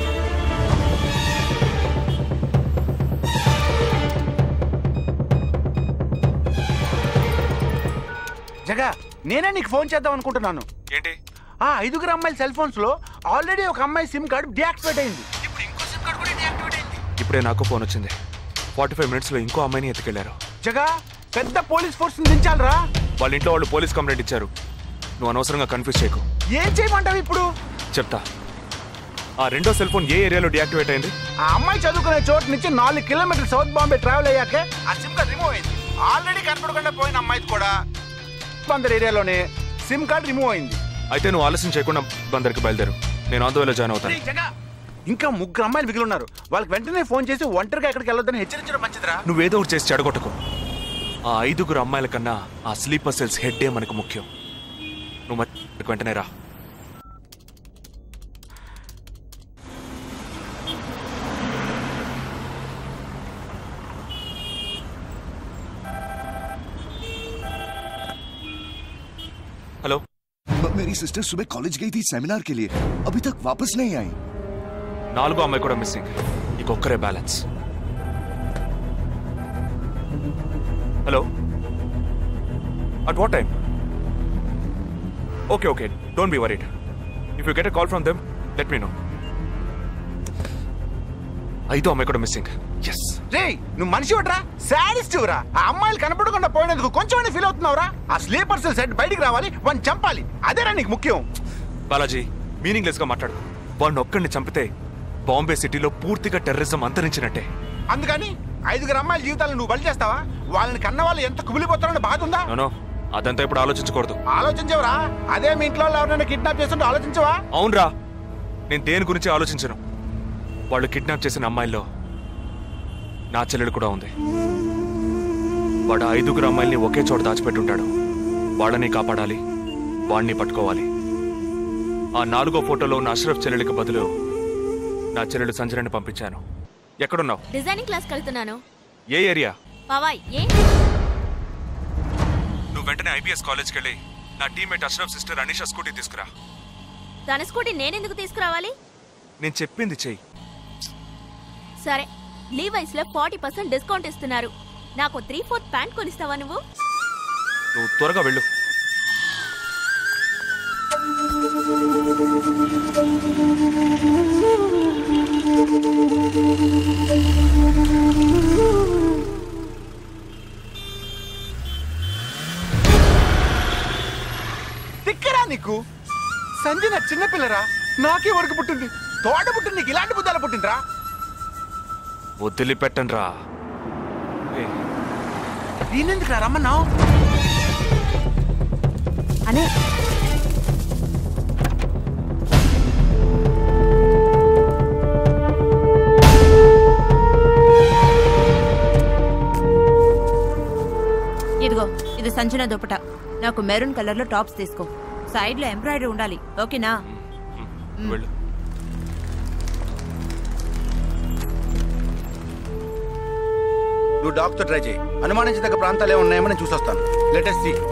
జగా, నేనే నీకు ఫోన్ చేద్దాం అనుకుంటున్నాను.
ఏంటి?
ఆ ఐదుగురు అమ్మాయిల సెల్ ఫోన్స్ లో ఆల్రెడీ ఒక అమ్మాయి సిమ్ కార్డ్ డియాక్టివేట్ అయింది. ఇప్పుడు ఇంకో సిమ్ కార్డ్ కూడా డియాక్టివేట్ అయింది.
ఇప్పుడే నాకు ఫోన్ వచ్చింది. ఫార్టీ ఫైవ్ మినిట్స్ లో ఇంకో అమ్మాయిని ఎత్తుకెళ్లారు.
జగా, పెద్ద పోలీస్ ఫోర్స్ దించాలరా.
వాళ్ళ ఇంట్లో వాళ్ళు పోలీస్ కంప్లైంట్ ఇచ్చారు. నువ్వు అనవసరంగా కన్ఫ్యూజ్ చేయకు.
ఏం చేయమంటావు ఇప్పుడు?
చెప్తా. ఆ రెండో సెల్ ఫోన్ ఏ ఏరియాలో డియాక్టివేట్ అయింది?
ఆ అమ్మాయి చదువుకునే చోటు నుంచి నాలుగు కిలోమీటర్ సౌత్ బాంబే ట్రావెల్ అయ్యాకే ఆ సిమ్ కార్డ్ రిమూవ్ అయింది. ఆల్రెడీ కనపడకుండా పోయిన అమ్మాయిది కూడా బందర్ ఏరియాలోనే సిమ్ కార్డ్ రిమూవ్ అయింది.
అయితే నువ్వు ఆలస్యం చేయకుండా బందర్కి బయలుదేరు. నేను ఆందోళన జాయిన్ అవుతాను.
ఇంకా ముగ్గురు అమ్మాయిలు మిగిలి ఉన్నారు. వాళ్ళకి వెంటనే ఫోన్ చేసి ఒంటరిగా ఎక్కడికి వెళ్ళొద్దని హెచ్చరించడం మంచిదిరా.
నువ్వేదో ఒకటి చేసి చెడగొట్టకు. ఆ ఐదుగురు అమ్మాయిల కన్నా ఆ స్లీపర్ సెల్స్ హెడ్డే మనకు ముఖ్యం. నువ్వు వెంటనే రా. हेलो,
मेरी सिस्टर सुबह कॉलेज गई थी सेमिनार के लिए, अभी तक वापस नहीं आई.
నాలుగో అమ్మాయి కూడా మిస్సింగ్. ఇంకొక్కరే balance. Hello, at what time? Okay okay, don't be worried. If you get a call from them let me know. ఐదో అమ్మాయి కూడా మిస్సింగ్.
రే నువ్వు మనిషి వట్రా, సాడిస్ట్ రా. ఆ అమ్మాయిలు కనపడకుండా పోయినందుకు కొంచెం ఫీల్ అవుతున్నావురా? ఆ స్లీపర్ సెల్ సెట్ బయటికి రావాలి, వాడిని చంపాలి, అదేరా నీకు ముఖ్యం.
బాలాజీ మీనింగ్లెస్ గా మాట్లాడు. వాడిని ఒక్కడిని చంపితే బాంబే సిటీలో పూర్తిగా టెర్రరిజం అంతరించినట్టే.
అందుకని ఐదుగురు అమ్మాయిల జీవితాలను నువ్వు బలి చేస్తావా? వాళ్ళని కన్న వాళ్ళు ఎంత కుమిలిపోతారని బాధ ఉందా?
నో అదంతా ఇప్పుడు ఆలోచించకూడదు.
ఆలోచించవరా? అదే మీ ఇంట్లో ఎవరైనా కిడ్నాప్ చేస్తుంటే ఆలోచించవా?
అవునరా, నేను దేని గురించి ఆలోచించను. వాళ్ళు కిడ్నాప్ చేసిన అమ్మాయిల్లో నా చెల్లెలు కూడా ఉంది. వాడు ఐదుగురు అమ్మాయిల్ని ఒకే చోట దాచిపెట్టుంటాడు. వాళ్ళని కాపాడాలి, వాడిని పట్టుకోవాలి. ఆ నాలుగో ఫోటోలో ఉన్న అష్రఫ్ చెల్లెలికి బదులు నా చెల్లెలు సంజనని పంపించాను. ఎక్కడున్నావు?
డిజైనింగ్ క్లాస్ వెళ్తున్నాను.
ఏ ఏరియా?
పవాయ్. ఏ
నువ్వు వెంటనే ఐబీఎస్ కాలేజ్కి వెళ్ళి నా teammate Ashraf sister Anisha scooty తీసుకురా.
తన స్కూటీ నేనెందుకు తీసుకురావాలి?
నేను చెప్పింది చెయ్యి.
సరే, లీవైస్ లో ఫార్టీ పర్సెంట్ డిస్కౌంట్ ఇస్తున్నారు. నాకు త్రీ ఫోర్త్ ప్యాంట్ కొనిస్తావా నువ్వు?
నువ్వు త్వరగా వెళ్ళు.
తిక్కరా నీకు? సంజన చిన్నపిల్లరా, నాకే వరకు పుట్టింది. తోట పుట్టింది, నీకు ఇలాంటి బుద్ధాలు పుట్టిందిరా?
వదిలిపెట్టండి రా.
నేనెందుకు రా రమ్మన్నావు?
అనే
ఇదిగో, ఇది సంజన దుపట. నాకు మెరూన్ కలర్ లో టాప్స్ తీసుకో. సైడ్ లో ఎంబ్రాయిడరీ ఉండాలి, ఓకేనా?
వెళ్ళు.
నువ్వు డాక్టర్ ట్రై చేయి. అనుమానించదగ్గ ప్రాంతాలు ఏమి ఉన్నాయేమో నేను చూసొస్తాను. Latest see.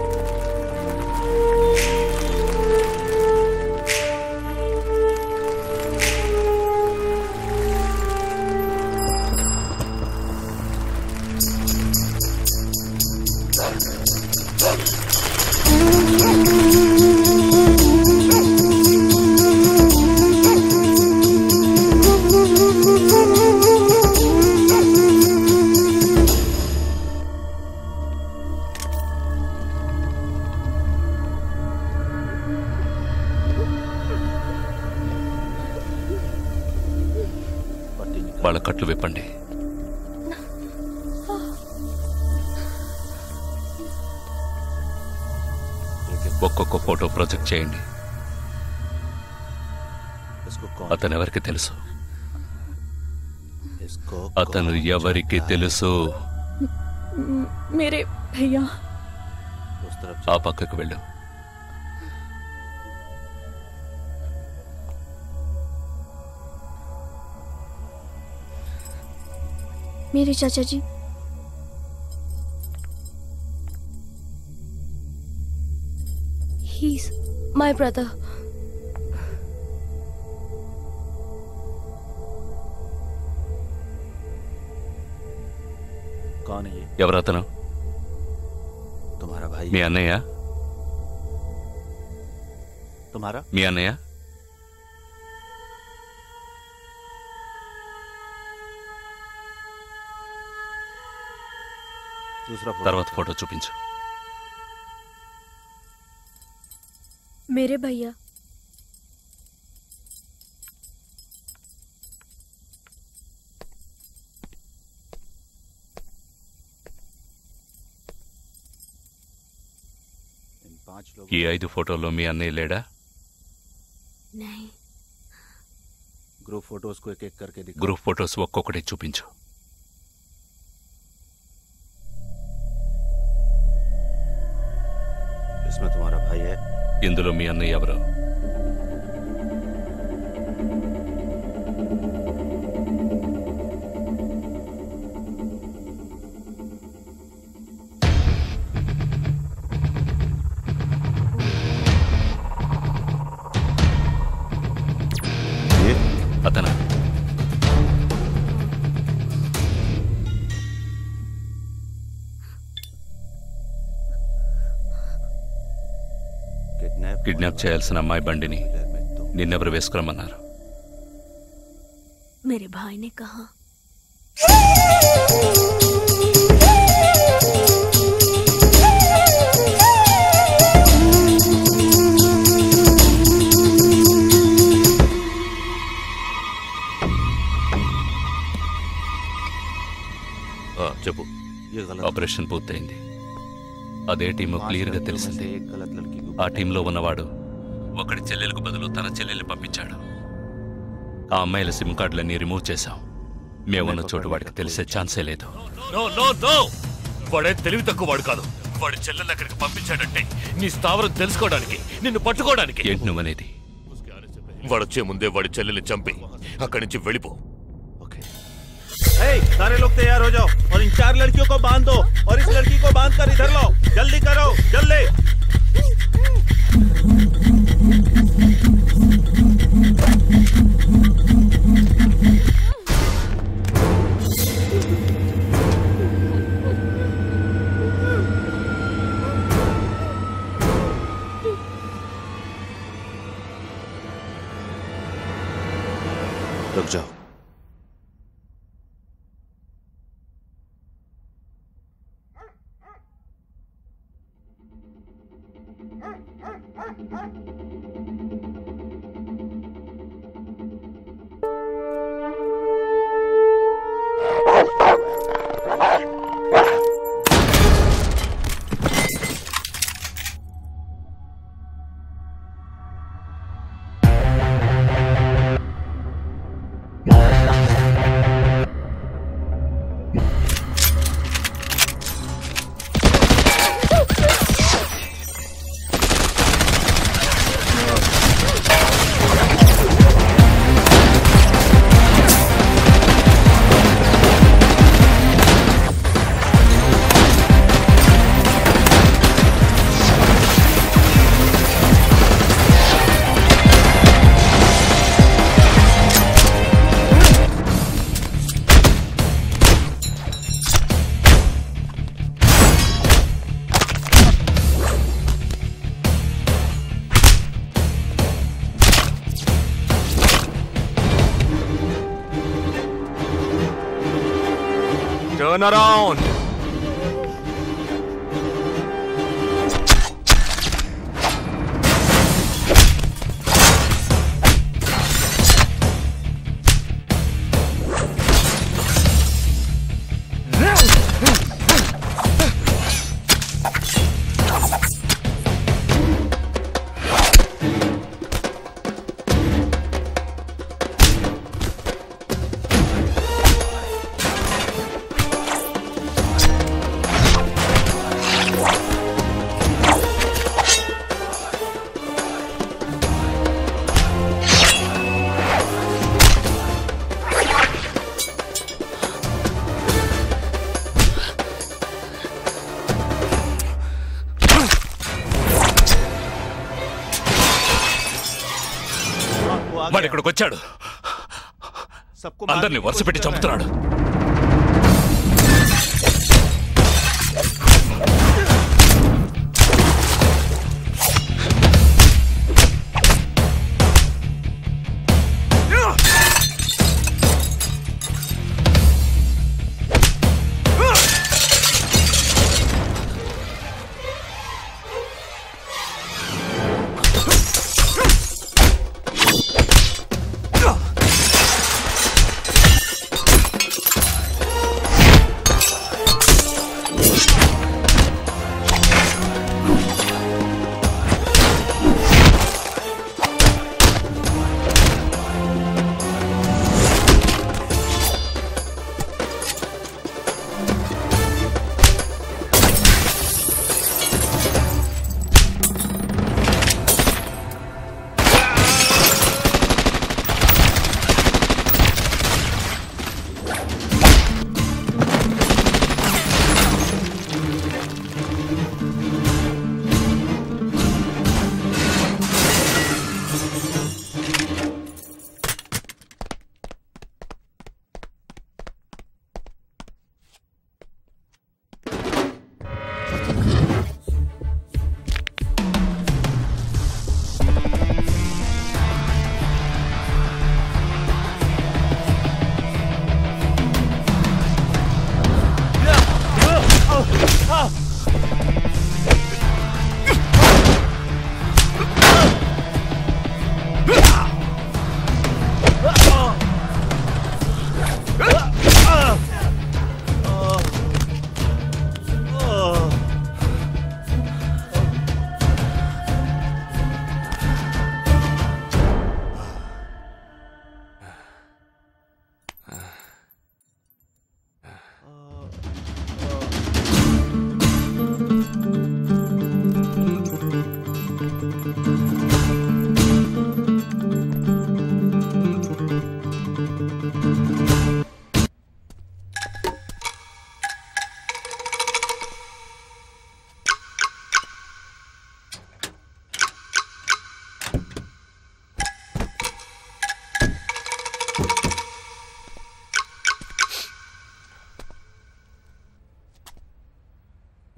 వాళ్ళ కట్లు విప్పండి. ఒక్కొక్క ఫోటో ప్రొజెక్ట్ చేయండి. అతను ఎవరికి తెలుసు? అతను ఎవరికి తెలుసు?
मेरे भैया.
ఆ పక్కకు వెళ్ళు.
मेरे चाचा जी. He's my brother.
कौन है ये?
ఎవరతను?
तुम्हारा भाई.
మీ అన్నయ్య?
तुम्हारा?
మీ అన్నయ్య?
दूसरा फोटो.
తర్వాత ఫోటో చూపించు.
मेरे भैया.
ఈ ఐదు ఫోటోల్లో మీ అన్నయ్య లేడా?
नहीं.
ग्रुप फोटोज को एक एक करके दिखा.
గ్రూప్ ఫోటోస్ ఒక్కొక్కటి చూపించు.
इसमें तुम्हारा भाई है.
ఇందులో మీ అన్నయ్య ఎవరు? అతనా? కిడ్నాప్ చేయాల్సిన అమ్మాయి బండిని నిన్నెవరు వేసుకురమ్మన్నారు?
मेरे भाई ने कहा.
చెప్పు.
ఆపరేషన్ పూర్తయింది. అదే టీము క్లియర్గా తెలిసింది. ఆ టీంలో ఉన్నవాడు ఒకడి చెల్లెలకు బదులు తన చెల్లెల్ని పంపించాడు. ఆ అమ్మాయిల సిమ్ కార్డులన్నీ రిమూవ్ చేశాం. మేమున్న చోటు వాడికి తెలిసే ఛాన్సే లేదు.
వాడే తెలివి తక్కువ వాడు కాదు. వాడి చెల్లెల్ని అక్కడికి పంపించాడంటే నీ స్థావరం తెలుసుకోవడానికి, నిన్ను పట్టుకోవడానికి.
ఏంటి నువ్వనేది?
వాడొచ్చే ముందే వాడి చెల్లెల్ని చంపి అక్కడి నుంచి వెళ్ళిపో.
Hey, सारे लोग तैयार हो जाओ और इन चार लड़कियों को बांध दो और इस लड़की को बांध कर इधर लो. जल्दी करो, जल्दी.
रुक जाओ.
Turn around. వాడు ఇక్కడికి వచ్చాడు. అందరినీ వరుస పెట్టి చంపుతున్నాడు.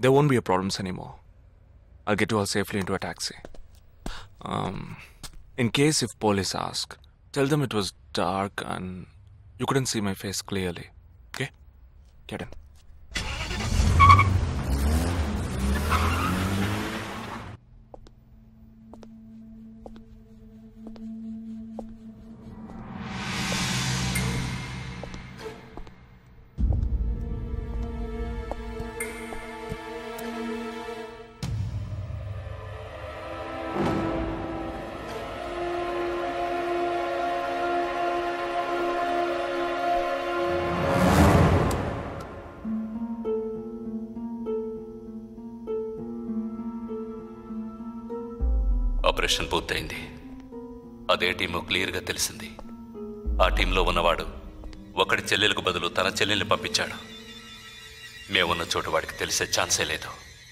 there won't be a problems anymore. I'll get you all safely into a taxi. Um, in case if police ask, tell them it was dark and you couldn't see my face clearly. Okay? Get in.
Operation పూర్తయింది. అదే team క్లియర్గా తెలిసింది. ఆ టీంలో ఉన్నవాడు ఒకడి చెల్లెలకు బదులు తన చెల్లెల్ని పంపించాడు. మేమున్న చోటు వాడికి తెలిసే ఛాన్సే లేదు.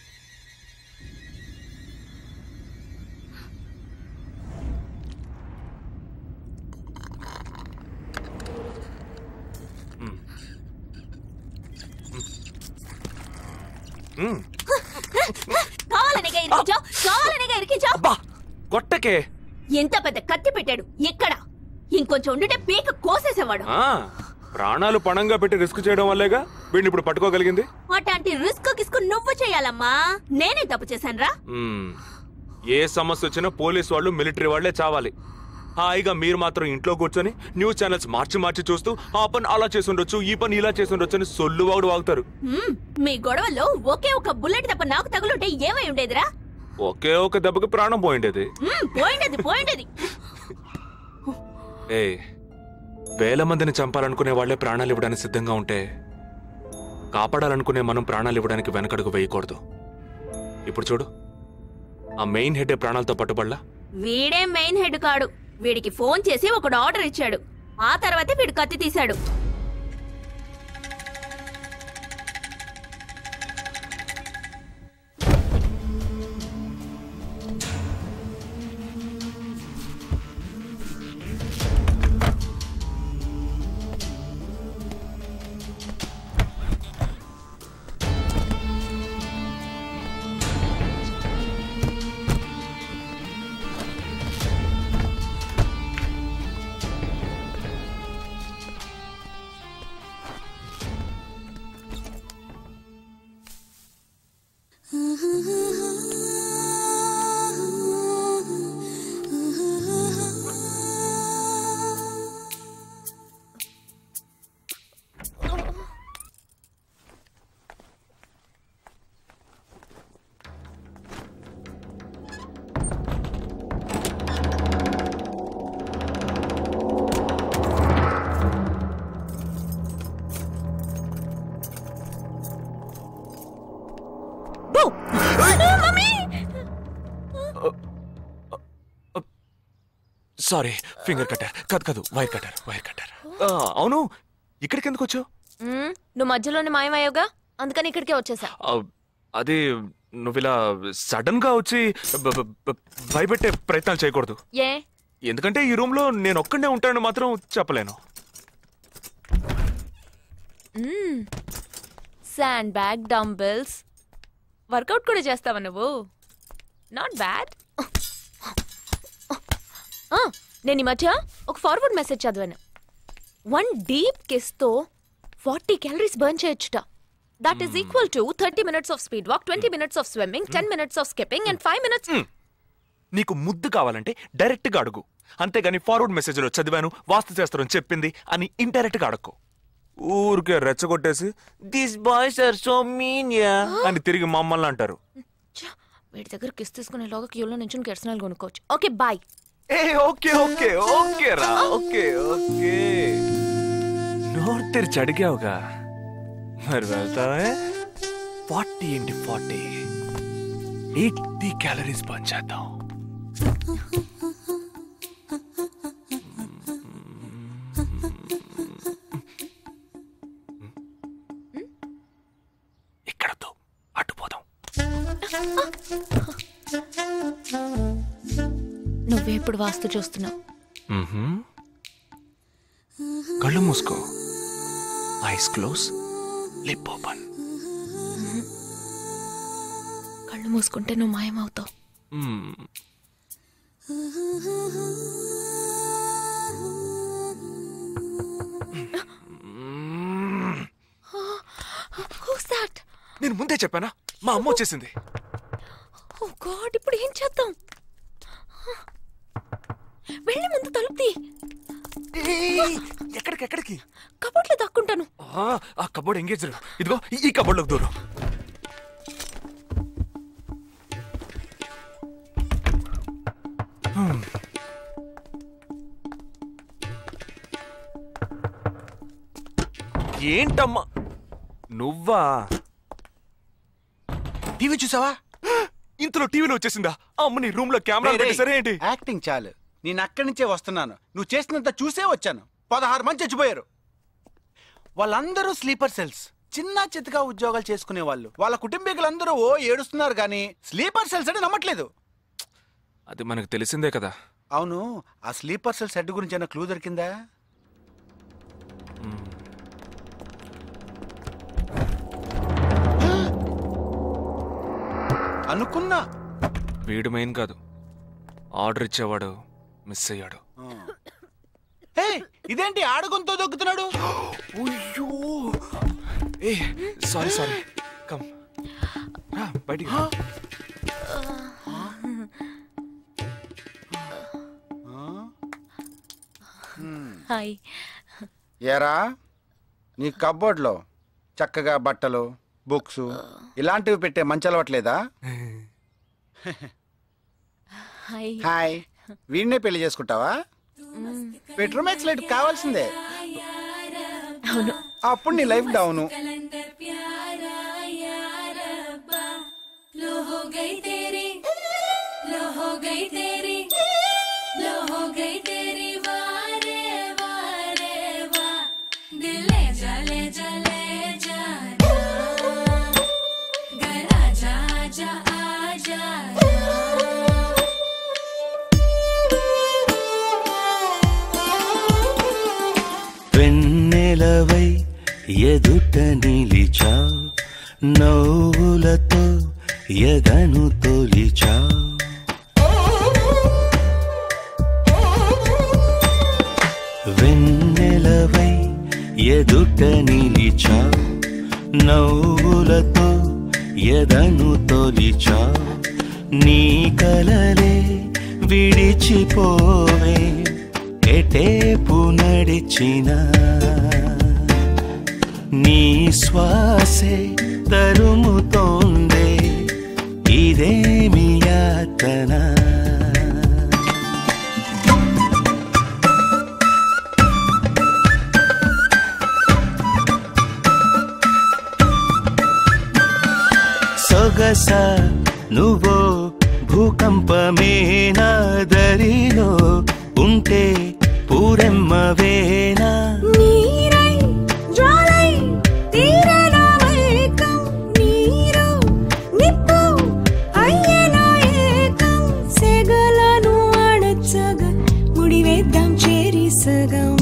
కావాలనిగా ఇరికించావు కావాలనిగా ఇరికించావు
కొట్టకే.
ఎంత పెద్ద కత్తి పెట్టాడు ఎక్కడ? ఇంకొంచెం ఉండుంటే పీక కోసేసేవాడు.
ప్రాణాలు పణంగా పెట్టి రిస్క్ చేయడం వల్లేగా వీడిని ఇప్పుడు పట్టుకోగలిగింది.
అట్లాంటి రిస్క్ కిస్క్ నువ్వు చేయాలమ్మా. నేనే తప్పు చేశాను రా.
ఏ సమస్య వచ్చినా పోలీస్ వాళ్ళు మిలిటరీ వాళ్లే చావాలి. హాయిగా మీరు మాత్రం ఇంట్లో కూర్చొని న్యూస్ ఛానల్స్ మార్చి మార్చి చూస్తూ ఆ పని అలా చేసుండొచ్చు ఈ పని ఇలా చేసుండొచ్చు అని సొల్లు వాడు వాగుతారు.
మీ గొడవలో ఒకే ఒక బుల్లెట్ తప్ప నాకు తగులుంటే ఏమై ఉండేదిరా?
ఒకే ఒక దెబ్బకి ప్రాణం పోయిండేది.
పోయిండేది పోయిండేది
ఏ వేల మందిని చంపాలనుకునే వాళ్లే ప్రాణాలు ఇవ్వడానికి సిద్ధంగా ఉంటే కాపాడాలనుకునే మనం ప్రాణాలు ఇవ్వడానికి వెనకడుగు వేయకూడదు. ఇప్పుడు చూడు, ఆ మెయిన్ హెడ్ ప్రాణాలతో పట్టుబడలా.
వీడే మెయిన్ హెడ్ కాడు. వీడికి ఫోన్ చేసి ఒకడు ఆర్డర్ ఇచ్చాడు. ఆ తర్వాతే వీడు కత్తి తీశాడు.
సారీ, ఫింగర్ కట్టర్ కాదు కాదు వైర్ కట్టర్ వైర్ కట్టర్. అవును, ఇక్కడికి ఎందుకు వచ్చావు?
నువ్వు మధ్యలోనే మాయమయ్యావుగా, అందుకని ఇక్కడికే వచ్చేసా.
అది నువ్వు ఇలా సడన్ గా వచ్చి భయపెట్టే ప్రయత్నాలు చేయకూడదు.
ఏ?
ఎందుకంటే ఈ రూమ్ లో నేను ఒక్కడే ఉంటానని మాత్రం చెప్పలేను.
శాండ్ బ్యాగ్, డంబెల్స్, వర్కౌట్ కూడా చేస్తావా నువ్వు? Not bad. నేను ఈ మధ్య ఒక ఫార్వర్డ్ మెసేజ్ చదివాను. వన్ డీప్ కిస్ తో ఫార్టీ క్యాలరీస్ బర్న్ చేయొచ్చుట. That is equal to thirty minutes of speed walk, twenty minutes of swimming, ten minutes of skipping and five minutes.
నీకు ముద్దు కావాలంటే డైరెక్ట్ గా అడుగు, అంతేగాని ఫార్వర్డ్ మెసేజ్ లో చదివాను వాస్తు శాస్త్రం చెప్పింది అని ఇండైరెక్ట్ గా అడక్కు. ఊరికే రెచ్చగొట్టేసి this boys are so mean yeah అని తిరిగి మమ్మల్ని అంటారు.
వీడి దగ్గర కిస్ తీసుకునే లోగా క్యూలో నుంచి కెర్సనాలు కొనుక్కోవచ్చు. Okay bye.
ఏ ఓకే ఓకే ఓకే రా ఓకే ఓకే నోరు తెరిచి అడిగావుగా, మరి వెళ్తావే? ఫార్టీ ఇంటి ఫార్టీ ఎయిటీ క్యాలరీస్ బర్న్ చేద్దాం. ఇక్కడతో అడ్డుపోదాం.
నువ్వే ఇప్పుడు వాస్తు చూస్తున్నావు.
కళ్ళు మూసుకో, ఐస్ క్లోజ్, లిప్ ఓపెన్.
కళ్ళు మూసుకుంటే నువ్వు మాయమవుతావు.
నేను ముందే చెప్పానా, మా అమ్మ వచ్చేసింది.
ఓ గాడ్, ఇప్పుడు ఏం చేద్దాం? వెళ్ళి ముందు తలుపు తీ.
ఎక్కడికి ఎక్కడికి?
కబోర్డ్లో దాక్కుంటాను.
ఆ కబోర్డ్ ఎంగేజ్. ఇదిగో ఈ కబోర్డ్లోకి దూరం. ఏంటమ్మా నువ్వా?
టీవీ చూసావా?
ఇంతలో టీవీలో వచ్చేసిందా? అమ్మ నీ రూమ్ లో కెమెరా పెట్టేసరే ఏంటి?
యాక్టింగ్ చాలు. నేను అక్కడి నుంచే వస్తున్నాను. నువ్వు చేసినంత చూసే వచ్చాను. పదహారు మంది చచ్చిపోయారు. వాళ్ళందరూ స్లీపర్ సెల్స్, చిన్న చితగా ఉద్యోగాలు చేసుకునే వాళ్ళు. వాళ్ళ కుటుంబీకులందరూ ఓ ఏడుస్తున్నారు కానీ స్లీపర్ సెల్స్ అని నమ్మట్లేదు.
అది మనకు తెలిసిందే కదా.
అవును, ఆ స్లీపర్ సెల్స్ హెడ్ గురించి ఏమైనా క్లూ దొరికిందా? అనుకున్నా.
వీడు మెయిన్ కాదు, ఆర్డర్ ఇచ్చేవాడు మిస్ అయ్యాడు.
ఇదేంటి ఆడుగుంతో దొక్కుతున్నాడు?
ఏ సారీ సారీ కమ్ రా బయటికి.
హాయ్.
ఏరా, నీ కబోర్డ్లో చక్కగా బట్టలు, బుక్స్ ఇలాంటివి పెట్టే మంచి అలవట్లేదా? హాయ్. వీడినే పెళ్లి చేసుకుంటావా? బెడ్రూమ్ ఎక్స్లైట్ కావాల్సిందే.
అవును.
అప్పుడు నీ లైఫ్ డౌను.
వెన్నెలవై ఎదుట నిలిచా, నవ్వులతో ఎదను తొలిచా. వెన్నెలవై ఎదుట నిలిచా, నవ్వులతో ఎదను తొలిచా. నీ కలలే విడిచిపోవే, ఎటేపు నడిచినా నీ శ్వాసే తరుముతోందే, ఇదేమి యాతన. సొగస నువ్వో భూకంపమే నా దరిలో ఉంటే పూరెమ్మవేనా.
నీరై జ్వాలై తీరనా వైకం, నీరు నిప్పు అయ్యేనా ఏకం. సెగలను అణచగ ముడివేద్దాం చేరి సగం.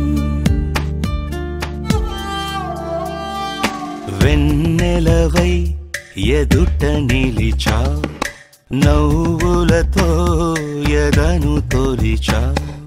వెన్నెలవై ఎదుట నిలిచా, నవ్వులతో ఎదను తొలిచా.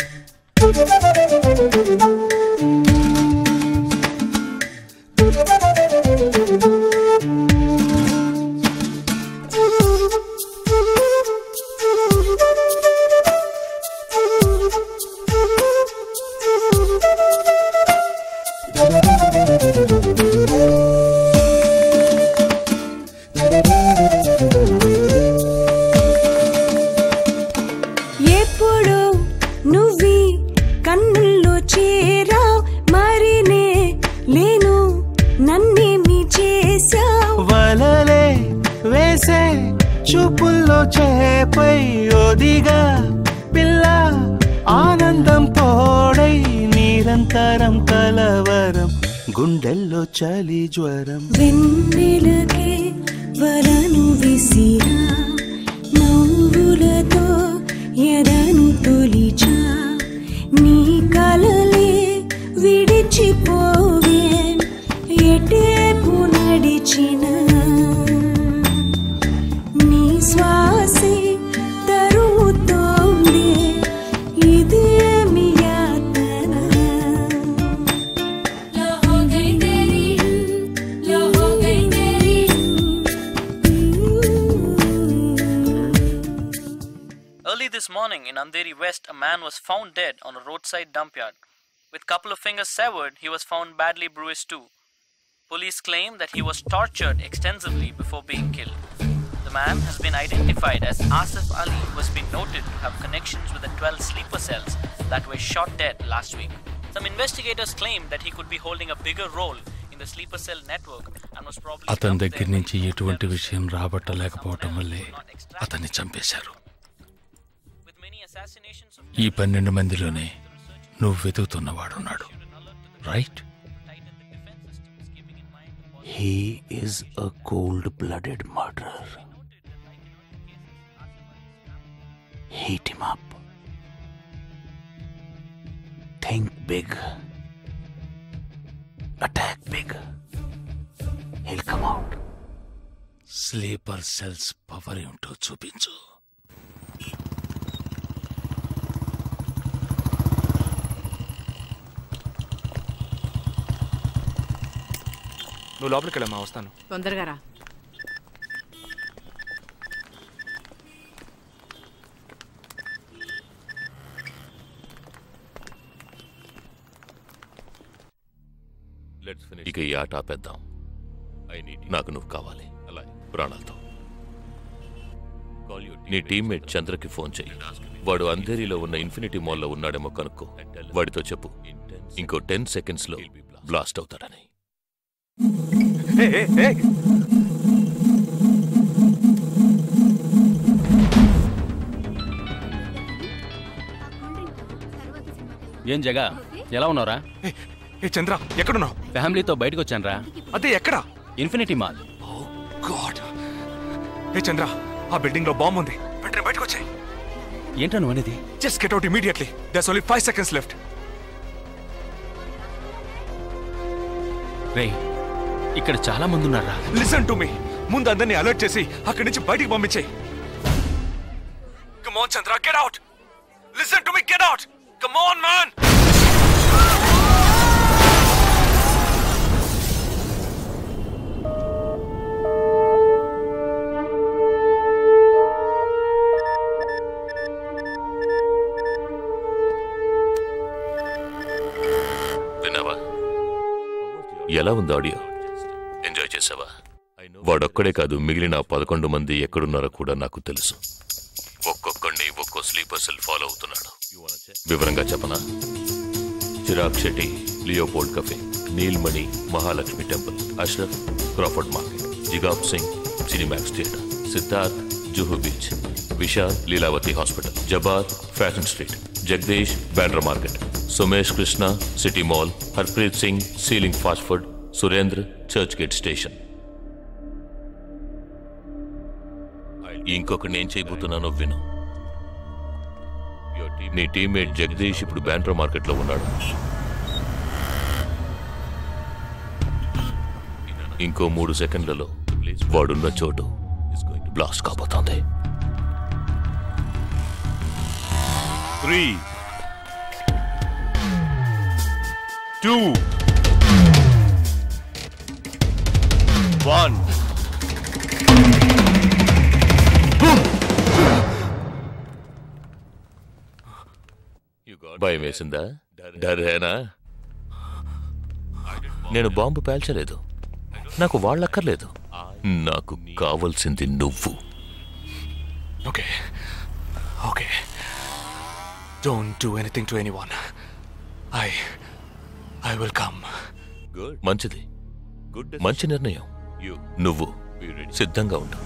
ఎప్పుడు నువ్వి కన్నుల్లో చేరావు, మరినే లేను నన్నేమి చేశావు.
వలలే వేసే చూపుల్లో చేపై ఒదిగా పిల్ల, ఆనందం తోడై నిరంతరం కలవరం, గుండెల్లో చలి జ్వరం.
వెన్నెలకే వలను విసిరా, నవ్వులతో ఎదను తొలిచా. నీ కలలే విడిచిపోవే, ఎటేపు నడిచిన
Andheri West, a man was found dead on a roadside dump yard. With couple of fingers severed, he was found badly bruised too. Police claim that he was tortured extensively before being killed. The man has been identified as Asif Ali, who has been noted to have connections with the twelve sleeper cells that were shot dead last week. Some investigators claim that he could be holding a bigger role in the sleeper cell network and was probably
అతని దగ్గర నుంచి ఎటువంటి విషయం రాబట్టలేకపోవటం వల్లే అతన్ని చంపేశారు. ఈ పన్నెండు మందిలోనే నువ్వు వెతుకుతున్నవాడున్నాడు, right?
He is a cold-blooded murderer. Heat him up. Think big. Attack big. He'll come out.
Sleeper cells power ఏమిటో చూపించు.
నువ్వు లోపలికి వెళ్ళమ్మా, వస్తాను.
తొందరగా రా.
ఇక ఈ ఆట ఆపేద్దాం. నాకు నువ్వు కావాలి, అలా ప్రాణాలతో. నీ టీమ్మేట్ చంద్రకి ఫోన్ చెయ్యి. వాడు అంధేరిలో ఉన్న ఇన్ఫినిటీ మాల్లో ఉన్నాడేమో కనుక్కో. వాడితో చెప్పు ఇంకో టెన్ సెకండ్స్ లో బ్లాస్ట్ అవుతాడని.
ఏం జగా, ఎలా ఉన్నారా?
ఏ చంద్ర, ఎక్కడున్నావు?
ఫ్యామిలీతో బయటకు వచ్చానరా.
అదే ఎక్కడ?
Infinity mall.
గాడ్. ఏ చంద్ర, ఆ బిల్డింగ్ లో బాంబు ఉంది, వెంటనే బయటకు వచ్చాయి.
ఏంటో నువ్వు అనేది?
Just get out immediately. There's only five seconds left.
రే, ఇక్కడ చాలా మంది ఉన్నారా?
Listen to me. ముందు అందరినీ అలర్ట్ చేసి అక్కడి నుంచి బయటికి పంపించేయి. Come on Chandra, get out. Listen to me, get out. Come on man.
విన్నావా? ఎలా ఉంది ఆడియో? ఎంజాయ్ చేసావా? వాడొక్కడే కాదు, మిగిలిన పదకొండు మంది ఎక్కడున్నారో కూడా నాకు తెలుసు. ఒక్కొక్కడిని ఒక్కో స్లీపర్ సెల్ ఫాలో అవుతున్నాడు. వివరంగా చెప్పనా? Chirag Shetty, Leopold cafe, Neelmani, Mahalakshmi temple, Ashraf, Crawford market, Jigab Singh, Cinemax theatre, Siddharth, Juhu beach, Vishal, Lilavati hospital, Jabar, fashion street, Jagdish, Bandra market, Sumesh Krishna, city mall, Harpreet Singh, ceiling fast food, Surendra, Churchgate station. ఇంకొకటి నేను చేయబోతున్నానో విను. నీ టీమ్మేట్ జగదీష్ ఇప్పుడు బ్యాండ్రా మార్కెట్ లో ఉన్నాడు. ఇంకో మూడు సెకండ్లలో వాడున్న చోటు బ్లాస్ట్ కాబోతోంది.
Three, two, one.
భయం వేసిందా? డరేనా? నేను బాంబు పేల్చలేదు. నాకు వాళ్ళక్కర్లేదు. నాకు కావలసింది నువ్వు.
Okay okay, don't do anything to anyone. I I will come.
మంచిది, మంచి నిర్ణయం. నువ్వు సిద్ధంగా ఉండు.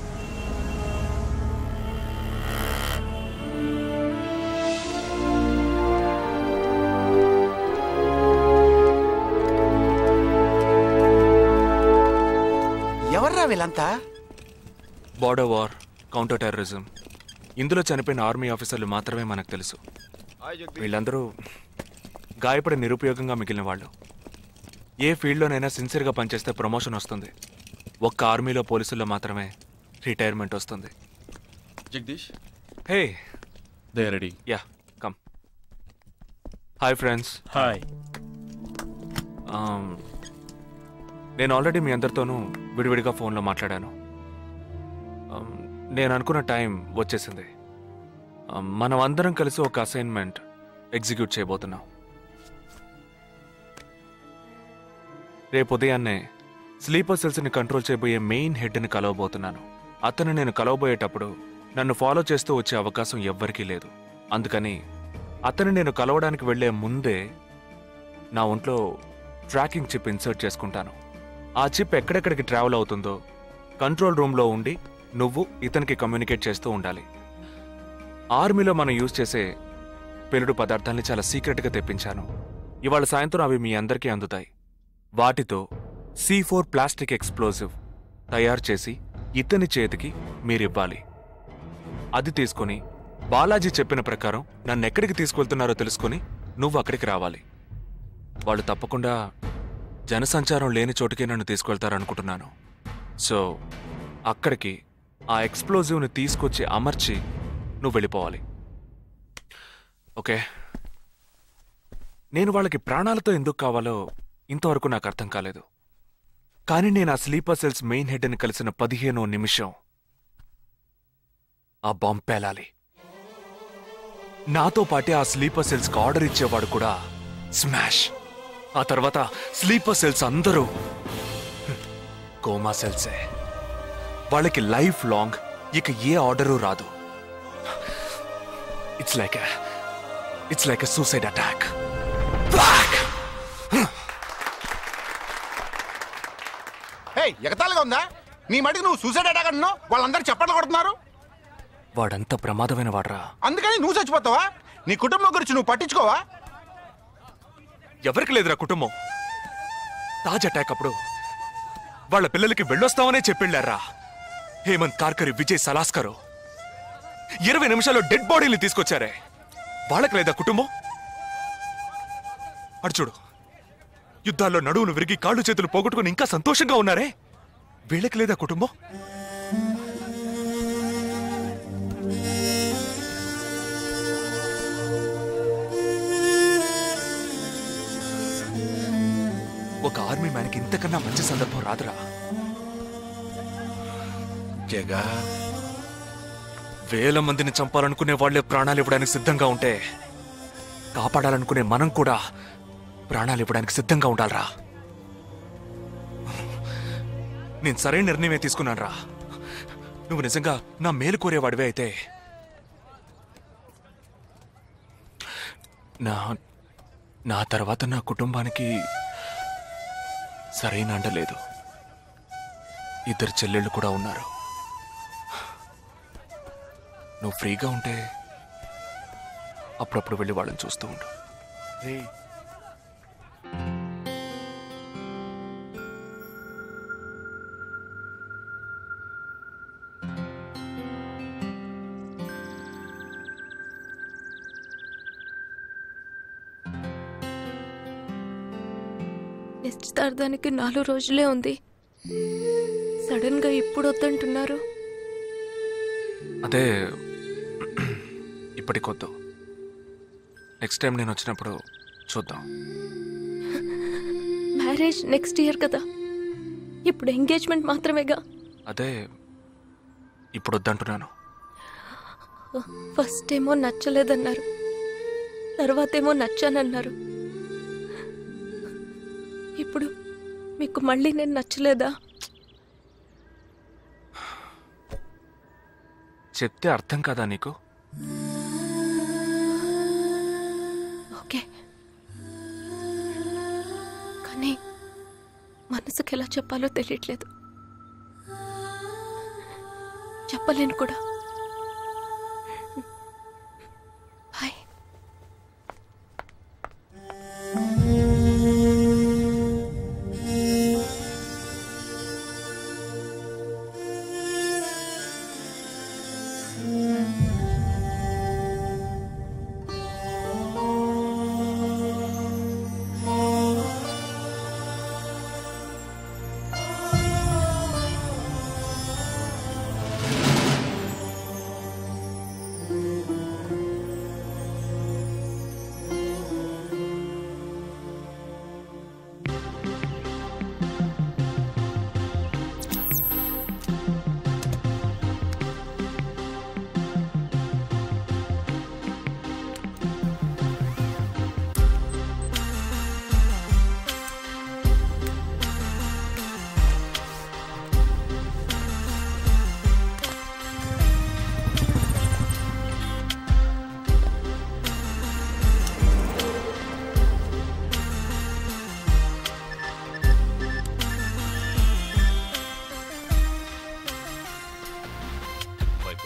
ఎవర్రా వీళ్ళంతా?
బార్డర్ వార్, కౌంటర్ టెర్రరిజం, ఇందులో చనిపోయిన ఆర్మీ ఆఫీసర్లు మాత్రమే మనకు తెలుసు. వీళ్ళందరూ గాయపడి నిరుపయోగంగా మిగిలిన వాళ్ళు. ఏ ఫీల్డ్లోనైనా సిన్సియర్గా పనిచేస్తే ప్రమోషన్ వస్తుంది. ఒక్క ఆర్మీలో పోలీసుల్లో మాత్రమే రిటైర్మెంట్ వస్తుంది.
Jagdish,
hey,
they ready.
Yeah, come. Hi friends.
Hi.
నేను ఆల్రెడీ మీ అందరితోనూ విడివిడిగా ఫోన్లో మాట్లాడాను. నేను అనుకున్న టైం వచ్చేసింది. మనం అందరం కలిసి ఒక అసైన్మెంట్ ఎగ్జిక్యూట్ చేయబోతున్నాం. రేపు ఉదయాన్నే స్లీపర్ సెల్స్ని కంట్రోల్ చేయబోయే మెయిన్ హెడ్ని కలవబోతున్నాను. అతను నేను కలవబోయేటప్పుడు నన్ను ఫాలో చేస్తూ వచ్చే అవకాశం ఎవ్వరికీ లేదు. అందుకని అతను నేను కలవడానికి వెళ్లే ముందే నా ఒంట్లో ట్రాకింగ్ చిప్ ఇన్సర్ట్ చేసుకుంటాను. ఆ చిప్ ఎక్కడెక్కడికి ట్రావెల్ అవుతుందో కంట్రోల్ రూమ్లో ఉండి నువ్వు ఇతనికి కమ్యూనికేట్ చేస్తూ ఉండాలి. ఆర్మీలో మనం యూజ్ చేసే పెలుడు పదార్థాలని చాలా సీక్రెట్గా తెప్పించాను. ఇవాళ సాయంత్రం అవి మీ అందరికీ అందుతాయి. వాటితో సి ఫోర్ ప్లాస్టిక్ ఎక్స్ప్లోజివ్ తయారు చేసి ఇతని చేతికి మీరివ్వాలి. అది తీసుకొని బాలాజీ చెప్పిన ప్రకారం నన్ను ఎక్కడికి తీసుకెళ్తున్నారో తెలుసుకొని నువ్వు అక్కడికి రావాలి. వాళ్ళు తప్పకుండా జనసంచారం లేని చోటుకే నన్ను తీసుకెళ్తారనుకుంటున్నాను. సో అక్కడికి ఆ ఎక్స్ప్లోజివ్ని తీసుకొచ్చి అమర్చి నువ్వు వెళ్ళిపోవాలి. ఓకే? నేను వాళ్ళకి ప్రాణాలతో ఎందుకు కావాలో ఇంతవరకు నాకు అర్థం కాలేదు. కానీ నేను ఆ స్లీపర్ సెల్స్ మెయిన్ హెడ్ని కలిసిన పదిహేనో నిమిషం ఆ బాంబ్ పేలాలి. నాతో పాటే ఆ స్లీపర్ సెల్స్కి ఆర్డర్ ఇచ్చేవాడు కూడా స్మాష్. ఆ తర్వాత స్లీపర్ సెల్స్ అందరూ కోమా సెల్సే. వాళ్ళకి లైఫ్ లాంగ్ ఇక ఏ ఆర్డరు రాదు. It's like it's like a suicide attack.
ఎగతాళిగా ఉందా? నీ మడికి నువ్వు సూసైడ్ అటాక్ అంటున్నావు, వాళ్ళందరూ చప్పట్లు కొడుతున్నారు.
వాడంత ప్రమాదమైన వాడరా.
అందుకని నువ్వు చచ్చిపోతావా? నీ కుటుంబం గురించి నువ్వు పట్టించుకోవా?
ఎవరికి లేదురా కుటుంబం. తాజ్ అటాక్ అప్పుడు వాళ్ళ పిల్లలకి వెళ్ళొస్తామనే చెప్పెళ్ళారా. హేమంత్ కార్కరి, విజయ్ సలాస్కరు ఇరవై నిమిషాల్లో డెడ్ బాడీని తీసుకొచ్చారే. వాళ్ళకి లేదా కుటుంబం? అడు చూడు, యుద్ధాల్లో నడువును విరిగి కాళ్ళు చేతులు పోగొట్టుకుని ఇంకా సంతోషంగా ఉన్నారే. వీళ్ళకి లేదా కుటుంబం? ఒక ఆర్మీ మ్యాన్కి ఇంతకన్నా మంచి సందర్భం రాదురా.
జగా,
వేల మందిని చంపాలనుకునే వాళ్లే ప్రాణాలు ఇవ్వడానికి సిద్ధంగా ఉంటే కాపాడాలనుకునే మనం కూడా ప్రాణాలు ఇవ్వడానికి సిద్ధంగా ఉండాలరా. నేను సరైన నిర్ణయమే తీసుకున్నాను రా. నువ్వు నిజంగా నా మేలు కోరేవాడివే అయితే నా నా తర్వాత నా కుటుంబానికి సరైన అండ లేదు. ఇద్దరు చెల్లెళ్ళు కూడా ఉన్నారు. నువ్వు ఫ్రీగా ఉంటే అప్పుడప్పుడు వెళ్ళి వాళ్ళని చూస్తూ ఉండు. రే,
నిశ్చితార్థానికి నాలుగు రోజులే ఉంది. సడన్ గా ఇప్పుడు వద్దంటున్నారు.
అదే ఇప్పటికొద్దు. నెక్స్ట్ టైం నేను వచ్చినప్పుడు చూద్దాం.
మ్యారేజ్ నెక్స్ట్ ఇయర్ కదా, ఇప్పుడు ఎంగేజ్మెంట్ మాత్రమేగా.
అదే ఇప్పుడు వద్దంటున్నాను.
ఫస్ట్ ఏమో నచ్చలేదన్నారు, తర్వాత ఏమో నచ్చానన్నారు. ఇప్పుడు మీకు మళ్ళీ నేను నచ్చలేదా?
చెప్తే అర్థం కాదా నీకు?
ఓకే, కానీ మనసుకి ఎలా చెప్పాలో తెలియట్లేదు. చెప్పలేను కూడా. బాయ్.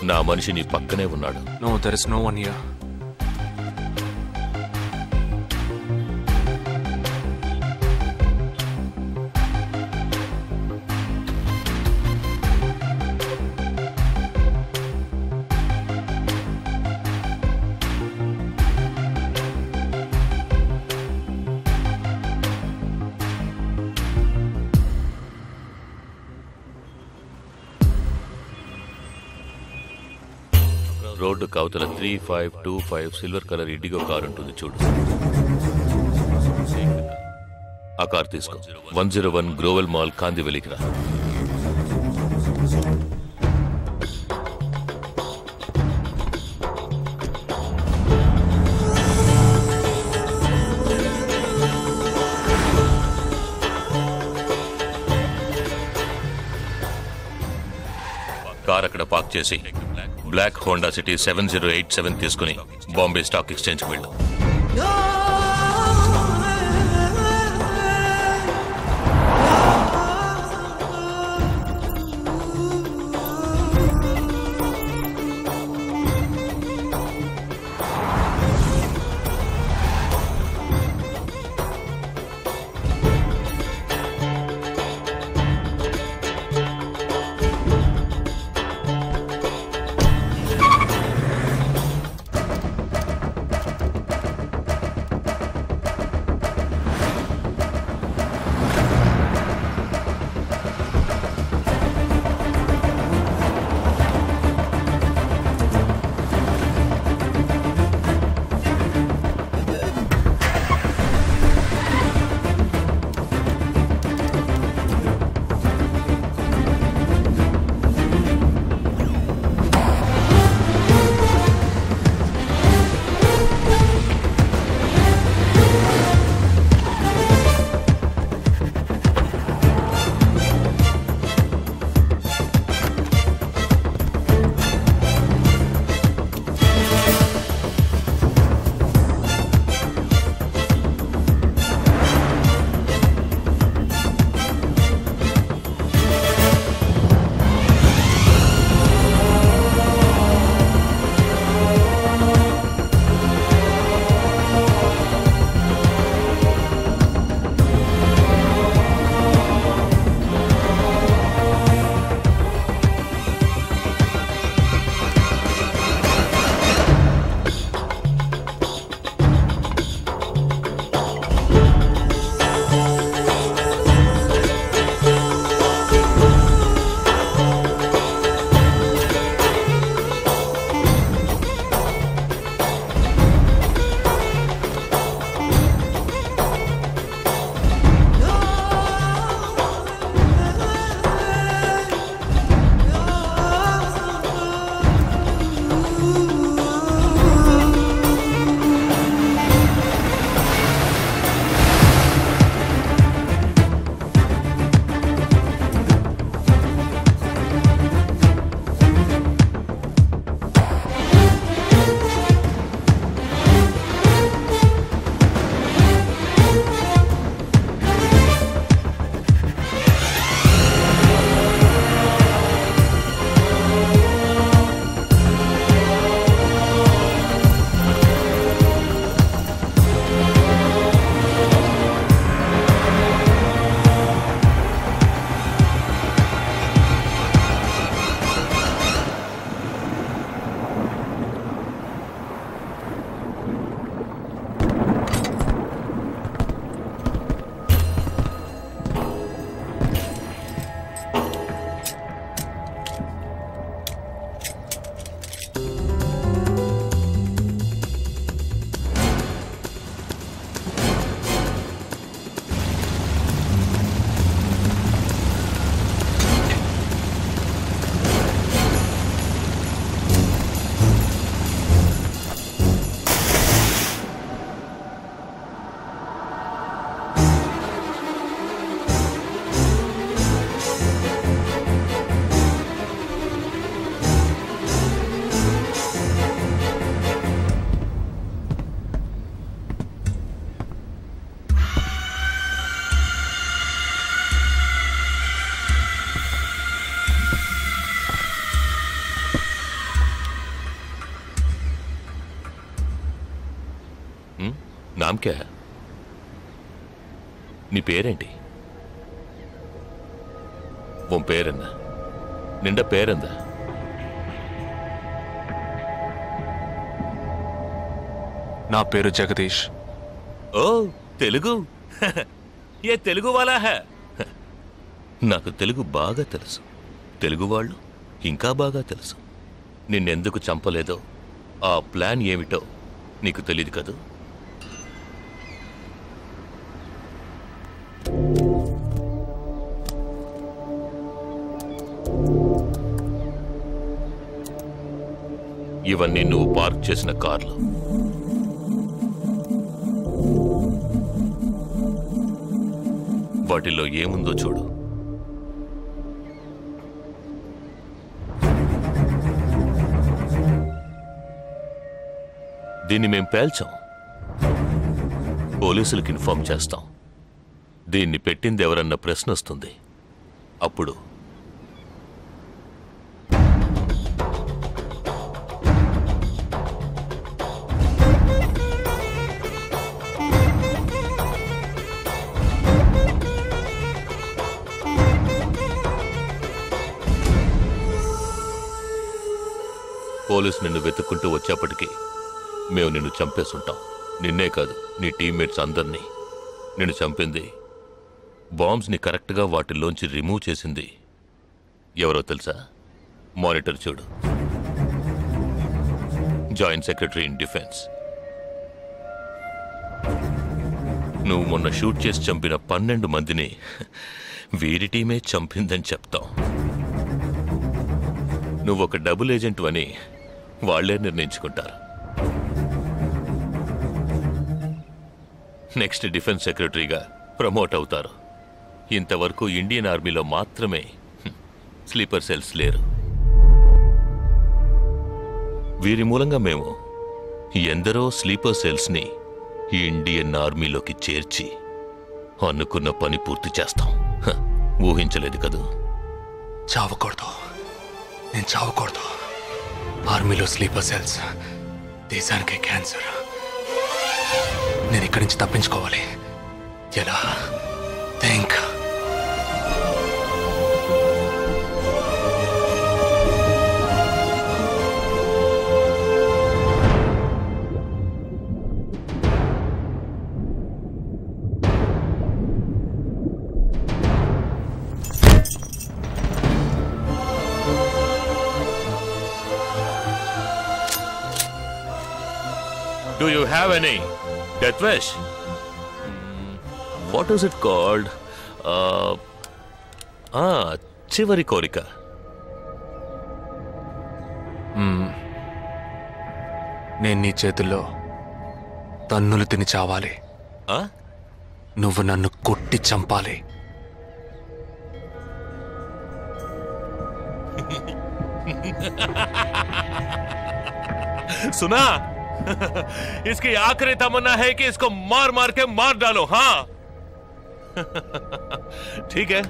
నా మనిషి నీ పక్కనే ఉన్నాడు.
No, there is no one here.
Road కవతల three five two five silver colour Indigo car ఉంటుంది చూడు. ఆ కార్ తీసుకో. One zero one Growel mall కాందివెలికి రా. కార్ అక్కడ పార్క్ చేసి black Honda City seven zero eight seven తీసుకుని బాంబే స్టాక్ ఎక్స్చేంజ్కి వెళ్ళు. నామ్ క్యా హై? నీ పేరేంటి? ఉన్ పేరెన్న? నిండ పేరెంద?
నా పేరు జగదీష్.
ఓ తెలుగు. ఏ తెలుగు వాలా హై? నాకు తెలుగు బాగా తెలుసు. తెలుగు వాళ్ళు ఇంకా బాగా తెలుసు. నిన్నెందుకు చంపలేదో, ఆ ప్లాన్ ఏమిటో నీకు తెలియదు కదూ? ఇవన్నీ నువ్వు పార్క్ చేసిన కార్లు. వాటిల్లో ఏముందో చూడు. దీన్ని మేం పేల్చాం. పోలీసులకు ఇన్ఫార్మ్ చేస్తాం. దీన్ని పెట్టింది ఎవరన్న ప్రశ్న వస్తుంది. అప్పుడు పోలీసు నిన్ను వెతుక్కుంటూ వచ్చేప్పటికీ మేము నిన్ను చంపేసుంటాం. నిన్నే కాదు, నీ టీమ్మేట్స్ అందరినీ. నిన్ను చంపింది, బాంబ్స్ని కరెక్ట్గా వాటిల్లోంచి రిమూవ్ చేసింది ఎవరో తెలుసా? మానిటర్ చూడు. Joint secretary in defence. నువ్వు మొన్న షూట్ చేసి చంపిన పన్నెండు మందిని వీరి టీమే చంపిందని చెప్తాం. నువ్వు ఒక డబుల్ ఏజెంట్ అని వాళ్లే నిర్ణయించుకుంటారు. నెక్స్ట్ డిఫెన్స్ సెక్రటరీగా ప్రమోట్ అవుతారు. ఇంతవరకు ఇండియన్ ఆర్మీలో మాత్రమే స్లీపర్ సెల్స్ లేరు. వీరి మూలంగా మేము ఎందరో స్లీపర్ సెల్స్ని ఇండియన్ ఆర్మీలోకి చేర్చి అనుకున్న పని పూర్తి చేస్తాం. ఊహించలేదు కదూ?
చావకూడదు, నేను చావకూడదు. ఆర్మీలో స్లీపర్ సెల్స్ దేశానికే క్యాన్సర్. నేను ఇక్కడి నుంచి తప్పించుకోవాలి. ఎలా? Think.
Do you have any death wish? What is it called? Uh, ah, చివరి కోరిక.
నేను నీ చేతుల్లో తన్నులు తిని చావాలి. నువ్వు నన్ను కొట్టి చంపాలి.
सुना? इसकी आखिरी तमन्ना है कि इसको मार मार के मार डालो. हाँ ठीक है.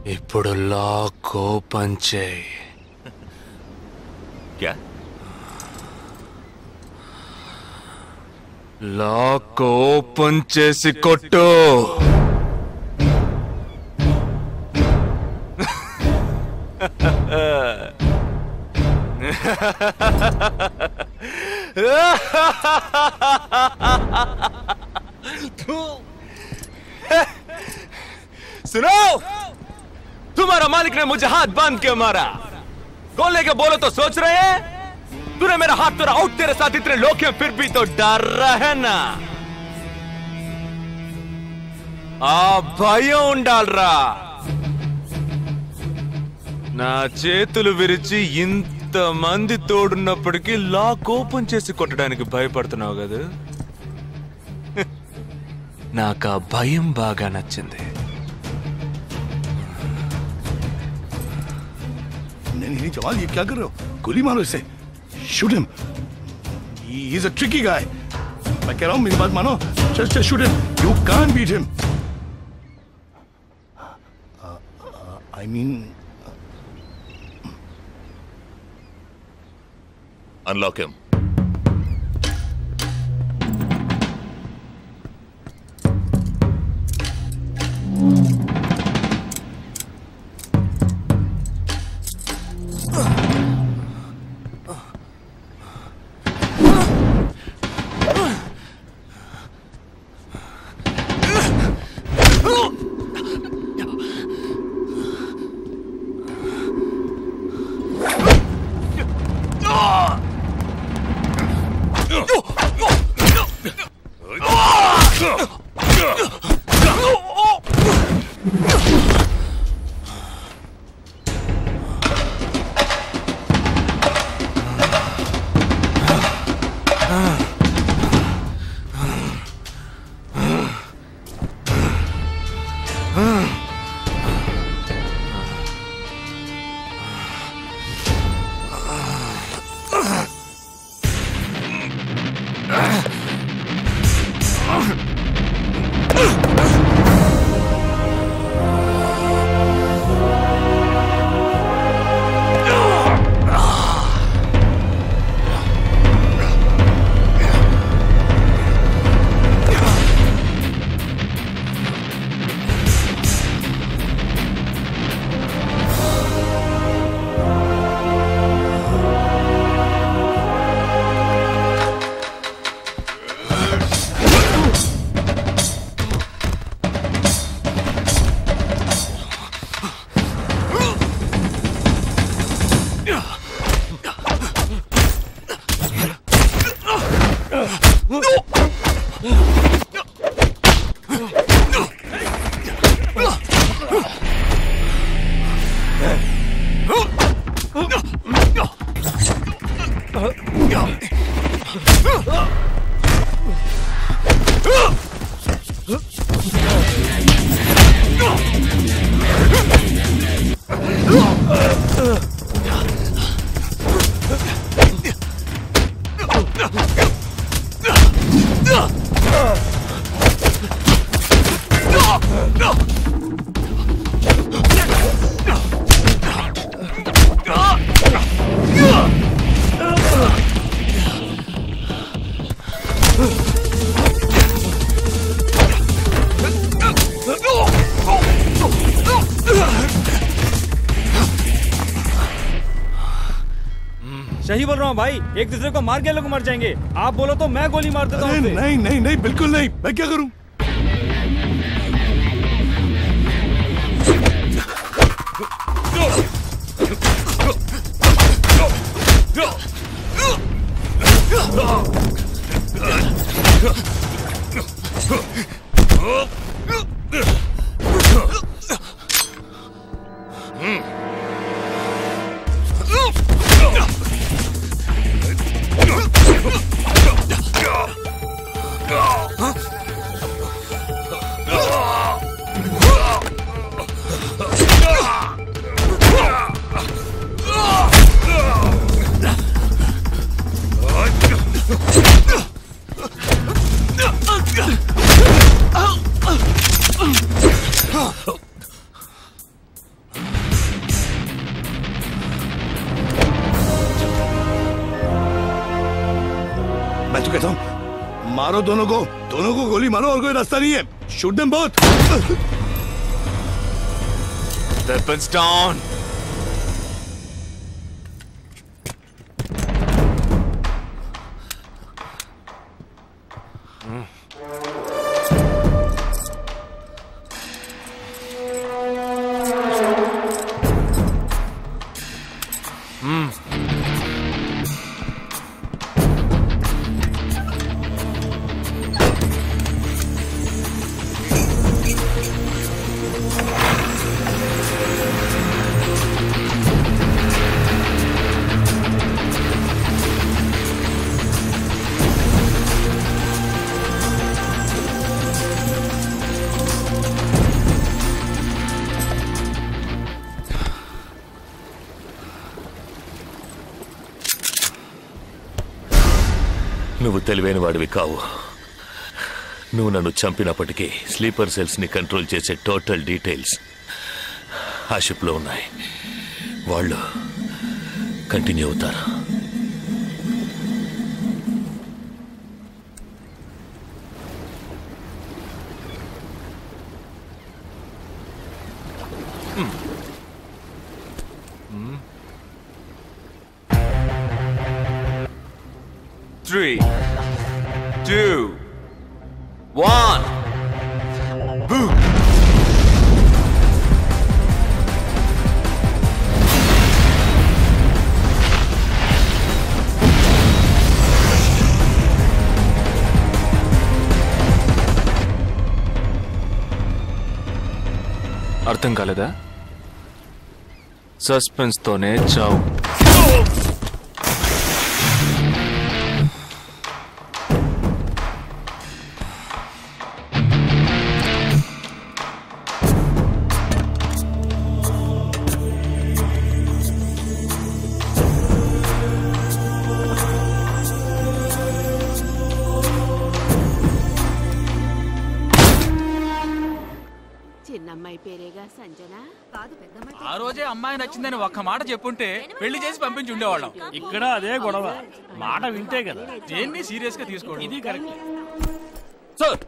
ఇప్పుడు లాక్ ఓపెన్ చేయి.
క్యా?
లాక్ ఓపెన్ చేసి కొట్టు.
सुनो, तुम्हारा मालिक ने मुझे हाथ बांध के मारा. कौन लेके बोलो तो सोच रहे हैं? तूने मेरा हाथ तोड़ा आउट, तेरे साथ इतने लोग हैं फिर भी तो डर रहा है ना. आ भయం ఉండాలరా. నా చేతులు విరిచి ఇంత మంది తోడున్నప్పటికీ లాక్ ఓపెన్ చేసి కొట్టడానికి భయపడుతున్నావు కదా. నాకు ఆ భయం బాగా నచ్చింది.
नहीं नहीं जवाल, ये क्या कर रहे हो? गोली मारो इसे. Shoot him. He is a tricky guy. मैं कह रहा हूं, मेरी बात मानो. Just shoot him. You can't beat him. I mean
Unlock him.
सही बोल रहा हूँ भाई, एक दूसरे को मार के लोग मर जाएंगे. आप बोलो तो मैं गोली मार देता हूँ.
नहीं, नहीं नहीं नहीं बिल्कुल नहीं. मैं क्या करूँ? तो कहता हूँ मारो दोनों को, दोनों को गोली मारो और कोई रास्ता नहीं है. Shoot them both.
Weapons down.
నువ్వు తెలివైన వాడివి కావు. నువ్వు నన్ను చంపినప్పటికీ స్లీపర్ సెల్స్ ని కంట్రోల్ చేసే టోటల్ డీటెయిల్స్ ఆ షిప్ లో ఉన్నాయి. వాళ్ళు కంటిన్యూ అవుతారు.
Three, two, one. Boom.
అర్థం కాలేదా? సస్పెన్స్ తోనే చావు.
ఆ రోజే అమ్మాయి నచ్చిందని ఒక్క మాట చెప్పుంటే పెళ్లి చేసి పంపించి ఉండేవాళ్ళం.
ఇక్కడ అదే గొడవ. మాట వింటే కదా
దేన్ని సీరియస్ గా తీసుకోండి.
ఇది కరెక్ట్.
సార్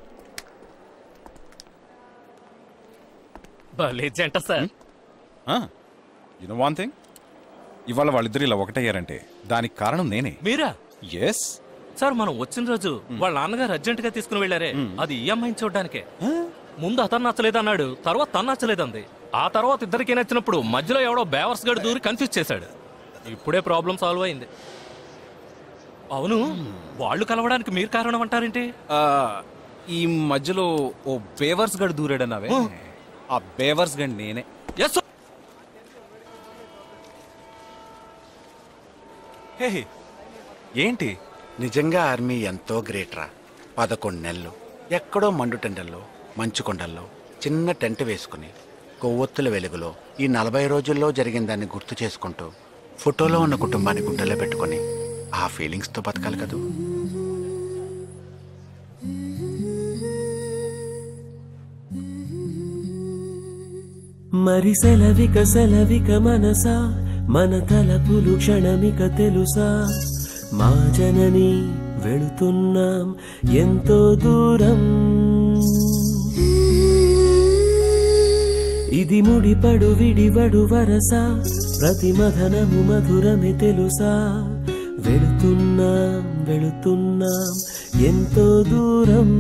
భలే జంట sir.
You know one thing, ఇవాళ వాళ్ళిద్దరు ఇలా ఒకటయ్యారంటే దానికి కారణం నేనే.
మీరా?
ఎస్
సార్, మనం వచ్చిన రోజు వాళ్ళ నాన్నగారు అర్జెంట్ గా తీసుకుని వెళ్ళారే, అది ఈ అమ్మాయిని చూడడానికే. ముందు అతను నచ్చలేదన్నాడు, తర్వాత తను నచ్చలేదంది. ఆ తర్వాత ఇద్దరికి నచ్చినప్పుడు మధ్యలో ఎవడో బేవర్స్ గడు దూరి కన్ఫ్యూజ్ చేశాడు. ఇప్పుడే ప్రాబ్లం సాల్వ్ అయింది. అవును, వాళ్ళు కలవడానికి మీరు కారణం అంటారేంటి?
ఈ మధ్యలో ఓ బేవర్స్ గడు దూరాడన్నావే, ఆ బేవర్స్ గడ్ నేనే. ఏంటి
నిజంగా ఆర్మీ ఎంతో గ్రేట్ రా. పదకొండు నెలలు ఎక్కడో మండుటెండల్లో మంచు కొండల్లో చిన్న టెంట్ వేసుకుని కొవ్వొత్తుల వెలుగులో ఈ నలభై రోజుల్లో జరిగిన దాన్ని గుర్తు చేసుకుంటూ ఫోటోలో ఉన్న కుటుంబాన్ని గుండెల్లో పెట్టుకొని ఆ ఫీలింగ్స్తో బతకాలి కదూ.
మరి సెలవిక సెలవిక మనసా, మన తలపులు క్షణమిక తెలుసా, మా జనని వెళుతున్నాం ఎంతో దూరం. ఇది ముడిపడు విడివడు వరస, ప్రతి మధనము మధురమే తెలుసా, వెళుతున్నాం వెళుతున్నాం ఎంతో దూరం.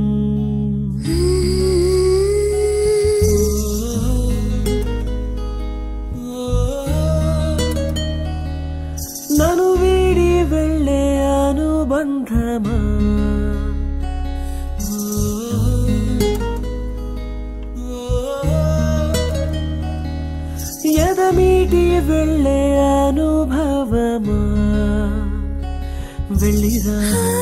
నన్ను వీడి వెళ్ళే అనుబంధమా, ఎదమీటి వెళ్ళే అనుభవమా, వెళ్ళిరా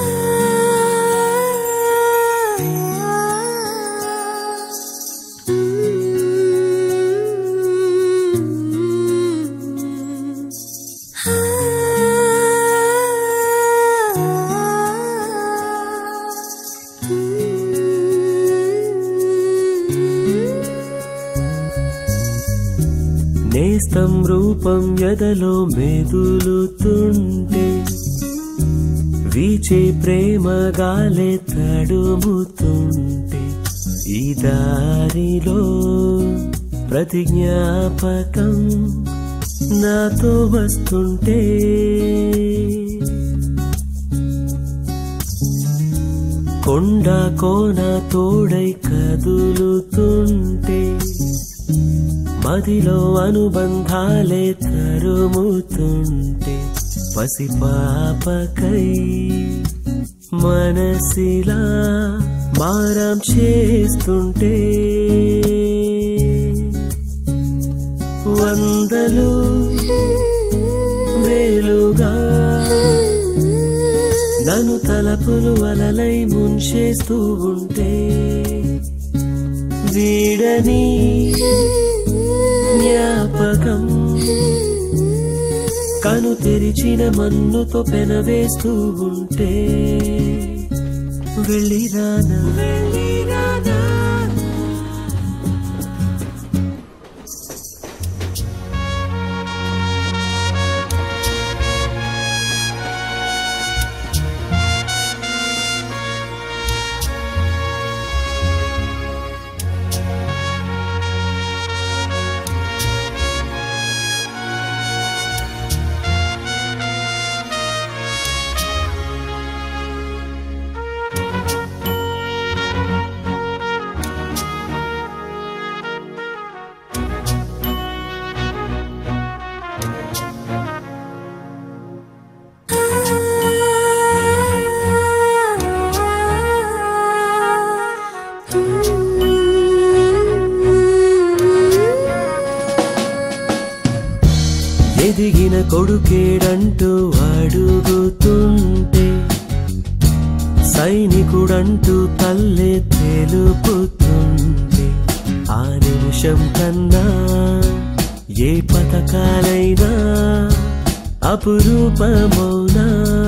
నేస్తం రూపం ఎదలో మెదులుతుంటే, వీచే ప్రేమ గాలే తడుముతుంటే ఈ దారిలో ప్రతి జ్ఞాపకం నాతో వస్తుంటే కొండ కోన తోడై కదులుతుంటే మదిలో అనుబంధాలే తరుముతుంటే పసిపాపకై మనసిలా మారం చేస్తుంటే వందలు వేలుగా నన్ను తలపులు అలలై ముంచేస్తూ ఉంటే వీడని జ్ఞాపకం కను తెరిచిన మన్నుతో పెనవేస్తూ ఉంటే వెళ్ళిరానా వెళ్ళిరానా ఎదిగిన కొడుకేడంటూ అడుగుతుంటే సైనికుడంటూ తల్లే తెలుపుతుంటే ఆ నిమిషం కన్నా ఏ పథకాలైనా అపురూపమౌనా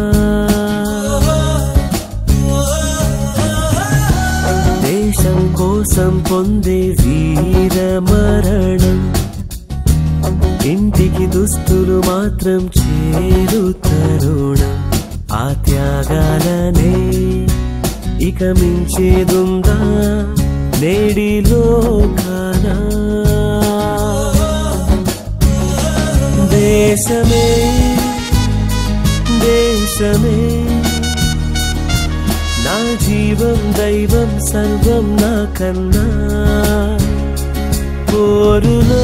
దేశం కోసం పొందే వీర మరణం ఇంటికి దుస్తులు మాత్రం చేరు తరుణం ఆ త్యాగాలనే ఇక మించేదుందా నేడిలోకానా దేశమే దేశమే నా జీవం దైవం సర్వం నాకన్నా పోరులో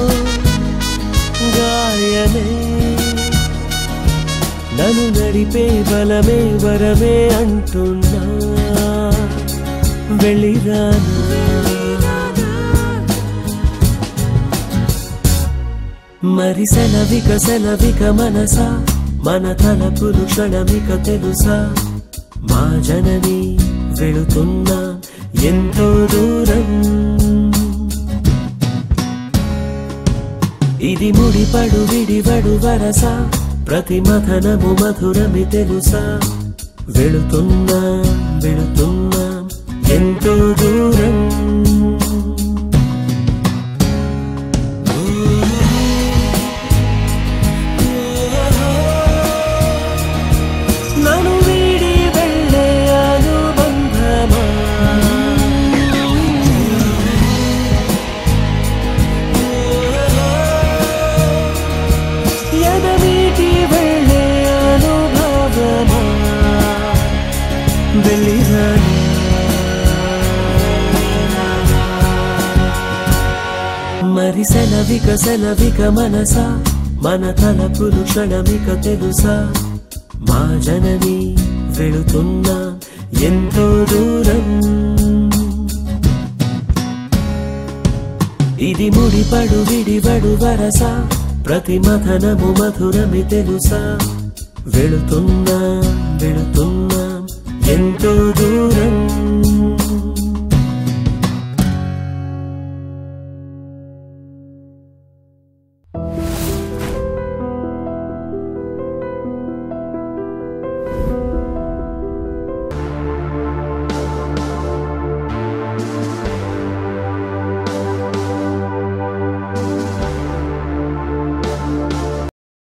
గాయమే నన్ను నడిపే బలమే వరమే అంటున్నా వెళ్ళిరానా మరి సెలవిక సెలవిక మనసా మన తలపులు క్షణమిక తెలుసా మా జనని వెళుతున్నా ఎంతో దూరం ఇది ముడిపడు విడివడు వరస ప్రతి మథనము మధురమి తెలుసా వెళుతున్నా వెళుతున్నా ఎంతో దూరం నన్ను వీడి వెళ్ళే అనుబంధమా ఎదమీటి వెళ్ళే అనుభవమా వెళ్ళిరానా మరి సెలవిక సెలవిక మనసా మన తలపులు క్షణమిక తెలుసా మా జనని వెళుతున్నా ఎంతో దూరం ఇది ముడిపడు విడివడు వరస ప్రతి మథనము మధురమి తెలుసా వెళుతున్నా వెళుతున్నా ఎంతో దూరం